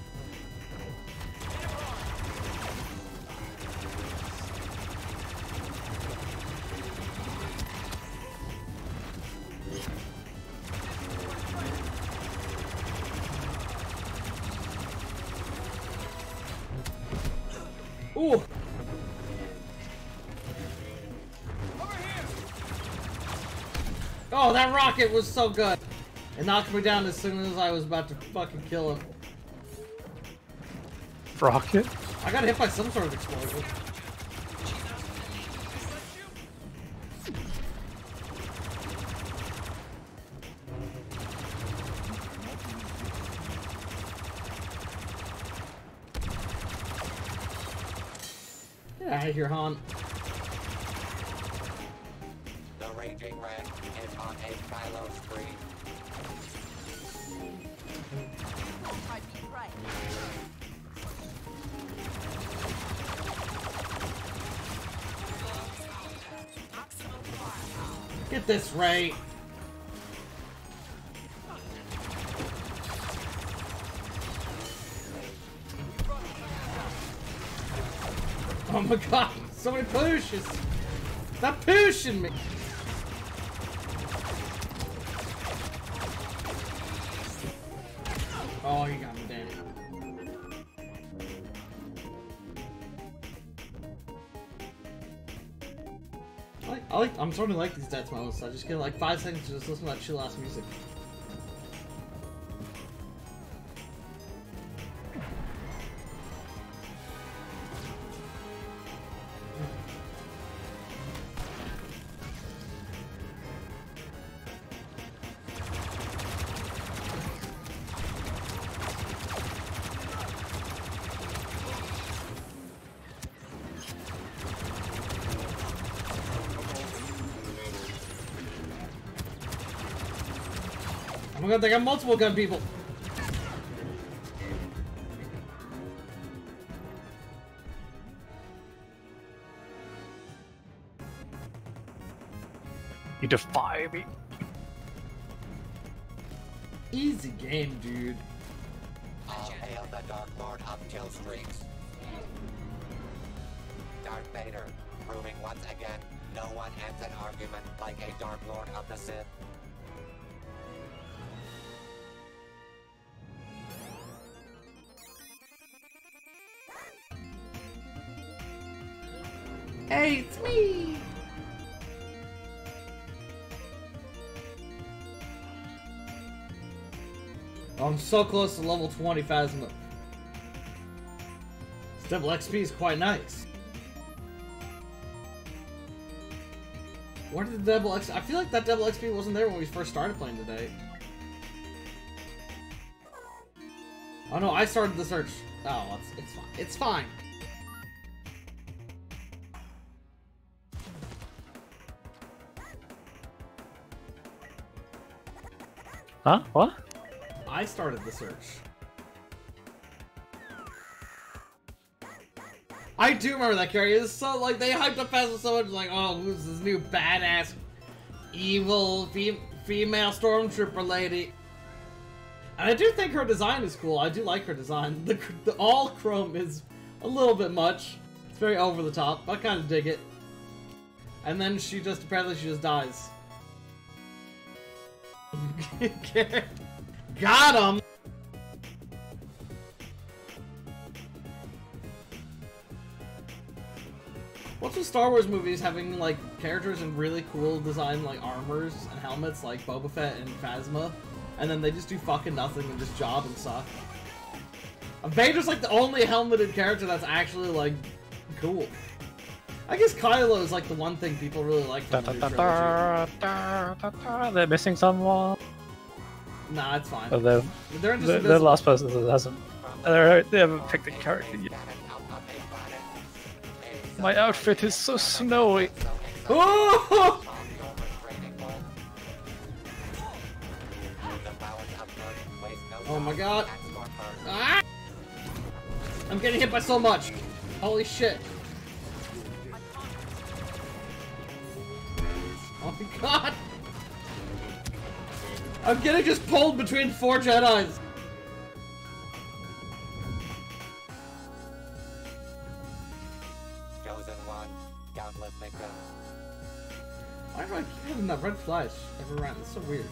Ooh! Oh, that rocket was so good! It knocked me down as soon as I was about to fucking kill him. Rocket? I got hit by some sort of explosion. Get out of here, Han. The Raging Red is on a Kylo spree. I'd be right. Maximum firepower. Get this right. Oh my god, so many pushes. Stop pushing me. Oh, you got me there. I'm starting to like these death modes. I just get like 5 seconds to just listen to that chill ass music. Oh my god, they got multiple gun people! You defy me. Easy game, dude. All hail the Dark Lord of kill streaks. Darth Vader, proving once again, no one ends an argument like a Dark Lord of the Sith. Hey, it's me! Oh, I'm so close to level 20 Phasma. This double XP is quite nice. Where did the double XP? I feel like that double XP wasn't there when we first started playing today. Oh no, I started the search. Oh, it's fine. It's fine. Huh? What? I started the search. I do remember that character. It's so, like, they hyped up Phasma so much, like, oh, who's this new badass, evil, female stormtrooper lady? And I do think her design is cool. I do like her design. The all chrome is a little bit much. It's very over the top. I kind of dig it. And then apparently she just dies. Got him! What's with Star Wars movies having, like, characters in really cool design, like, armors and helmets, like Boba Fett and Phasma, and then they just do fucking nothing and just job and suck? Vader's, like, the only helmeted character that's actually, like, cool. I guess Kylo is, like, the one thing people really like from the new trilogy. They're missing someone. Nah, it's fine. Oh, They're they're just the last person that hasn't. They haven't picked a character yet. My outfit is so snowy. Oh! Oh my god. Ah! I'm getting hit by so much. Holy shit. Oh my god. I'm getting just pulled between 4 Jedis. Chosen one, countless victims. Why do I keep having that red flash every round? It's so weird.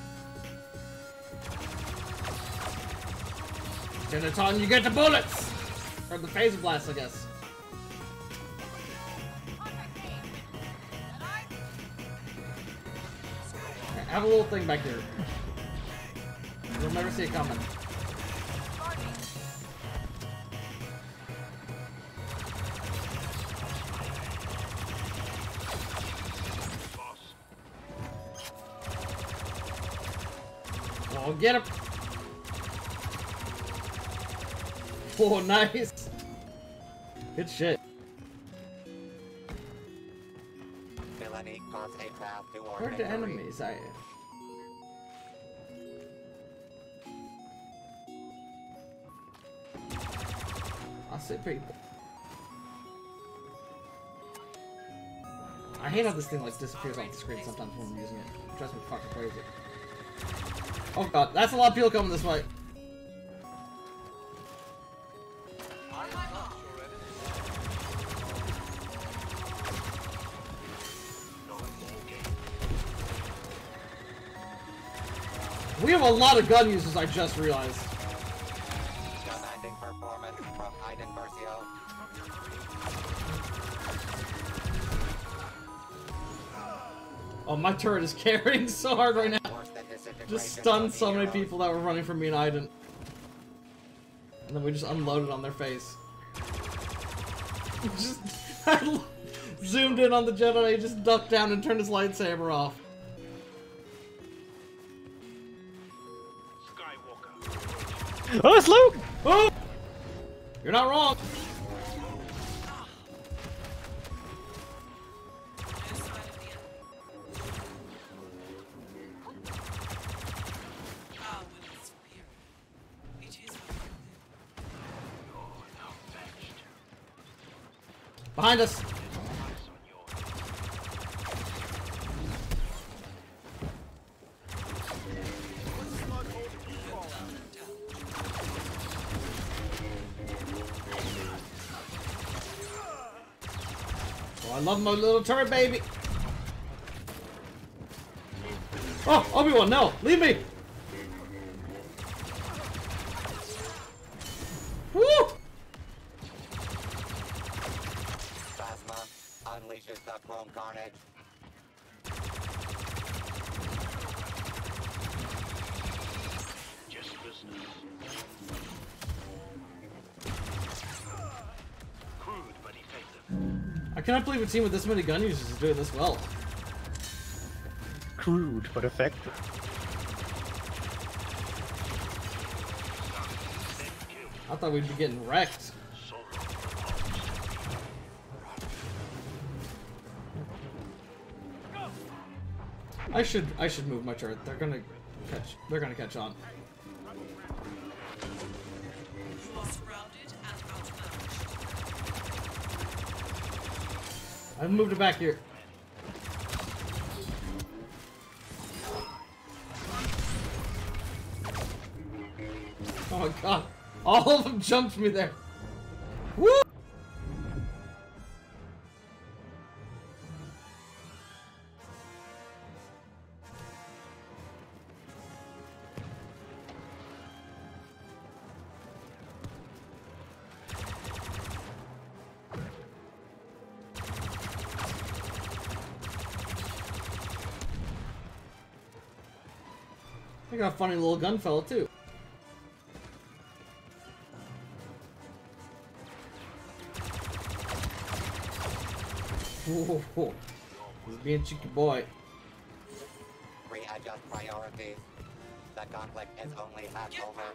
Genaton, you get the bullets! Or the phaser blast, I guess. I have a little thing back here. You'll never see it coming. Oh, get him! Oh, nice! Good shit. Villainy carves a path toward Where are the victory. enemies? I see people. I hate how this thing like disappears off the screen sometimes when I'm using it. It drives me fucking crazy. Oh god, that's a lot of people coming this way. We have a lot of gun users, I just realized. Commanding performance from Iden Versio. Oh, my turret is carrying so hard right now. Worse than disintegration Just stunned of so many heroes. people that were running from me and Iden. And then we just unloaded on their face. Just I zoomed in on the Jedi, he just ducked down and turned his lightsaber off. Oh, it's Luke! Oh! You're not wrong. No sign of the enemy. Our will is superior. It is what we do. Behind us. Oh, I love my little turret baby. Oh, Obi-Wan, no, leave me. Woo! Phasma unleashes the chrome carnage. Just business. Crude but effective. I cannot believe a team with this many gun users is doing this well. Crude but effective. I thought we'd be getting wrecked. I should move my turret. They're gonna catch on. You are surrounded and outmatched. I've moved it back here. Oh my god. All of them jumped me there. Woo! I got a funny little gun fella too. Whoa, he's being a cheeky boy. Readjust priorities. The conflict is only half over.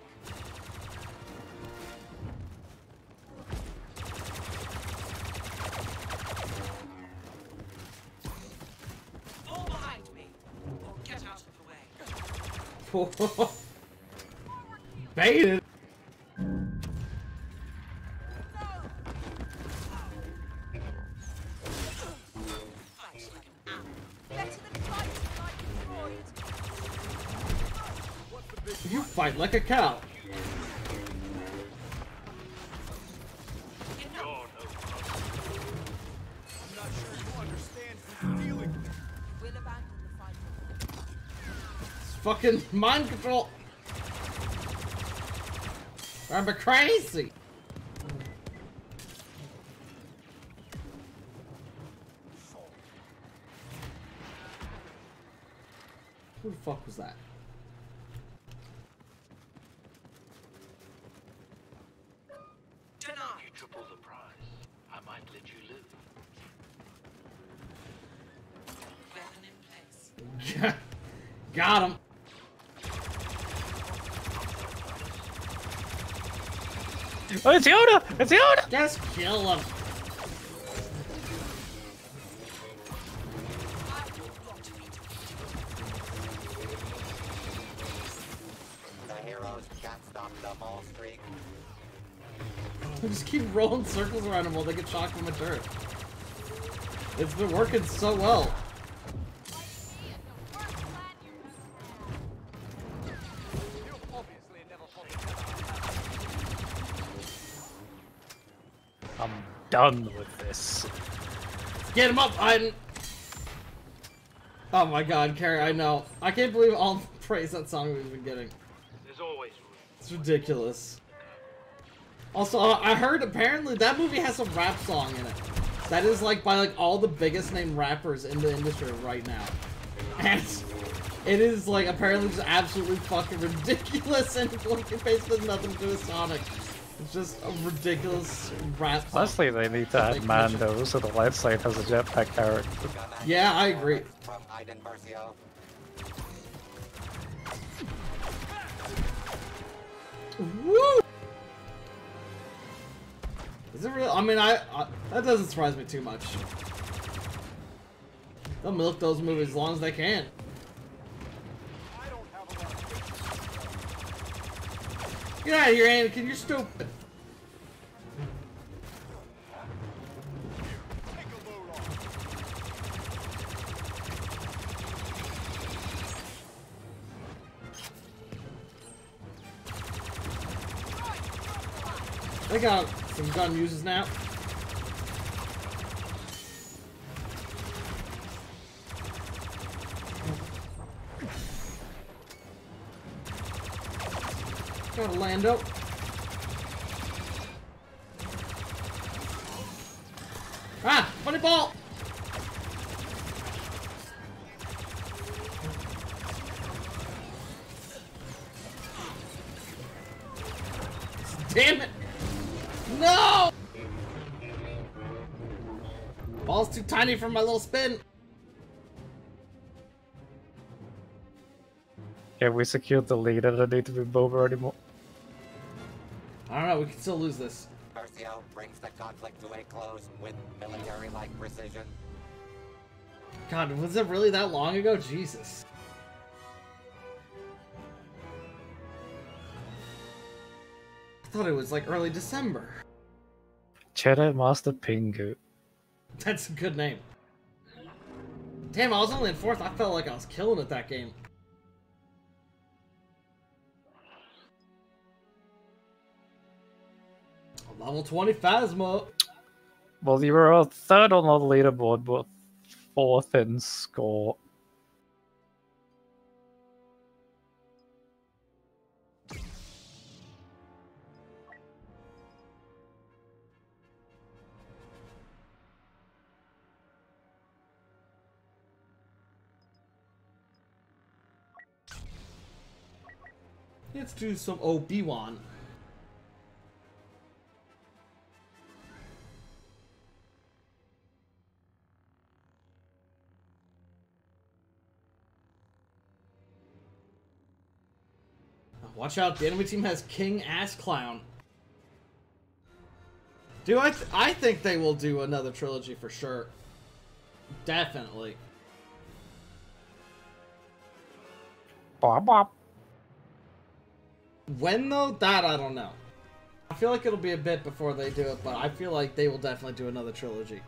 Fall behind me, or get out of the way. Baited. Fight like an owl. Better than fighting like destroyed. You fight like a cow. Enough. I'm not sure you understand who you're dealing with. We'll abandon the fight. It's fucking mind control. I'm crazy. Who the fuck was that? Denied. You triple the price. I might let you live. Weapon in place. Got him. Oh, it's Yoda! It's Yoda! Just kill him. stop the mole streak. I just keep rolling circles around them while they get shocked from the turret. It's been working so well. I'm done with this. Get him up, Aiden! Oh my god, Carrie, I know. I can't believe all the praise that song we've been getting. There's always It's ridiculous. Also, I heard apparently that movie has a rap song in it. That is like by like all the biggest named rappers in the industry right now. And it is like apparently just absolutely fucking ridiculous and like it basically has nothing to do with Sonic. It's just a ridiculous rap song. Honestly, they need to add Mando so the light side has a jetpack character. Yeah, I agree. From Aiden Versio. Woo! Is it real? I mean, that doesn't surprise me too much. They'll milk those movies as long as they can. Get out of here, Anakin. You're stupid. They got some gun users now. Got a Lando. Ah! Funny ball! Damn it! No! Ball's too tiny for my little spin. Yeah, we secured the lead. I don't need to be Boba anymore. I don't know, we can still lose this. Versio brings the conflict to a close with military-like precision. God, was it really that long ago? Jesus. I thought it was like early December. Cheddar Master Pingu. That's a good name. Damn, I was only in 4th. I felt like I was killing it that game. Level 20 Phasma. Well, you were 3rd on the leaderboard, but 4th in score. Let's do some Obi-Wan. Watch out, the enemy team has King Ass Clown. Dude, I think they will do another trilogy for sure. Definitely. Bop, bop. When though? That I don't know. I feel like it'll be a bit before they do it, but I feel like they will definitely do another trilogy.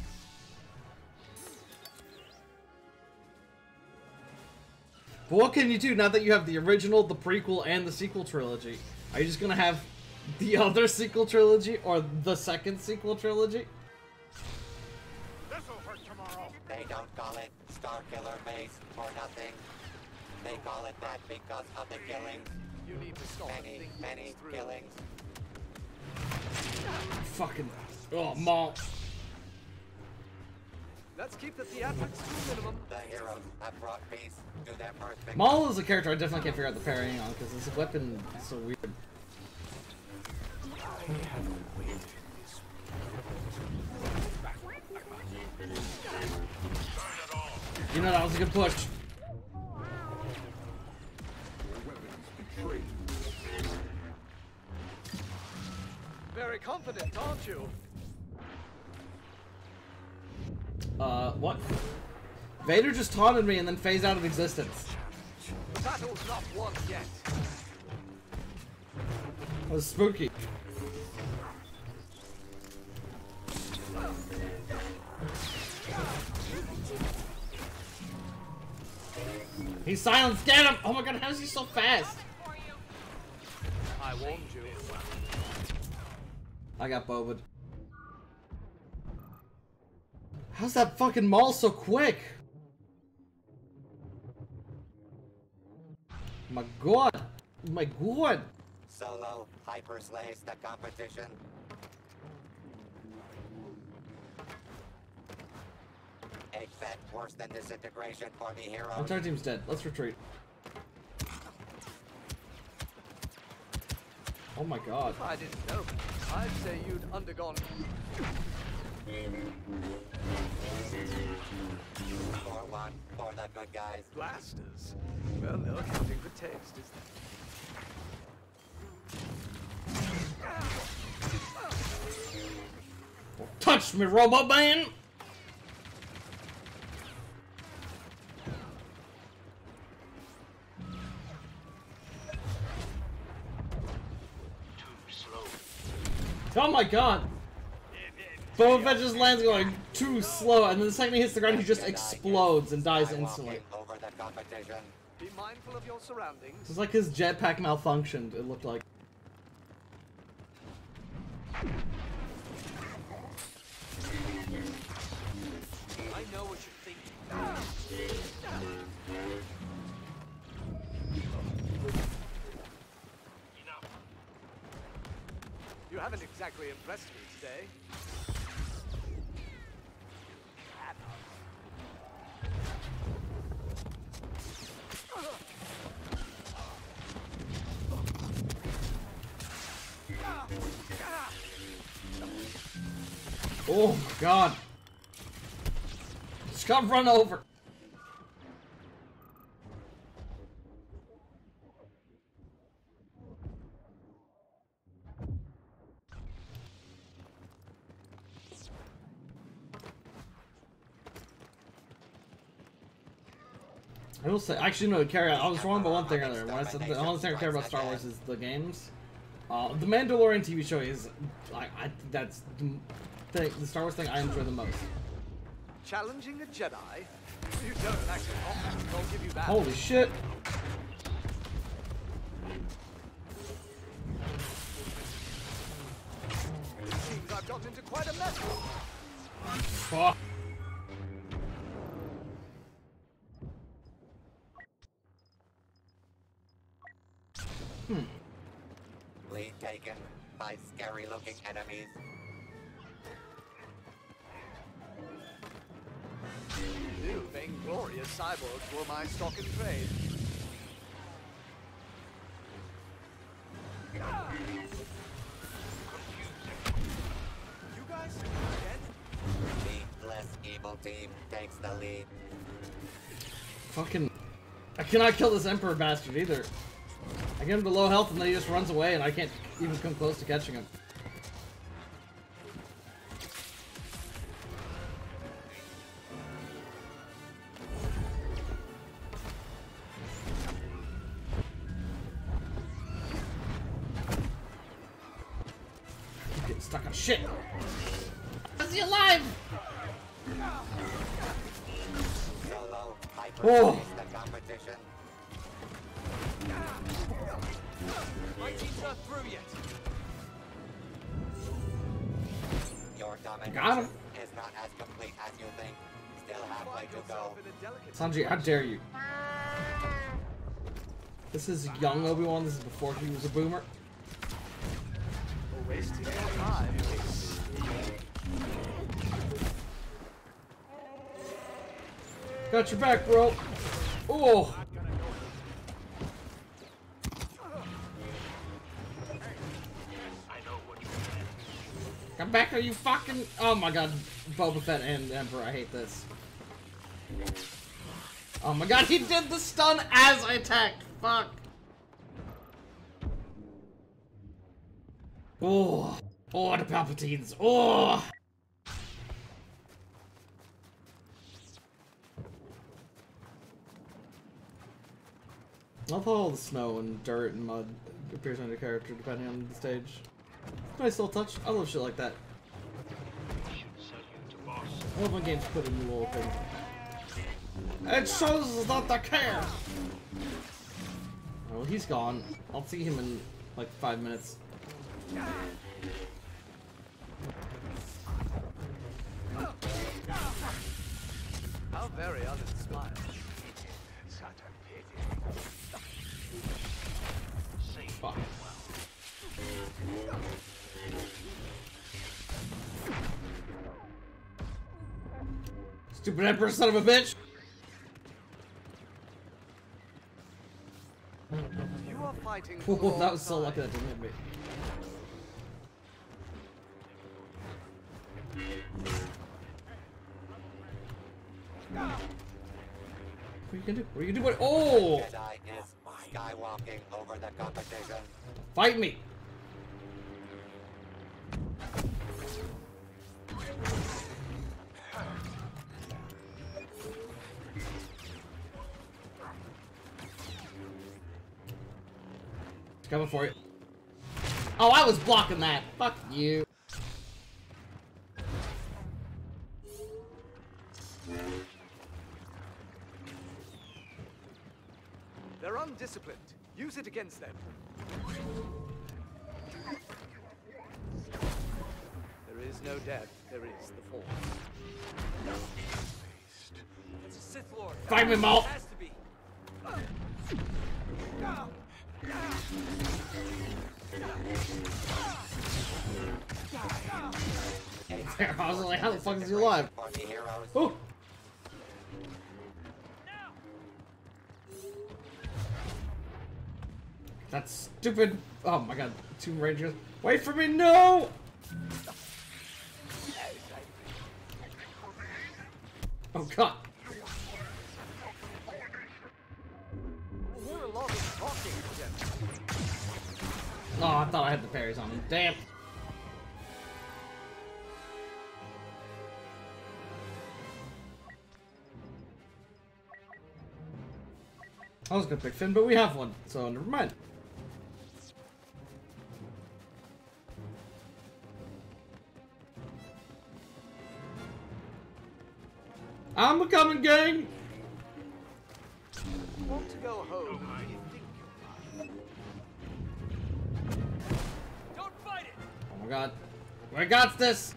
But what can you do now that you have the original, the prequel, and the sequel trilogy? Are you just gonna have the other sequel trilogy or the second sequel trilogy? This'll hurt tomorrow. They don't call it Starkiller Base for nothing. They call it that because of the killings. You need to stop and think Many things through. killings. Fucking... Oh, Maul. Let's keep the theatrics to a minimum. The heroes have brought peace to their first victim. Maul is a character I definitely can't figure out the parrying on because his weapon is so weird. You know, that was a good push. Very confident, aren't you? What? Vader just taunted me and then phased out of existence. The battle's not won yet. was spooky. He's silenced. Get him! Oh my god, how is he so fast? I warned you. I got bobed. How's that fucking mall so quick? My god. My god. Solo Hyper Slays the competition. Except worse than disintegration for the hero. Entire team's dead. Let's retreat. Oh my god. If I didn't know, I'd say you'd undergone. 4-1 for the good guys. Blasters. Well, no accounting for taste, is there? Touch me, robot man! Oh my god! Boba Fett just lands going too slow, and then the second he hits the ground, he just explodes and dies instantly. Over the competition. Be mindful of your surroundings. It's like his jetpack malfunctioned, it looked like. I know what you're thinking. You haven't exactly impressed me today. Oh my god! Just got run over! I will say, actually no, Carrie, I was wrong about one thing earlier. When I said the only thing I care about Star Wars is the games. The Mandalorian TV show is, I think that's the Star Wars thing I enjoy the most. Challenging a Jedi? You don't actually offer, I'll give you that. Holy shit! It seems I've gotten into quite a mess. Fuck. Lead taken by scary-looking enemies. New vainglorious cyborgs were my stock in trade. You guys again? The less evil team takes the lead. Fucking... I cannot kill this Emperor bastard either. I get him to low health and then he just runs away and I can't even come close to catching him. I'm getting stuck on shit. Is he alive? Solo Hyper Oh. Slays the competition. My team's not through yet. Your Got him. domination is not as complete as you think. Still halfway to go. Sanji, how dare you? This is young Obi-Wan, this is before he was a boomer. Wasting your time. Got your back, bro. Oh. Come back, are you fucking... Oh my god, Boba Fett and Emperor, I hate this. Oh my god, he did the stun as I attacked. Fuck. Oh. Oh, the Palpatines. Oh. I love how all the snow and dirt and mud appears on your character depending on the stage. Nice little touch. I love shit like that. I love when games put in new little things. It shows that they care! Well, he's gone. I'll see him in like 5 minutes. How very uninspired. Fuck. Stupid Emperor, son of a bitch! You are fighting. Oh, that was so lucky that didn't hit me. What are you gonna do? What are you gonna do? What? Oh! Jedi is skywalking over the competition. Fight me! Coming for you. Oh, I was blocking that. Fuck you. They're undisciplined. Use it against them. There is no death. There is the Force. It's a Sith Lord. Fight me, Maul. It has to be. I was like, how the fuck is he alive? For the heroes. Oh! That's stupid. Oh my god, 2 Rangers. Wait for me, no! Oh god. I hear a lot of talking to them. Oh, I thought I had the parries on him. Damn. I was gonna pick Finn, but we have one, so never mind. I'm a coming, gang! Want to go home? Do you think Don't fight it. Oh my god. We got this!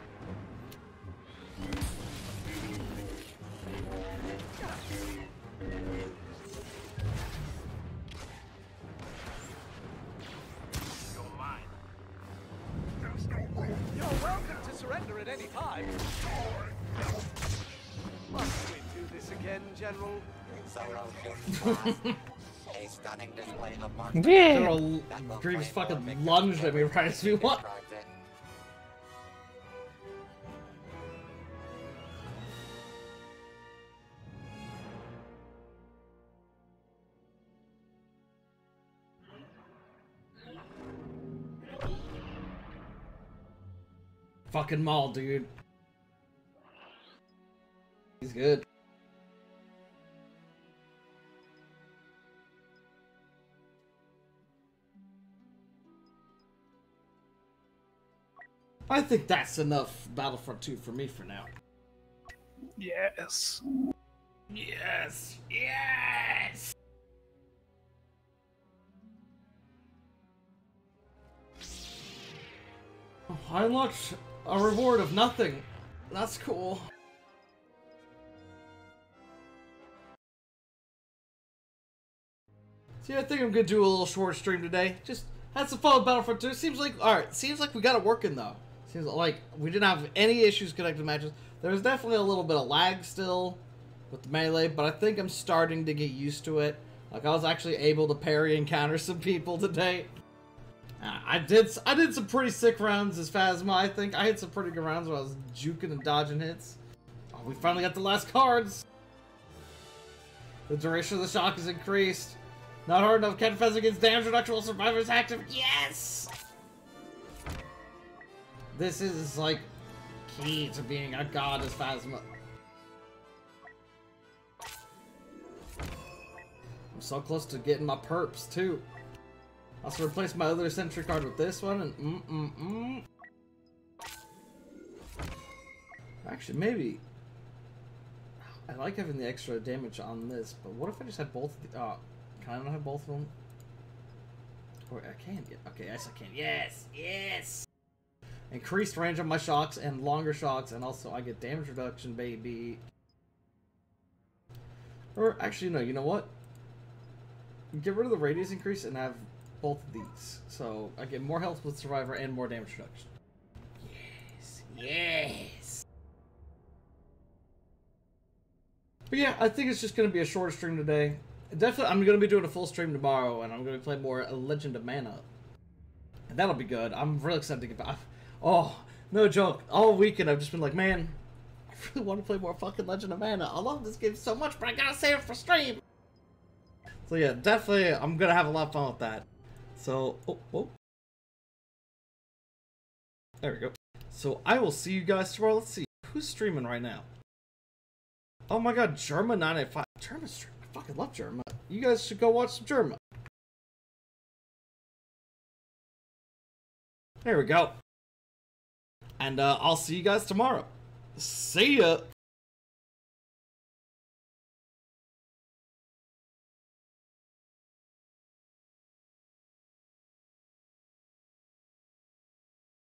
you're welcome to surrender at any time? Must we do this again, General? Solo shoots fast. A stunning display of marksmanship General that will Grievous claim more fucking victories lunged at me than right as we won. describes it. Fucking Maul, dude. He's good. I think that's enough Battlefront 2 for me for now. Yes. Yes! Yes! Oh, I unlocked a reward of nothing. That's cool. See, I think I'm gonna do a little short stream today. Just had some fun with Battlefront 2. Seems like, alright, seems like we got it working though. Seems like we didn't have any issues connecting matches. There was definitely a little bit of lag still with the melee, but I think I'm starting to get used to it. Like, I was actually able to parry and counter some people today. I did some pretty sick rounds as Phasma, I think. I had some pretty good rounds where I was juking and dodging hits. Oh, we finally got the last cards! The duration of the shock is increased. Not hard enough. Can't defense against damage reduction while survivor is active. Yes! This is, like, key to being a god as Phasma. I'm so close to getting my perps, too. Also replace my other sentry card with this one, and Actually, maybe. I like having the extra damage on this, but what if I just had both of the... can I not have both of them? Or I can get... Okay, yes I can. Yes! Yes! Increased range on my shocks and longer shocks, and also I get damage reduction, baby. Or actually, no, you know what? Get rid of the radius increase and have both of these. So I get more health with Survivor and more damage reduction. Yes! Yes! But yeah, I think it's just going to be a shorter stream today. Definitely, I'm going to be doing a full stream tomorrow, and I'm going to play more Legend of Mana. And that'll be good. I'm really excited to get back. Oh, no joke. All weekend I've just been like, man, I really want to play more fucking Legend of Mana. I love this game so much, but I gotta save it for stream. So yeah, definitely, I'm going to have a lot of fun with that. So, there we go. So I will see you guys tomorrow. Let's see, who's streaming right now? Oh my god, Germa985. Germa's streaming. I fucking love Germa. You guys should go watch some Germa. There we go. And I'll see you guys tomorrow. See ya!